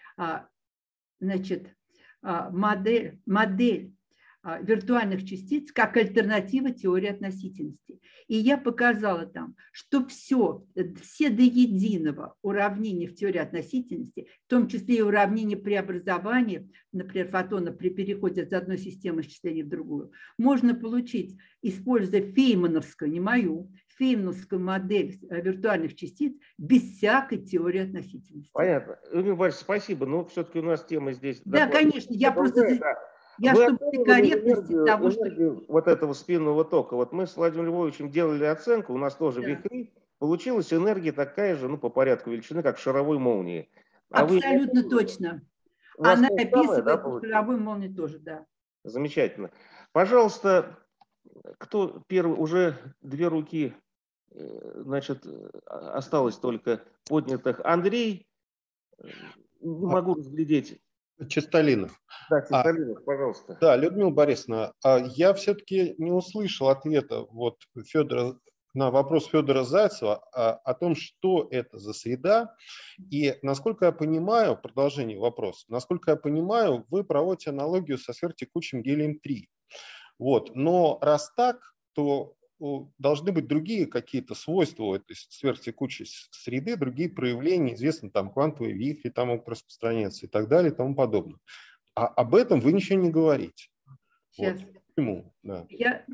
Значит, модель виртуальных частиц как альтернатива теории относительности. И я показала там, что все до единого уравнения в теории относительности, в том числе и уравнение преобразования, например, фотона при переходе от одной системы исчисления в другую, можно получить, используя феймановскую, не мою, феймановскую модель виртуальных частиц без всякой теории относительности. Понятно. Людмила Борисовна, спасибо, но все-таки у нас тема здесь... Да, конечно, я просто... Я чтобы корректности того, что... Вот этого спинного тока. Вот мы с Владимиром Львовичем делали оценку, у нас тоже вихри, получилась энергия такая же, ну, по порядку величины, как шаровой молнии. Абсолютно точно. Она описывает шаровую молнию тоже, да. Замечательно. Пожалуйста, кто первый? Уже 2 руки, значит, осталось только поднятых. Андрей, не могу разглядеть. Чистолинов. Да, Чистолинов, пожалуйста. Да, Людмила Борисовна, я все-таки не услышал ответа вот Федора на вопрос Федора Зайцева о том, что это за среда. И насколько я понимаю, продолжение вопроса, насколько я понимаю, вы проводите аналогию со сверхтекучим гелием-3. Вот. Но раз так, то должны быть другие какие-то свойства у этой сверхтекучей среды, другие проявления, известно, там квантовые вихри там могут распространяться и так далее и тому подобное. А об этом вы ничего не говорите. Сейчас. Вот. Почему? Да.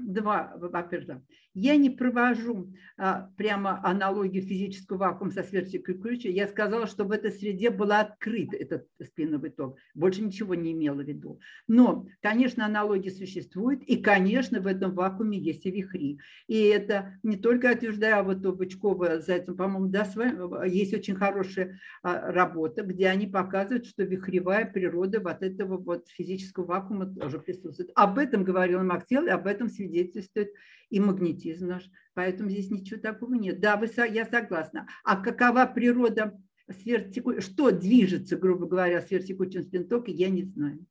Во-первых, я не провожу прямо аналогию физического вакуума со сверхтекучей. Я сказала, что в этой среде был открыт этот спиновый ток. Больше ничего не имела в виду. Но, конечно, аналогия существует, и, конечно, в этом вакууме есть и вихри. И это не только утверждаю, вот у Бычкова, Зайцева, по-моему, да, с вами, есть очень хорошая работа, где они показывают, что вихревая природа вот этого вот физического вакуума тоже присутствует. Об этом говорил Максвелл, и об этом свидетельствует и магнетизм наш. Поэтому здесь ничего такого нет. Да, я согласна. А какова природа сверхтекучего, что движется, грубо говоря, сверхтекучим спинтоком, я не знаю.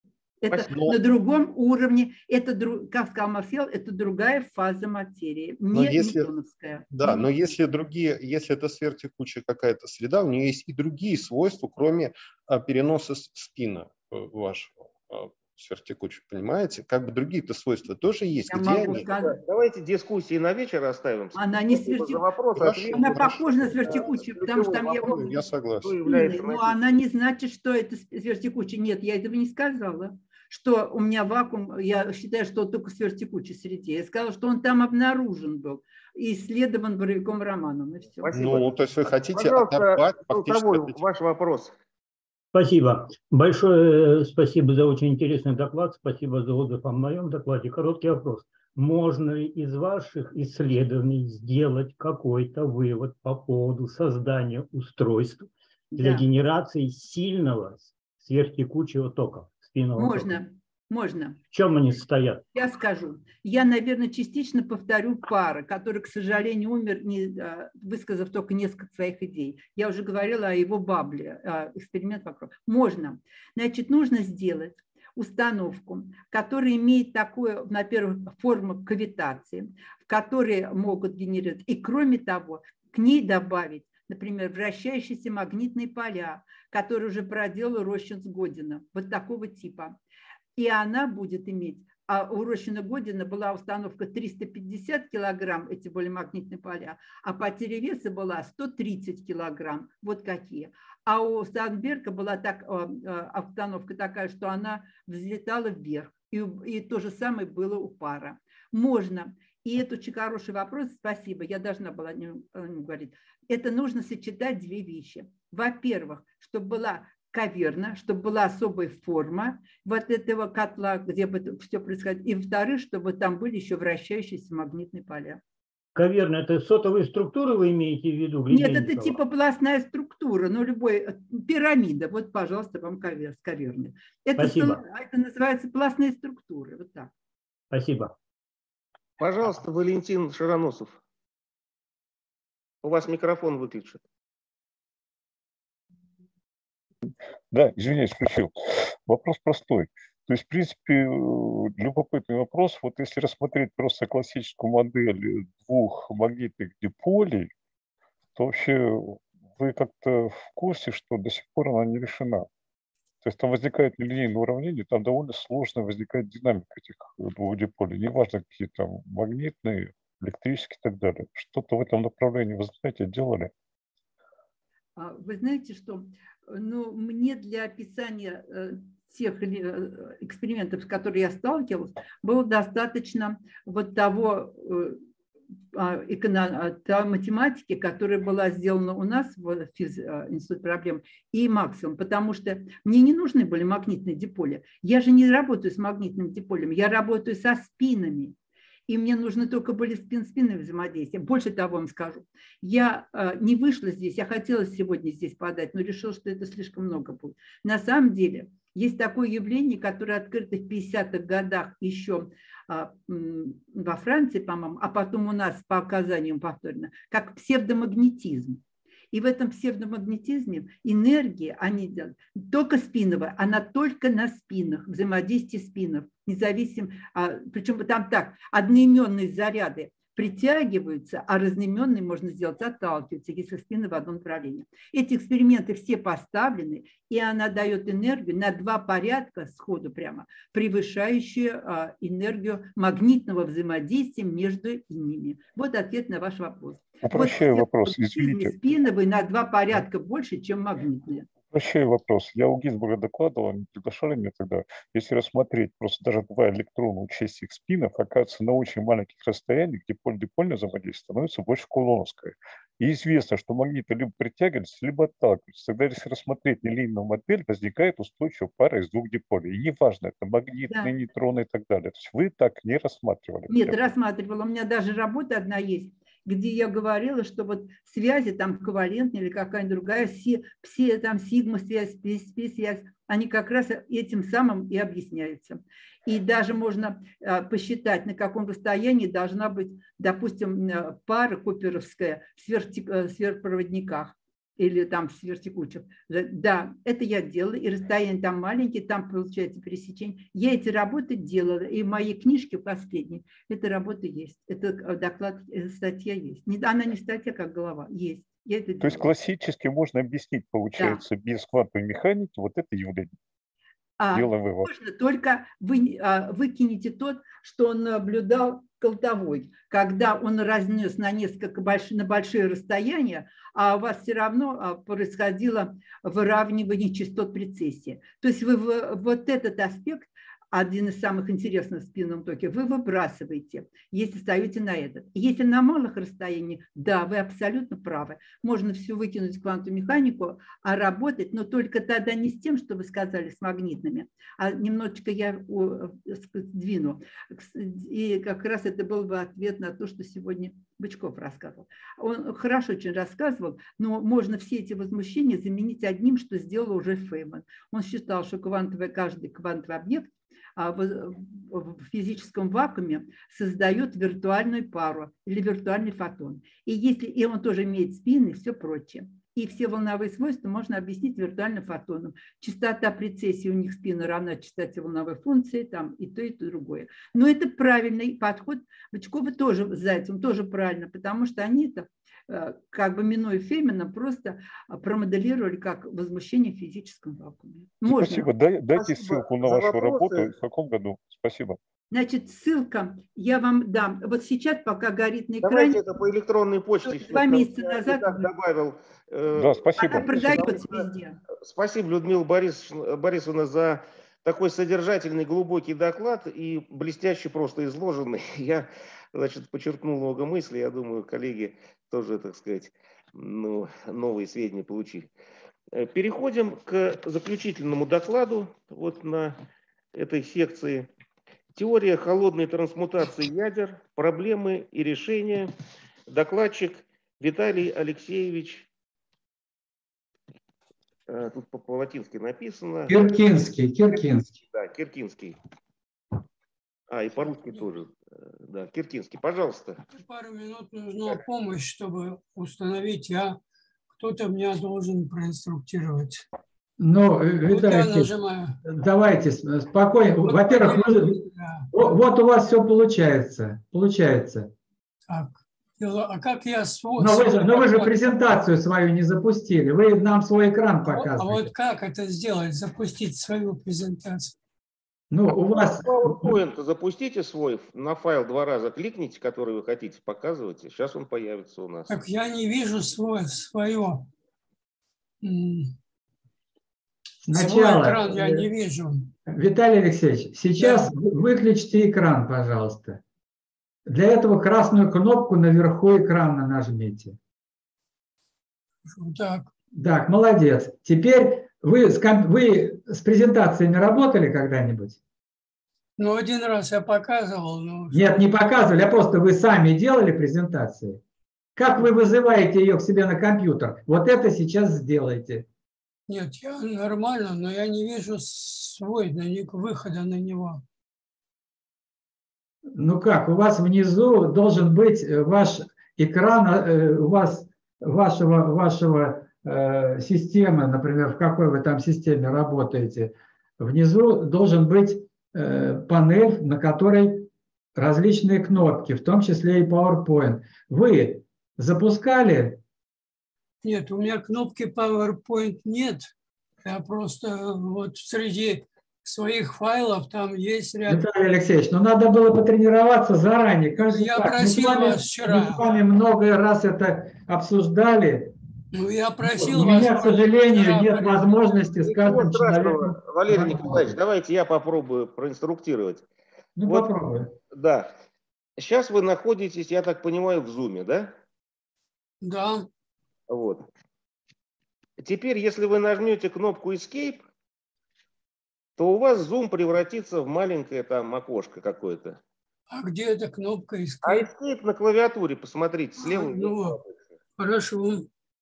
Это на другом уровне, это, как сказал Максвелл, это другая фаза материи, не ньютоновская. Да, но если это сверхтекучая какая-то среда, у нее есть и другие свойства, кроме переноса спина вашего сверхтекучей, понимаете? Как бы другие-то свойства тоже есть. Где они? Давайте дискуссии на вечер оставим. Она не сверхтекучая. Она похожа на сверхтекучую, потому что там я согласен. Но она не значит, что это сверхтекучая. Нет, я этого не сказала. Что у меня вакуум, я считаю, что он только в сверхтекучей среде. Я сказала, что он там обнаружен был и исследован Боровиком Романом. И все. Ну, то есть вы хотите оторвать фактически... Ваш вопрос. Спасибо. Большое спасибо за очень интересный доклад. Спасибо за отзыв о моем докладе. Короткий вопрос. Можно ли из ваших исследований сделать какой-то вывод по поводу создания устройств для генерации сильного сверхтекучего тока? Можно. В чем они состоят? Я скажу. Я, наверное, частично повторю пары, который, к сожалению, умер, высказав только несколько своих идей. Я уже говорила о его бабле, эксперимент вокруг. Можно. Значит, нужно сделать установку, которая имеет такую, во-первых, форму кавитации, в которой могут генерировать. И, кроме того, к ней добавить например, вращающиеся магнитные поля, которые уже проделал Рощин с Годиным, вот такого типа. И она будет иметь, а у Рощина-Година была установка 350 килограмм, эти были магнитные поля, а потеря веса была 130 килограмм, вот какие. А у Станберга была установка такая, что она взлетала вверх, и то же самое было у пара. Можно. И это очень хороший вопрос, спасибо, я должна была о нем говорить. Это нужно сочетать две вещи. Во-первых, чтобы была каверна, чтобы была особая форма вот этого котла, где бы все происходило. И во-вторых, чтобы там были еще вращающиеся магнитные поля. Каверна – это сотовые структуры вы имеете в виду? Нет, это типа пластная структура, но любой, пирамида. Вот, пожалуйста, вам с каверной. Спасибо. Это называется пластные структуры. Вот так. Спасибо. Пожалуйста, Валентин Широносов. У вас микрофон выключен. Да, извиняюсь, включил. Вопрос простой. То есть, в принципе, любопытный вопрос. Вот если рассмотреть просто классическую модель двух магнитных диполей, то вообще вы как-то в курсе, что до сих пор она не решена. То есть там возникает нелинейное уравнение, там довольно сложно возникает динамика этих двух диполей. Неважно, какие там магнитные, электрические и так далее. Что-то в этом направлении, вы знаете, делали? Вы знаете, что мне для описания тех экспериментов, с которыми я сталкивалась, было достаточно вот того математики, которая была сделана у нас в Институте проблем, и максимум, потому что мне не нужны были магнитные диполи. Я же не работаю с магнитными диполями, я работаю со спинами. И мне нужны только были спин-спинные взаимодействия. Больше того вам скажу. Я не вышла здесь, я хотела сегодня здесь подать, но решила, что это слишком много будет. На самом деле есть такое явление, которое открыто в 50-х годах еще во Франции, по-моему, а потом у нас по оказаниям повторно, как псевдомагнетизм. И в этом псевдомагнетизме энергия, они делают, только спиновая, она только на спинах, взаимодействие спинов, независимо, причем там так, одноименные заряды притягиваются, а разноименные можно сделать отталкиваются, если спины в одном направлении. Эти эксперименты все поставлены, и она дает энергию на 2 порядка сходу прямо, превышающую энергию магнитного взаимодействия между ними. Вот ответ на ваш вопрос. Упрощаю вопрос, извините. Спиновые на 2 порядка больше, чем магнитные. Упрощаю вопрос. Я у Гинзбурга докладывал, они приглашали меня тогда. Если рассмотреть просто даже 2 электрона, учесть их спинов, оказывается, на очень маленьких расстояниях диполь-дипольное взаимодействие становится больше кулоновское. И известно, что магниты либо притягиваются, либо отталкиваются. Тогда, если рассмотреть нелинейную модель, возникает устойчивая пара из 2 диполей. И неважно, это магнитные, нейтроны и так далее. То есть вы так не рассматривали? Нет, рассматривала. У меня даже работа одна есть, где я говорила, что вот связи там ковалентные или какая-нибудь другая, все там сигма-связь, пи-связь, они как раз этим самым и объясняются. И даже можно посчитать, на каком расстоянии должна быть, допустим, пара куперовская в сверхпроводниках или там в сверхтекучих. Да, это я делала, и расстояние там маленькие, там получается пересечение. Я эти работы делала, и в моей книжке последней эта работа есть, это доклад, статья есть. Она не статья, как голова, есть. Я это То есть классически можно объяснить, получается, без квантовой механики вот это явление. Можно, только вы выкинете тот, что он наблюдал Колтовой, когда он разнес на большие расстояния, а у вас все равно происходило выравнивание частот прецессии. То есть вы вот этот аспект, один из самых интересных в спинном токе, вы выбрасываете, если ставите на этот. Если на малых расстояниях, да, вы абсолютно правы. Можно все выкинуть в квантовую механику, а работать, но только тогда не с тем, что вы сказали, с магнитными, а немножечко я сдвину. И как раз это был бы ответ на то, что сегодня Бычков рассказывал. Он хорошо очень рассказывал, но можно все эти возмущения заменить одним, что сделал уже Фейман. Он считал, что каждый квантовый объект в физическом вакууме создает виртуальную пару или виртуальный фотон. И он тоже имеет спин и все прочее. И все волновые свойства можно объяснить виртуальным фотоном. Частота прецессии у них спина равна частоте волновой функции, там и то, другое. Но это правильный подход. Бычкова тоже, Зайцев, тоже правильно, потому что они это как бы минуя Феймана, просто промоделировали как возмущение в физическом вакууме. Можно. Спасибо. Дайте ссылку на вашу работу. В каком году? Спасибо. Значит, ссылка я вам дам. Вот сейчас, пока горит на экране. Давайте это по электронной почте. 2 месяца назад добавил. Да, спасибо. Она продается везде. Спасибо, Людмила Борисовна, за такой содержательный, глубокий доклад и блестяще просто изложенный. Я, значит, подчеркнул много мыслей. Я думаю, коллеги тоже, так сказать, новые сведения получили. Переходим к заключительному докладу вот на этой секции. Теория холодной трансмутации ядер, проблемы и решения. Докладчик Виталий Алексеевич, тут по-латински написано. Киркинский. Да, Киркинский. И по-русски тоже. Да, Киркинский, пожалуйста. Пару минут нужна помощь, чтобы установить кто-то меня должен проинструктировать. Ну, Виталий Алексеевич, давайте спокойно. Во-первых, вот у вас все получается. Так, а как я свой... Но вы же презентацию свою не запустили. Вы нам свой экран показываете. А вот как это сделать, запустить свою презентацию? Ну, у вас... PowerPoint запустите свой, на файл 2 раза кликните, который вы хотите показывать, и сейчас он появится у нас. Так я не вижу свое... Сначала, свой экран я не вижу. Виталий Алексеевич, сейчас выключите экран, пожалуйста. Для этого красную кнопку наверху экрана нажмите. Так. Так, молодец. Теперь вы с презентациями работали когда-нибудь? Ну, один раз я показывал. Но... Нет, не показывали, а просто вы сами делали презентации. Как вы вызываете ее к себе на компьютер? Вот это сейчас сделайте. Нет, я нормально, но я не вижу свой выхода на него. Ну как, у вас внизу должен быть ваш экран, у вас вашего системы, например, в какой вы там системе работаете. Внизу должен быть панель, на которой различные кнопки, в том числе и PowerPoint. Вы запускали? Нет, у меня кнопки PowerPoint нет. Я просто вот среди своих файлов там есть ряд... Виталий Алексеевич, ну надо было потренироваться заранее. Я просил вас вчера. Мы с вами много раз это обсуждали. Ну, я просил У меня, к сожалению, нет возможности с каждым человеком... Валерий Николаевич, давайте я попробую проинструктировать. Ну, вот, попробуй. Да. Сейчас вы находитесь, я так понимаю, в Zoom, да? Да. Вот. Теперь, если вы нажмете кнопку Escape, то у вас Zoom превратится в маленькое там окошко какое-то. А где эта кнопка Escape? А Escape на клавиатуре, посмотрите, слева. Ну, хорошо.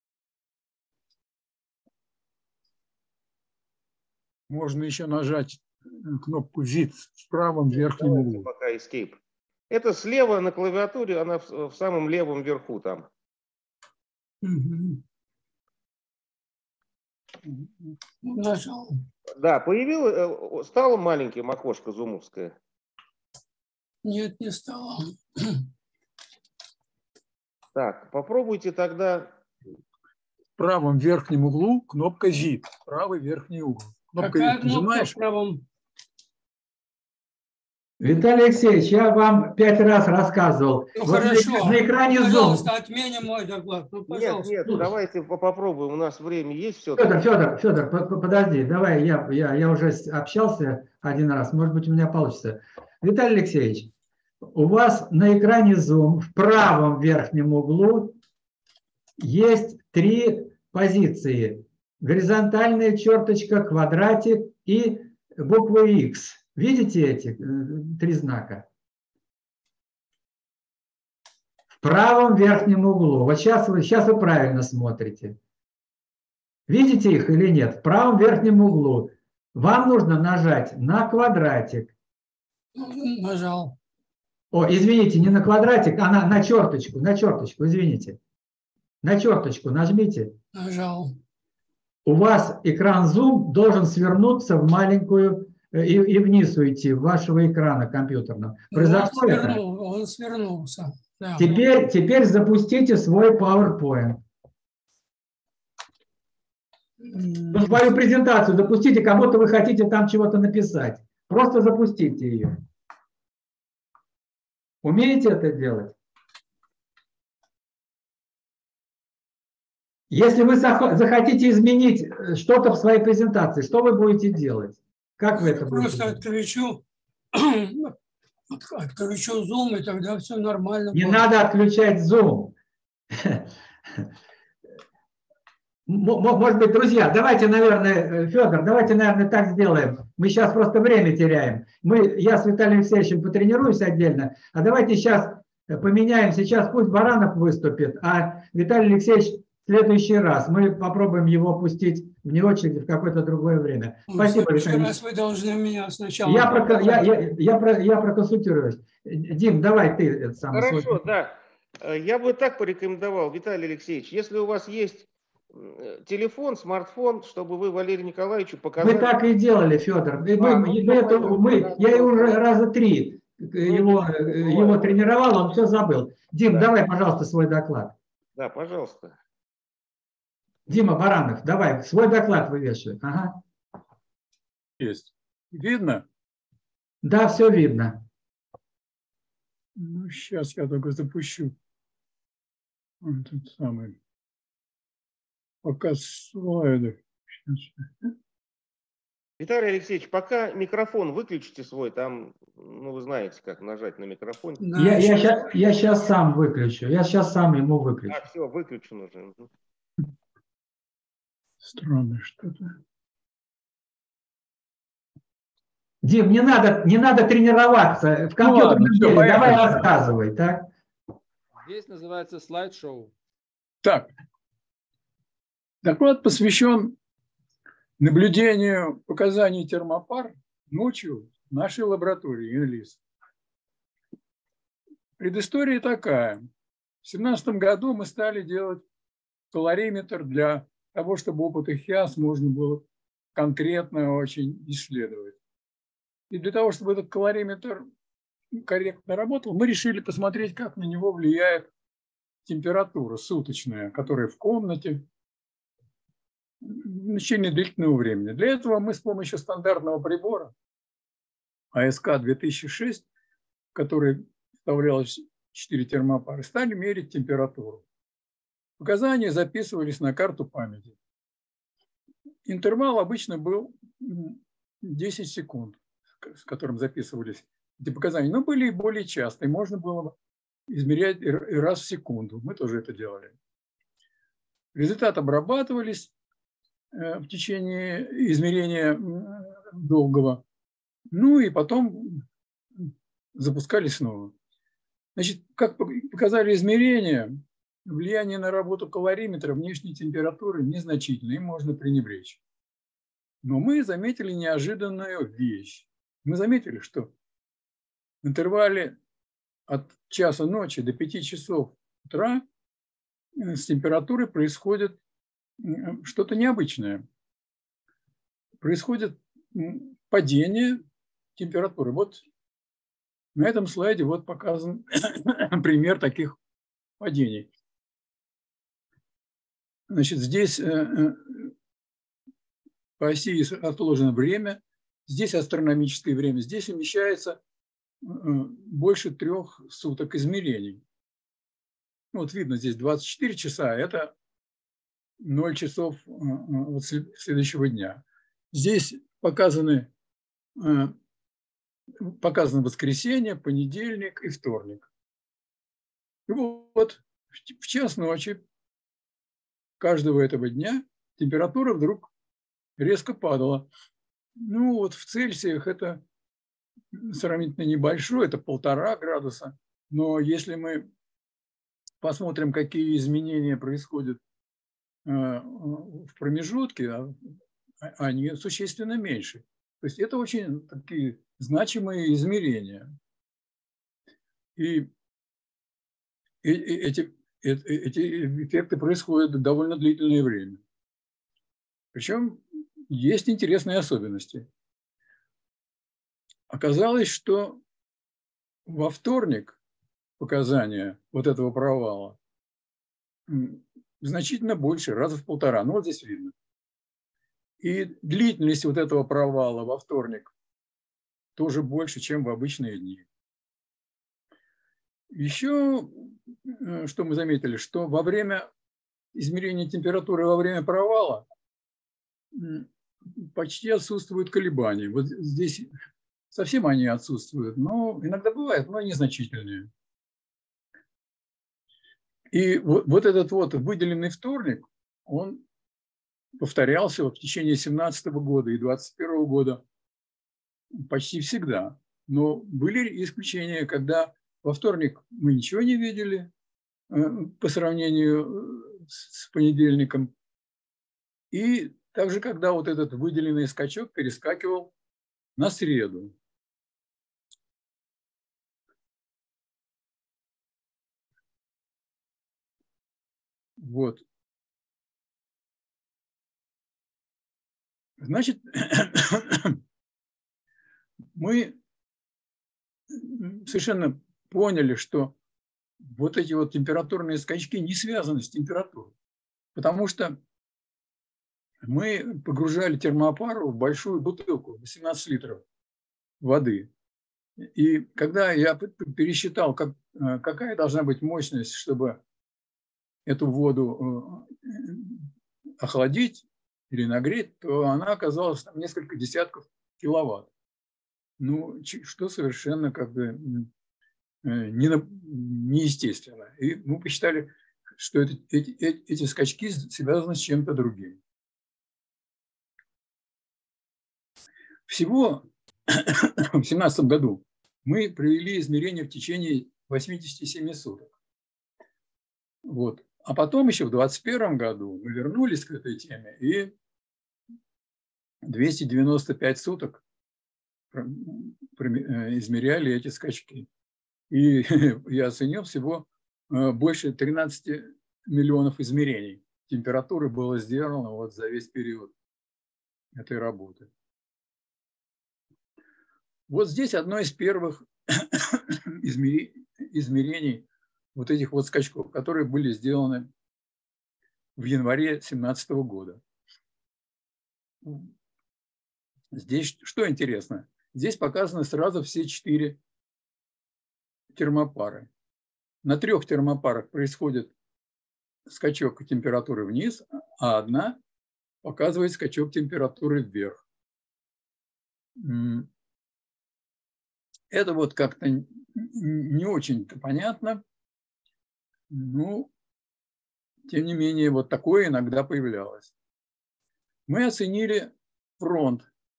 Можно еще нажать кнопку Vit в правом верхнем углу. Пока Escape. Это слева на клавиатуре, она в самом левом верху там. Нажал. Да, появилось, стало маленьким окошко зумовское? Нет, не стало. Так, попробуйте тогда. В правом верхнем углу кнопка Vit. Правый верхний угол. Какая кнопка в правом? Виталий Алексеевич, я вам 5 раз рассказывал. Ну, вот хорошо. На экране Zoom. Пожалуйста, отменим мой доклад. Ну, пожалуйста. Нет, давайте попробуем. У нас время есть все. Федор, подожди. Давай, я уже общался один раз. Может быть, у меня получится. Виталий Алексеевич, у вас на экране Zoom в правом верхнем углу есть 3 позиции. Горизонтальная черточка, квадратик и буква X. Видите эти 3 знака? В правом верхнем углу. Вот сейчас вы правильно смотрите. Видите их или нет? В правом верхнем углу. Вам нужно нажать на квадратик. Нажал. О, извините, не на квадратик, а на черточку, извините. На черточку нажмите. Нажал. У вас экран Zoom должен свернуться в маленькую и вниз уйти вашего экрана компьютерного. Произошло это? Он свернулся. Да. Теперь запустите свой PowerPoint. Ну, свою презентацию запустите, как будто вы хотите там чего-то написать. Просто запустите ее. Умеете это делать? Если вы захотите изменить что-то в своей презентации, что вы будете делать? Как вы это будете Просто отключу Zoom, и тогда все нормально. Не надо отключать Zoom. Может быть, друзья, давайте, наверное, Федор, давайте, наверное, так сделаем. Мы сейчас просто время теряем. Я с Виталием Алексеевичем потренируюсь отдельно, а давайте сейчас поменяем. Сейчас пусть Баранов выступит, а Виталий Алексеевич в следующий раз. Мы попробуем его пустить вне очереди в какое-то другое время. Спасибо, В следующий Виталий. раз вы должны меня сначала... Я проконсультируюсь. Дим, давай ты это самое. Хорошо, да. Я бы так порекомендовал, Виталий Алексеевич, если у вас есть телефон, смартфон, чтобы вы Валерию Николаевичу показали. Мы так и делали, Федор. Я уже раза 3 его тренировал, он все забыл. Дим, давай, пожалуйста, свой доклад. Да, пожалуйста. Дима Баранов, давай, свой доклад вывешивай. Ага. Есть. Видно? Да, все видно. Ну, сейчас я только запущу. Вот тут самый. Показ слайдов. Виталий Алексеевич, пока микрофон выключите свой, там, ну, вы знаете, как нажать на микрофон. Я сейчас сам выключу. Я сейчас сам ему выключу. А, все, выключен уже. Странно что-то. Дим, не надо тренироваться в компьютерном деле. Давай рассказывай, так? Здесь называется слайд-шоу. Так. Доклад посвящен наблюдению показаний термопар ночью в нашей лаборатории ЮНЛИС. Предыстория такая. В 2017 году мы стали делать калориметр для того, чтобы опыты ХИАС можно было конкретно очень исследовать. И для того, чтобы этот калориметр корректно работал, мы решили посмотреть, как на него влияет температура суточная, которая в комнате в течение длительного времени. Для этого мы с помощью стандартного прибора АСК 2006, в который вставлялось 4 термопары, стали мерить температуру. Показания записывались на карту памяти. Интервал обычно был 10 секунд, с которым записывались эти показания. Но были и более частые. Можно было измерять и раз в секунду. Мы тоже это делали. Результаты обрабатывались в течение измерения долгого. Ну и потом запускались снова. Значит, как показали измерения, влияние на работу калориметра внешней температуры незначительно, им можно пренебречь. Но мы заметили неожиданную вещь. Мы заметили, что в интервале от часа ночи до 5 часов утра с температурой происходит что-то необычное. Происходит падение температуры. Вот на этом слайде вот показан пример таких падений. Значит, здесь по оси отложено время, здесь астрономическое время, здесь умещается больше 3 суток измерений. Вот видно, здесь 24 часа, это 0 часов следующего дня. Здесь показано воскресенье, понедельник и вторник. И вот в час ночи каждого этого дня температура вдруг резко падала. Ну вот в Цельсиях это сравнительно небольшое, это 1,5 градуса. Но если мы посмотрим, какие изменения происходят в промежутке, они существенно меньше. То есть это очень такие значимые измерения. И эти эффекты происходят довольно длительное время. Причем есть интересные особенности. Оказалось, что во вторник показания вот этого провала значительно больше, раза в 1,5. Ну, вот здесь видно. И длительность вот этого провала во вторник тоже больше, чем в обычные дни. Еще, что мы заметили, что во время измерения температуры, во время провала почти отсутствуют колебания. Вот здесь совсем они отсутствуют, но иногда бывает, но незначительные. И вот этот вот выделенный вторник, он повторялся в течение 2017 года и 2021 года почти всегда. Но были исключения, когда во вторник мы ничего не видели по сравнению с понедельником. И также, когда вот этот выделенный скачок перескакивал на среду. Вот. Значит, мы совершенно поняли, что вот эти вот температурные скачки не связаны с температурой, потому что мы погружали термоаппару в большую бутылку, 18 литров воды. И когда я пересчитал, какая должна быть мощность, чтобы эту воду охладить или нагреть, то она оказалась там несколько десятков киловатт. Ну, что совершенно как бы неестественно. И мы посчитали, что эти скачки связаны с чем-то другим. Всего в 2017 году мы провели измерения в течение 87 суток. Вот. А потом еще в 2021 году мы вернулись к этой теме и 295 суток измеряли эти скачки. И я оценил всего больше 13 миллионов измерений температуры было сделано вот за весь период этой работы. Вот здесь одно из первых измерений вот этих вот скачков, которые были сделаны в январе 2017 года. Здесь что интересно? Здесь показаны сразу все 4 термопары. На 3 термопарах происходит скачок температуры вниз, а одна показывает скачок температуры вверх. Это вот как-то не очень-то понятно. Ну, тем не менее, вот такое иногда появлялось. Мы оценили фронт,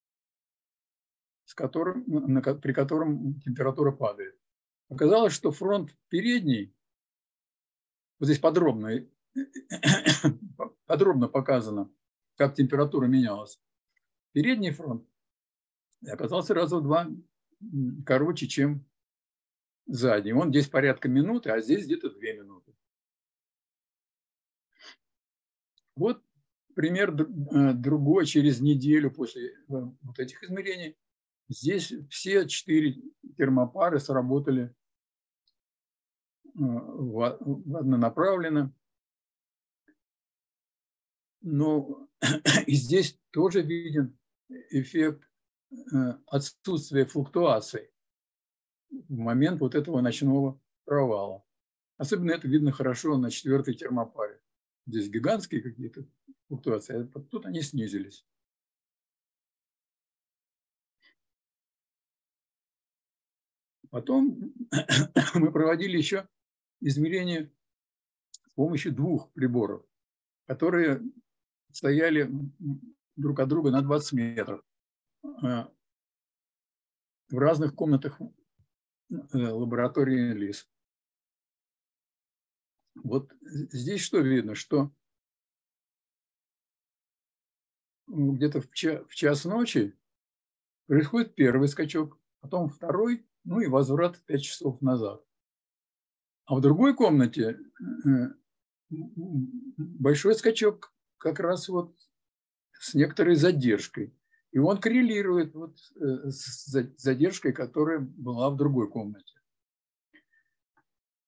при котором температура падает. Оказалось, что фронт передний, вот здесь подробно показано, как температура менялась. Передний фронт оказался раза в 2 короче, чем задний. Он здесь порядка минуты, а здесь где-то 2 минуты. Вот пример другой через неделю после вот этих измерений. Здесь все 4 термопары сработали однонаправленно. Но и здесь тоже виден эффект отсутствия флуктуаций в момент вот этого ночного провала. Особенно это видно хорошо на 4-й термопаре. Здесь гигантские какие-то флуктуации, а тут они снизились. Потом мы проводили еще измерения с помощью 2 приборов, которые стояли друг от друга на 20 метров в разных комнатах лаборатории ЛИС. Вот здесь что видно, что где-то в час ночи происходит первый скачок, потом второй, ну и возврат 5 часов назад. А в другой комнате большой скачок как раз вот с некоторой задержкой. И он коррелирует вот с задержкой, которая была в другой комнате.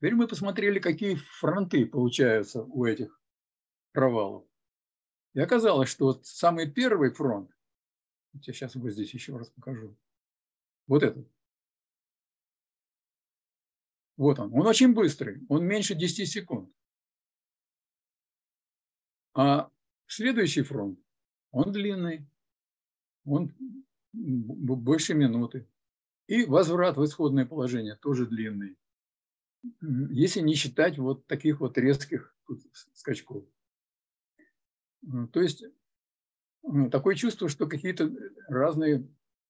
Теперь мы посмотрели, какие фронты получаются у этих провалов. И оказалось, что вот самый первый фронт, я сейчас его здесь еще раз покажу, вот этот. Вот он очень быстрый, он меньше 10 секунд. А следующий фронт, он длинный, он больше минуты. И возврат в исходное положение тоже длинный, если не считать вот таких вот резких скачков. То есть такое чувство, что какие-то разные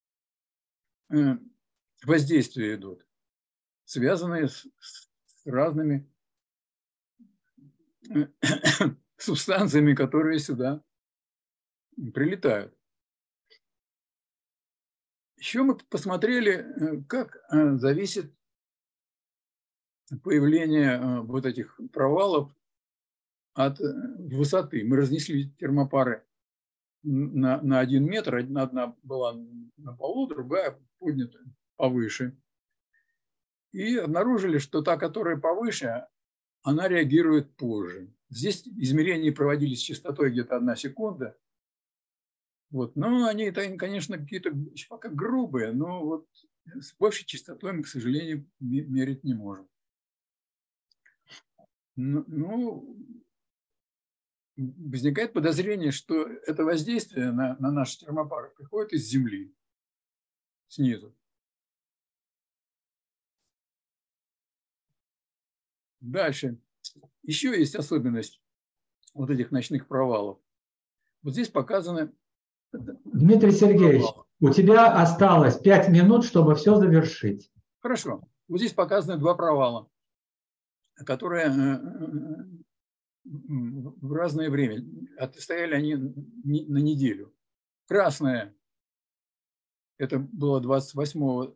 воздействия идут, связанные с разными субстанциями, которые сюда прилетают. Еще мы посмотрели, как зависит появление вот этих провалов от высоты. Мы разнесли термопары на 1 метр. Одна была на полу, другая поднята повыше. И обнаружили, что та, которая повыше, она реагирует позже. Здесь измерения проводились с частотой где-то 1 секунда. Вот. Но они, конечно, какие-то пока грубые, но вот с большей частотой мы, к сожалению, мерить не можем. Ну, возникает подозрение, что это воздействие на наши термопары приходит из Земли, снизу. Дальше. Еще есть особенность вот этих ночных провалов. Вот здесь показаны... Дмитрий Сергеевич, у тебя осталось 5 минут, чтобы все завершить. Хорошо. Вот здесь показаны 2 провала, которые в разное время. Стояли они на неделю. Красное – это было 28-27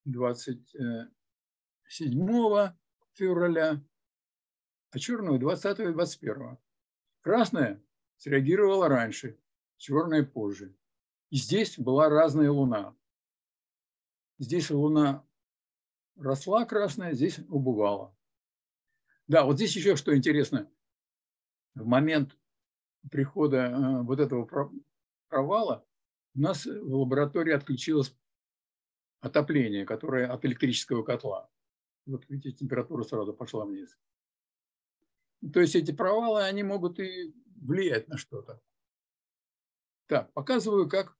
февраля, а черного 20 и 21. Красное среагировало раньше, черное позже. И здесь была разная луна. Здесь луна росла красная, здесь убывала. Да, вот здесь еще что интересно. В момент прихода вот этого провала у нас в лаборатории отключилось отопление, которое от электрического котла. Вот видите, температура сразу пошла вниз. То есть эти провалы, они могут и влиять на что-то. Так, показываю, как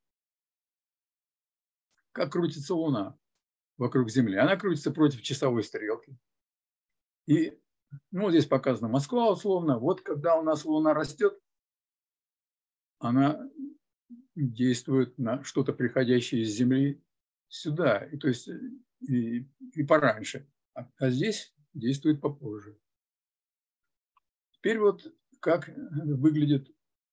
крутится Луна вокруг Земли. Она крутится против часовой стрелки. И ну, здесь показана Москва условно. Вот когда у нас Луна растет, она действует на что-то, приходящее из Земли сюда. И, то есть и пораньше. А здесь действует попозже. Теперь вот как выглядит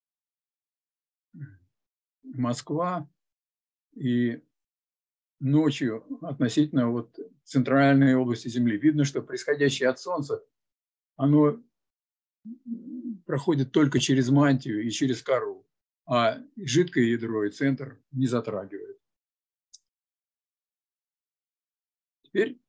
Москва и ночью относительно вот центральной области Земли. Видно, что происходящее от Солнца, оно проходит только через мантию и через кору, а жидкое ядро и центр не затрагивает. Теперь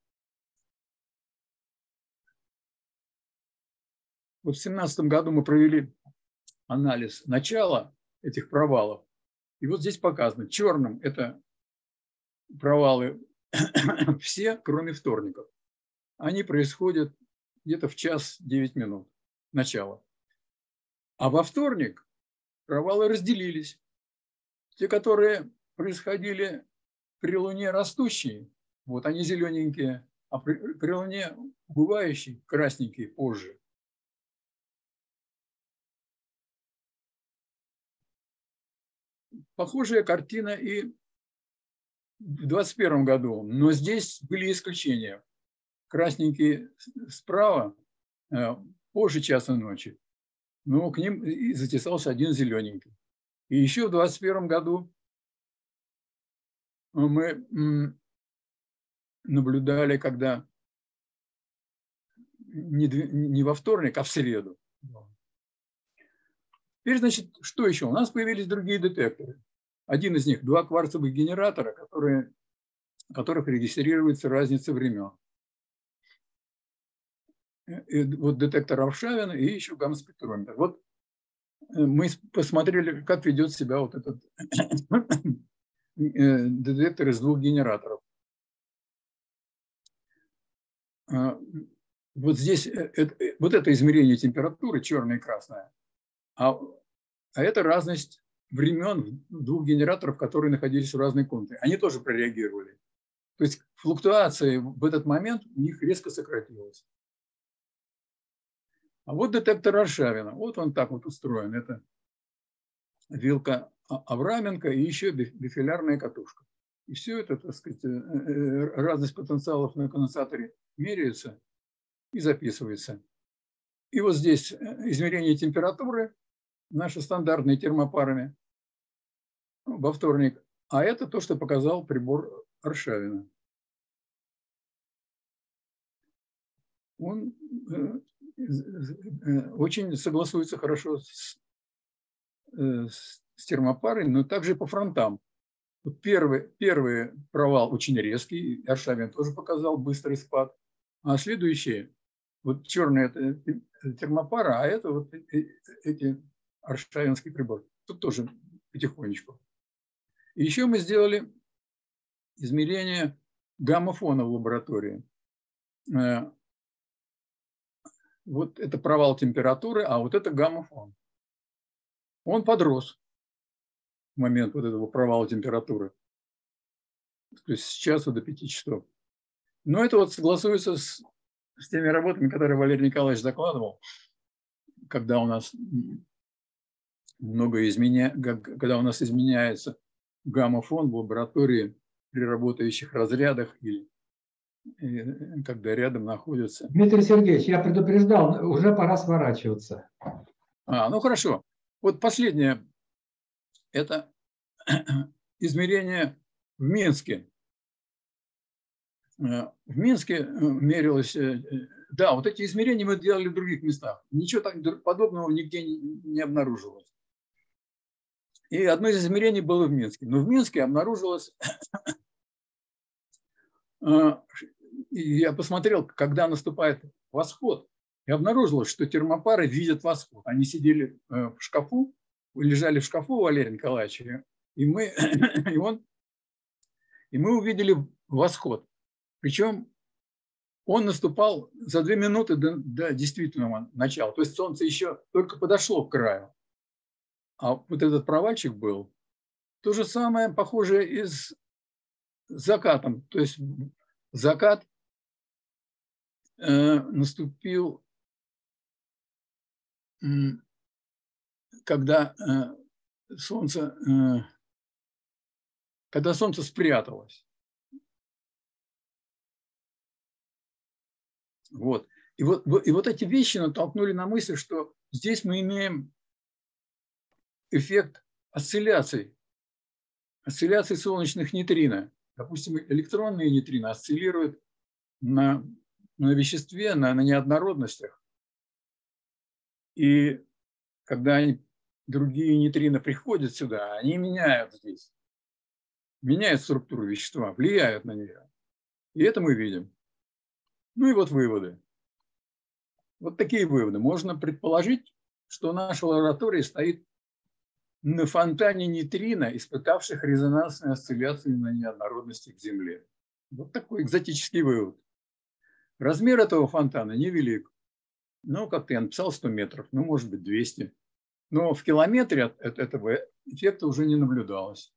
вот в 2017 году мы провели анализ начала этих провалов. И вот здесь показано. Черным это провалы все, кроме вторников. Они происходят где-то в 1:09 начала. А во вторник провалы разделились. Те, которые происходили при Луне растущей, вот они зелененькие, а при Луне убывающей красненькие позже. Похожая картина и в 2021 году, но здесь были исключения. Красненькие справа позже часа ночи, но к ним и затесался один зелененький. И еще в 2021 году мы наблюдали, когда не во вторник, а в среду. Теперь, значит, что еще? У нас появились другие детекторы. Один из них – 2 кварцевых генератора, в которых регистрируется разница времен. вот детектор Аршавина и еще гамма-спектрометр. Вот мы посмотрели, как ведет себя вот этот детектор из двух генераторов. Вот здесь вот это измерение температуры, черное и красное, а это разность времен двух генераторов, которые находились в разной комнате. Они тоже прореагировали. То есть флуктуация в этот момент у них резко сократилась. А вот детектор Аршавина. Вот он так вот устроен. Это вилка Авраменко и еще бифилярная катушка. И все это, так сказать, разность потенциалов на конденсаторе меряется и записывается. И вот здесь измерение температуры, наши стандартные термопарами во вторник. А это то, что показал прибор Аршавина. Он очень согласуется хорошо с термопарой, но также по фронтам. Первый провал очень резкий, Аршавин тоже показал быстрый спад, а следующие, вот черная это термопара, а это вот эти аршавинский прибор. Тут тоже потихонечку. И еще мы сделали измерение гамма-фона в лаборатории. Вот это провал температуры, а вот это гамма-фон. Он подрос в момент вот этого провала температуры. То есть с часу до 5 часов. Но это вот согласуется с теми работами, которые Валерий Николаевич закладывал, когда у нас когда у нас изменяется гамма-фон в лаборатории при работающих разрядах или когда рядом находятся. Дмитрий Сергеевич, я предупреждал, уже пора сворачиваться. Ну хорошо. Вот последнее. Это измерение в Минске. В Минске мерилось... Да, вот эти измерения мы делали в других местах. Ничего так подобного нигде не обнаружилось. И одно из измерений было в Минске. Но в Минске обнаружилось... Я посмотрел, когда наступает восход, и обнаружилось, что термопары видят восход. Они сидели в шкафу, лежали в шкафу у Валерия Николаевича, и мы увидели восход. Причем он наступал за 2 минуты до действительного начала. То есть солнце еще только подошло к краю. А вот этот провальчик был. То же самое, похоже, и с закатом. То есть закат наступил, когда солнце спряталось. Вот. И вот эти вещи натолкнули на мысль, что здесь мы имеем эффект осцилляций солнечных нейтрино. Допустим, электронные нейтрино осциллируют на веществе, на неоднородностях. И когда другие нейтрино приходят сюда, они меняют здесь, меняют структуру вещества, влияют на нее. И это мы видим. Ну и вот выводы. Вот такие выводы. Можно предположить, что наша лаборатория стоит на фонтане нейтрино, испытавших резонансные осцилляции на неоднородности к Земле. Вот такой экзотический вывод. Размер этого фонтана невелик. Ну, как-то я написал 100 метров, ну, может быть, 200. Но в километре от этого эффекта уже не наблюдалось.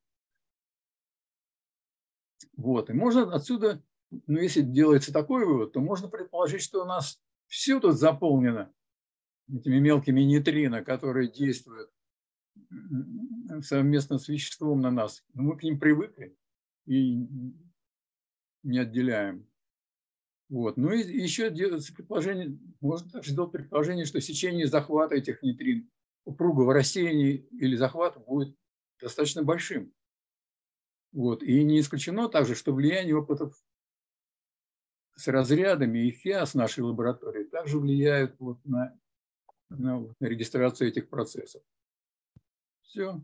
Вот. И можно отсюда, ну, если делается такой вывод, то можно предположить, что у нас все тут заполнено этими мелкими нейтрино, которые действуют совместно с веществом на нас. Но мы к ним привыкли и не отделяем. Вот. Ну и еще делается предположение, можно также сделать предположение, что сечение захвата этих нейтрин упругого рассеяния или захвата будет достаточно большим. Вот. И не исключено также, что влияние опытов с разрядами и ФИАС нашей лаборатории также влияют вот на регистрацию этих процессов. Все.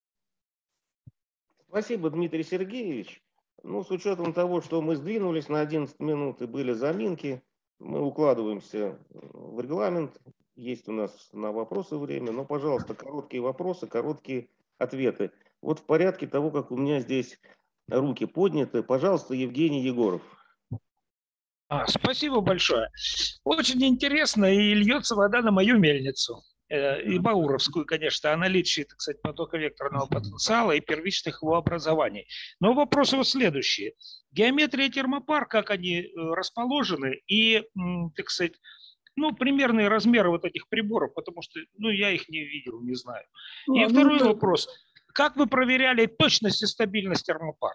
Спасибо, Дмитрий Сергеевич. Ну, с учетом того, что мы сдвинулись на 11 минут и были заминки, Мы укладываемся в регламент. Есть у нас на вопросы время, но, пожалуйста, короткие вопросы, короткие ответы. Вот в порядке того, как у меня здесь руки подняты, пожалуйста, Евгений Егоров. Спасибо большое. Очень интересно, и льется вода на мою мельницу. И Бауровскую, конечно, о наличии, так сказать, потоковекторного потенциала и первичных его образований. Но вопросы вот следующие. Геометрия термопар, как они расположены, и, так сказать, примерные размеры вот этих приборов, потому что, я их не видел, не знаю. И второй вопрос. Как вы проверяли точность и стабильность термопар?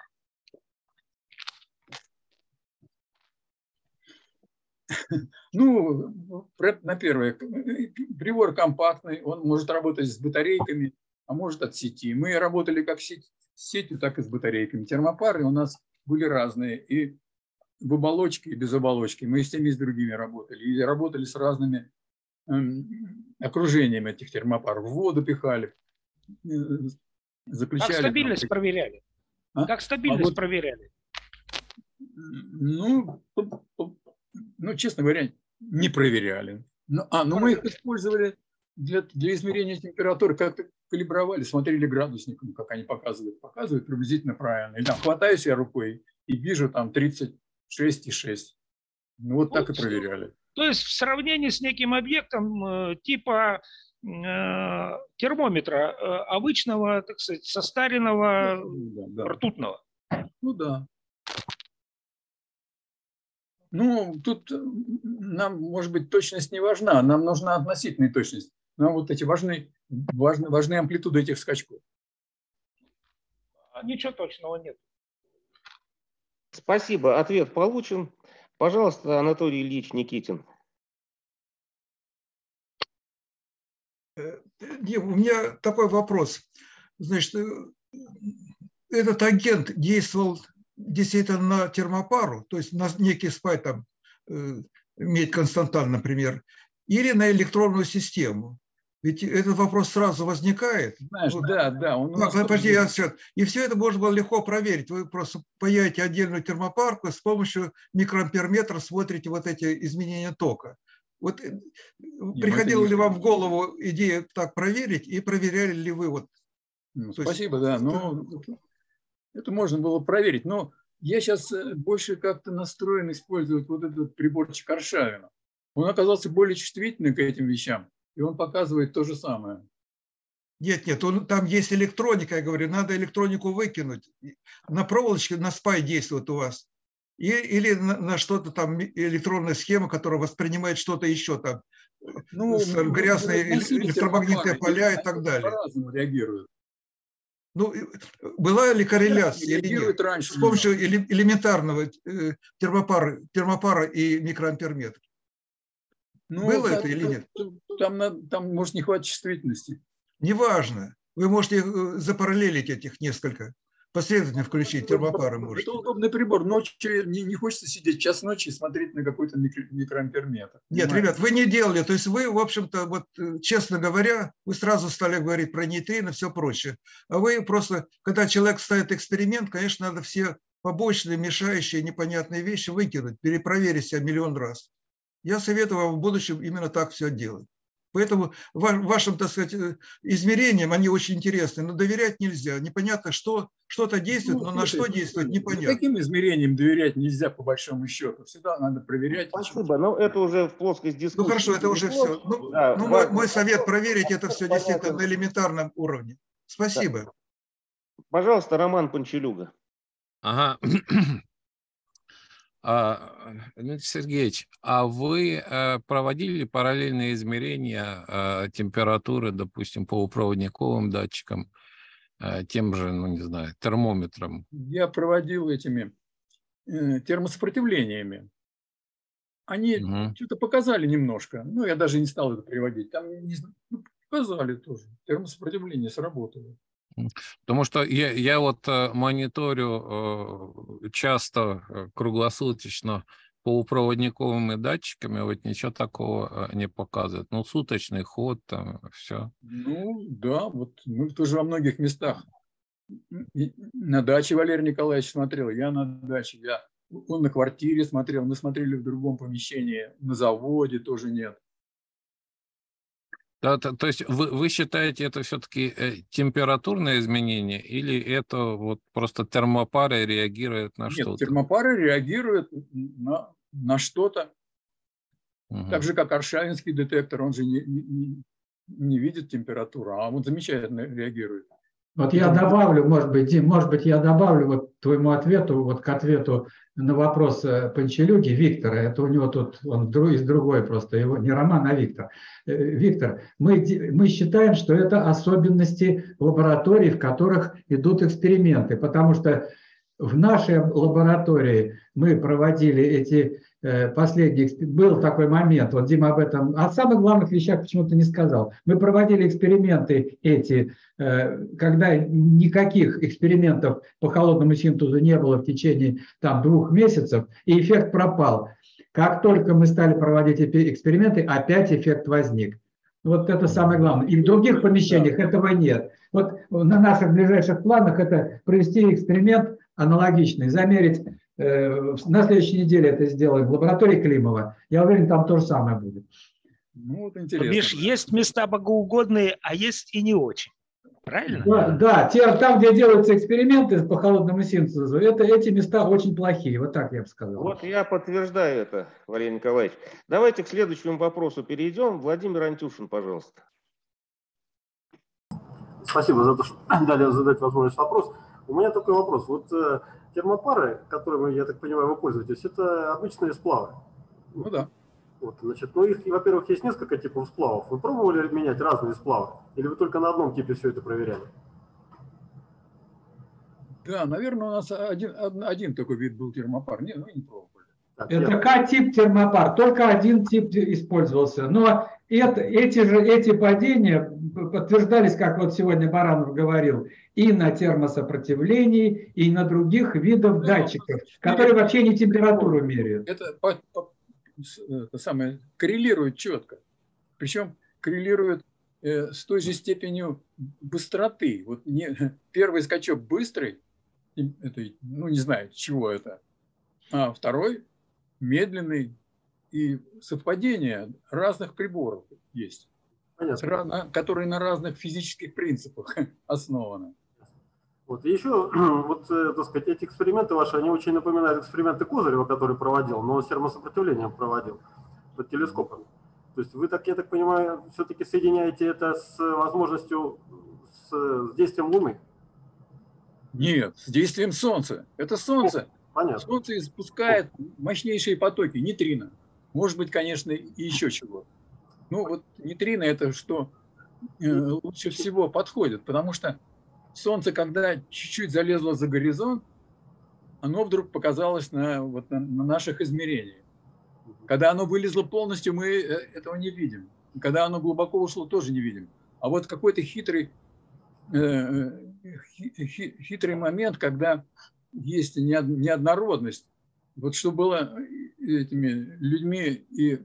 На первое, прибор компактный, он может работать с батарейками, а может от сети. Мы работали как с сетью, так и с батарейками. Термопары у нас были разные, и в оболочке, и без оболочки. Мы с теми, и с другими работали. И работали с разными окружениями этих термопар. В воду пихали, заключали. Как стабильность проверяли? Как стабильность проверяли? Честно говоря, не проверяли. Мы их использовали для измерения температуры, как-то калибровали, смотрели градусником, как они показывают. Показывают приблизительно правильно. И там хватаюсь я рукой и вижу там 36,6. Так и проверяли. То есть в сравнении с неким объектом типа термометра обычного, так сказать, состаренного, ртутного. Да. Тут нам, может быть, точность не важна, нам нужна относительная точность. Нам вот эти важны амплитуды этих скачков. Ничего точного нет. Спасибо, ответ получен. Пожалуйста, Анатолий Ильич Никитин. У меня такой вопрос. Значит, этот агент действовал действительно на термопару, то есть на некий спай, там, медь константан, например, или на электронную систему? Ведь этот вопрос сразу возникает. Знаешь, И все это можно было легко проверить. Вы просто паяете отдельную термопарку, с помощью микроамперметра смотрите вот эти изменения тока. Вот приходила ли вам в голову идея так проверить, и проверяли ли вы? Спасибо, да. Это можно было проверить. Но я сейчас больше как-то настроен использовать вот этот приборчик Аршавина. Он оказался более чувствительным к этим вещам, и он показывает то же самое. Нет, там есть электроника, я говорю, надо электронику выкинуть. На проволочке, на спай действует у вас. Или на что-то там электронная схема, которая воспринимает что-то еще там, грязные электромагнитные поля и так далее. По-разному реагируют. Была ли корреляция или нет? Раньше, с помощью элементарного термопара и микроамперметра? Было это или нет? Там может не хватить чувствительности. Неважно. Вы можете запараллелить этих несколько. Последовательно включить термопары можете. Это удобный прибор. Ночью не хочется сидеть в час ночи и смотреть на какой-то микроамперметр. Нет, ребят, вы не делали. То есть вы, в общем-то, честно говоря, вы сразу стали говорить про нейтрино, все прочее. А вы просто, когда человек ставит эксперимент, конечно, надо все побочные, мешающие, непонятные вещи выкинуть, перепроверить себя миллион раз. Я советую вам в будущем именно так все делать. Поэтому вашим, так сказать, измерениям они очень интересны, но доверять нельзя. Непонятно, что-то действует, но на что действует, непонятно. Каким измерениям доверять нельзя, по большому счету? Всегда надо проверять. Спасибо, но это уже в плоскость дискуссии. Хорошо, это уже все. Мой совет проверить это все действительно на элементарном уровне. Спасибо. Да. Пожалуйста, Роман Панчелюга. Ага. Дмитрий Сергеевич, а вы проводили параллельные измерения температуры, допустим, по полупроводниковым датчикам, тем же, не знаю, термометром? Я проводил этими термосопротивлениями. Они что-то показали немножко, я даже не стал это приводить. Там показали тоже, термосопротивление сработало. Потому что я вот мониторю часто, круглосуточно полупроводниковыми датчиками, вот ничего такого не показывает. Суточный ход, там все. Да, вот мы тоже во многих местах. На даче Валерий Николаевич смотрел, я на даче. Я Он на квартире смотрел, мы смотрели в другом помещении, на заводе тоже нет. Да, то есть вы считаете это все-таки температурное изменение или это вот просто термопара реагирует на что-то? Нет, термопара реагирует на что-то. Так же, как аршавинский детектор, он же не видит температуру, а он замечательно реагирует. Вот я добавлю, может быть, Дим, я добавлю вот к твоему ответу, вот к ответу на вопрос Панчелюги, Виктора, это у него тут, он из другой просто, его не Роман, а Виктор. Виктор, мы считаем, что это особенности лабораторий, в которых идут эксперименты, потому что в нашей лаборатории мы проводили эти последние, был такой момент, вот Дима об этом, о самых главных вещах почему-то не сказал. Мы проводили эксперименты эти, когда никаких экспериментов по холодному синтезу не было в течение там 2 месяцев, и эффект пропал. Как только мы стали проводить эти эксперименты, опять эффект возник. Вот это самое главное. И в других помещениях этого нет. Вот на наших ближайших планах это провести эксперимент аналогичный, замерить. На следующей неделе это сделаем в лаборатории Климова. Я уверен, там то же самое будет. Ну, вот интересно. Видишь, есть места богоугодные, а есть и не очень. Правильно? Да, там, где делаются эксперименты по холодному синтезу, эти места очень плохие. Вот так я бы сказал. Вот я подтверждаю это, Валерий Николаевич. Давайте к следующему вопросу перейдем. Владимир Антюшин, пожалуйста. Спасибо за то, что дали задать возможность вопрос. У меня такой вопрос. Вот термопары, которыми, я так понимаю, вы пользуетесь, это обычные сплавы. Ну да. Вот, значит, ну их, во-первых, есть несколько типов сплавов. Вы пробовали менять разные сплавы? Или вы только на одном типе все это проверяли? Да, наверное, у нас один такой вид был термопар. Нет, мы не пробовали. Это К-тип термопар, только один тип использовался. Но эти падения подтверждались, как вот сегодня Баранов говорил, и на термосопротивлении, и на других видах датчиков, которые вообще не температуру меряют. Это самое коррелирует четко. Причем коррелирует с той же степенью быстроты. Вот первый скачок быстрый, это, ну не знаю, чего это, а второй медленный, и совпадение разных приборов есть, которые на разных физических принципах основаны. Вот и еще, вот, так сказать, эти эксперименты ваши, они очень напоминают эксперименты Козырева, который проводил, но с термосопротивлением проводил под телескопом. То есть вы, я так понимаю, все-таки соединяете это с возможностью, с действием Луны? Нет, с действием Солнца. Это Солнце. Понятно. Солнце испускает мощнейшие потоки, нейтрино. Может быть, конечно, и еще чего. Ну вот нейтрино это что лучше всего подходит, потому что Солнце, когда чуть-чуть залезло за горизонт, оно вдруг показалось на наших измерениях. Когда оно вылезло полностью, мы этого не видим. Когда оно глубоко ушло, тоже не видим. А вот какой-то хитрый момент, когда есть неоднородность. Вот что было этими людьми и...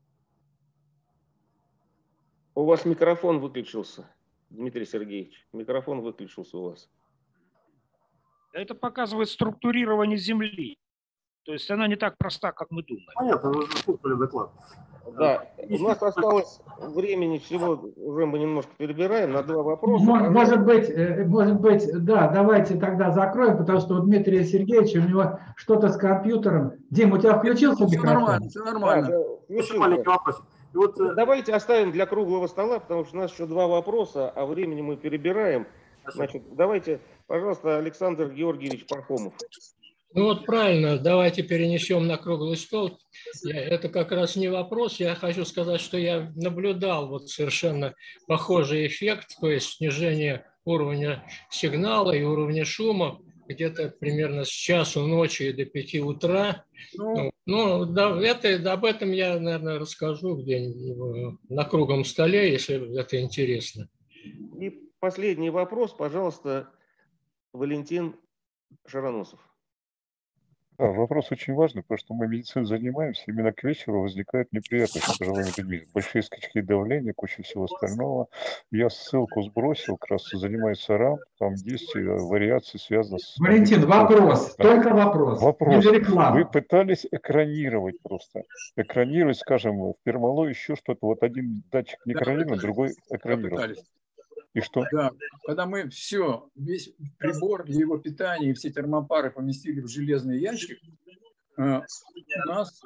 У вас микрофон выключился, Дмитрий Сергеевич. Микрофон выключился у вас. Это показывает структурирование Земли. То есть она не так проста, как мы думаем. Понятно, вы же слушали доклад. Да, у нас осталось времени всего, уже мы немножко перебираем на 2 вопроса. Может быть, да, давайте тогда закроем, потому что у Дмитрия Сергеевича, у него что-то с компьютером. Дим, у тебя включился микрофон? Все нормально. Да, давайте оставим для круглого стола, потому что у нас еще 2 вопроса, а времени мы перебираем. Значит, давайте, пожалуйста, Александр Георгиевич Пархомов. Ну вот правильно, давайте перенесем на круглый стол. Это как раз не вопрос. Я хочу сказать, что я наблюдал вот совершенно похожий эффект, то есть снижение уровня сигнала и уровня шума где-то примерно с часу ночи до 5 утра. Ну, да, об этом я, наверное, расскажу где-нибудь на круглом столе, если это интересно. И последний вопрос, пожалуйста, Валентин Шароносов. Да, вопрос очень важный, потому что мы медициной занимаемся, именно к вечеру возникают неприятности с пожилыми людьми. Большие скачки давления, куча всего остального. Я ссылку сбросил, как раз занимается РАМ, там есть вариации, связанные с... Валентин, вопрос, да. Только вопрос. Вопрос. Вы пытались экранировать просто. Экранировать, скажем, в Пермало еще что-то. Вот один датчик не экранирован, другой экранирован. И что? Да, когда мы весь прибор, его питание и все термопары поместили в железный ящик, у нас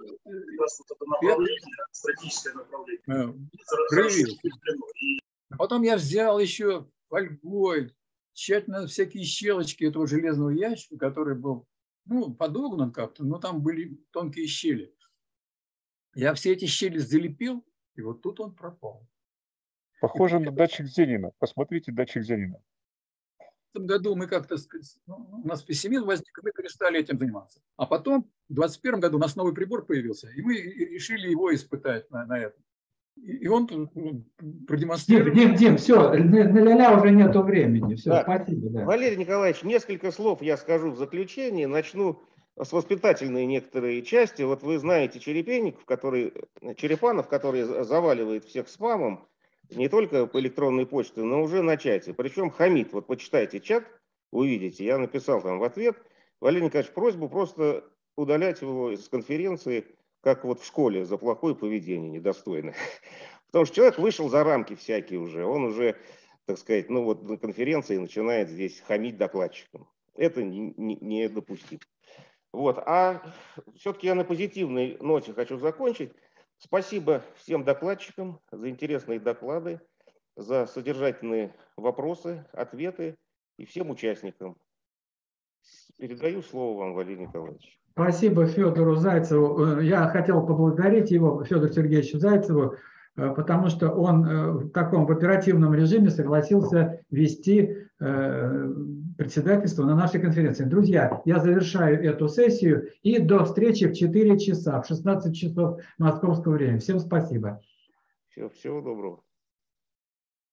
проявился. Потом я взял еще фольгой, тщательно всякие щелочки этого железного ящика, который был подогнан как-то, но там были тонкие щели. Я все эти щели залепил, и вот тут он пропал. Похоже на датчик Зенина. Посмотрите датчик Зенина. В этом году мы как-то, у нас пессимизм возник, и мы перестали этим заниматься. А потом, в 2021 году у нас новый прибор появился, и мы решили его испытать на этом. И он продемонстрировал... Дим, все, на ля-ля уже нету времени. Все, да. Спасибо. Да. Валерий Николаевич, несколько слов я скажу в заключение. Начну с воспитательной некоторые части. Вот вы знаете Черепанов, который заваливает всех спамом, не только по электронной почте, но уже на чате. Причем хамит. Вот почитайте чат, увидите. Я написал там в ответ. Валерий Николаевич, просьбу просто удалять его из конференции, как вот в школе, за плохое поведение, недостойное. Потому что человек вышел за рамки всякие уже. Он уже, так сказать, на конференции начинает здесь хамить докладчикам. Это недопустимо. Вот. А все-таки я на позитивной ноте хочу закончить. Спасибо всем докладчикам за интересные доклады, за содержательные вопросы, ответы и всем участникам. Передаю слово вам, Валерий Николаевич. Спасибо Федору Зайцеву. Я хотел поблагодарить его, Федору Сергеевичу Зайцеву, потому что он в таком оперативном режиме согласился вести председательство на нашей конференции. Друзья, я завершаю эту сессию и до встречи в 4 часа, в 16 часов московского времени. Всем спасибо. Всего доброго.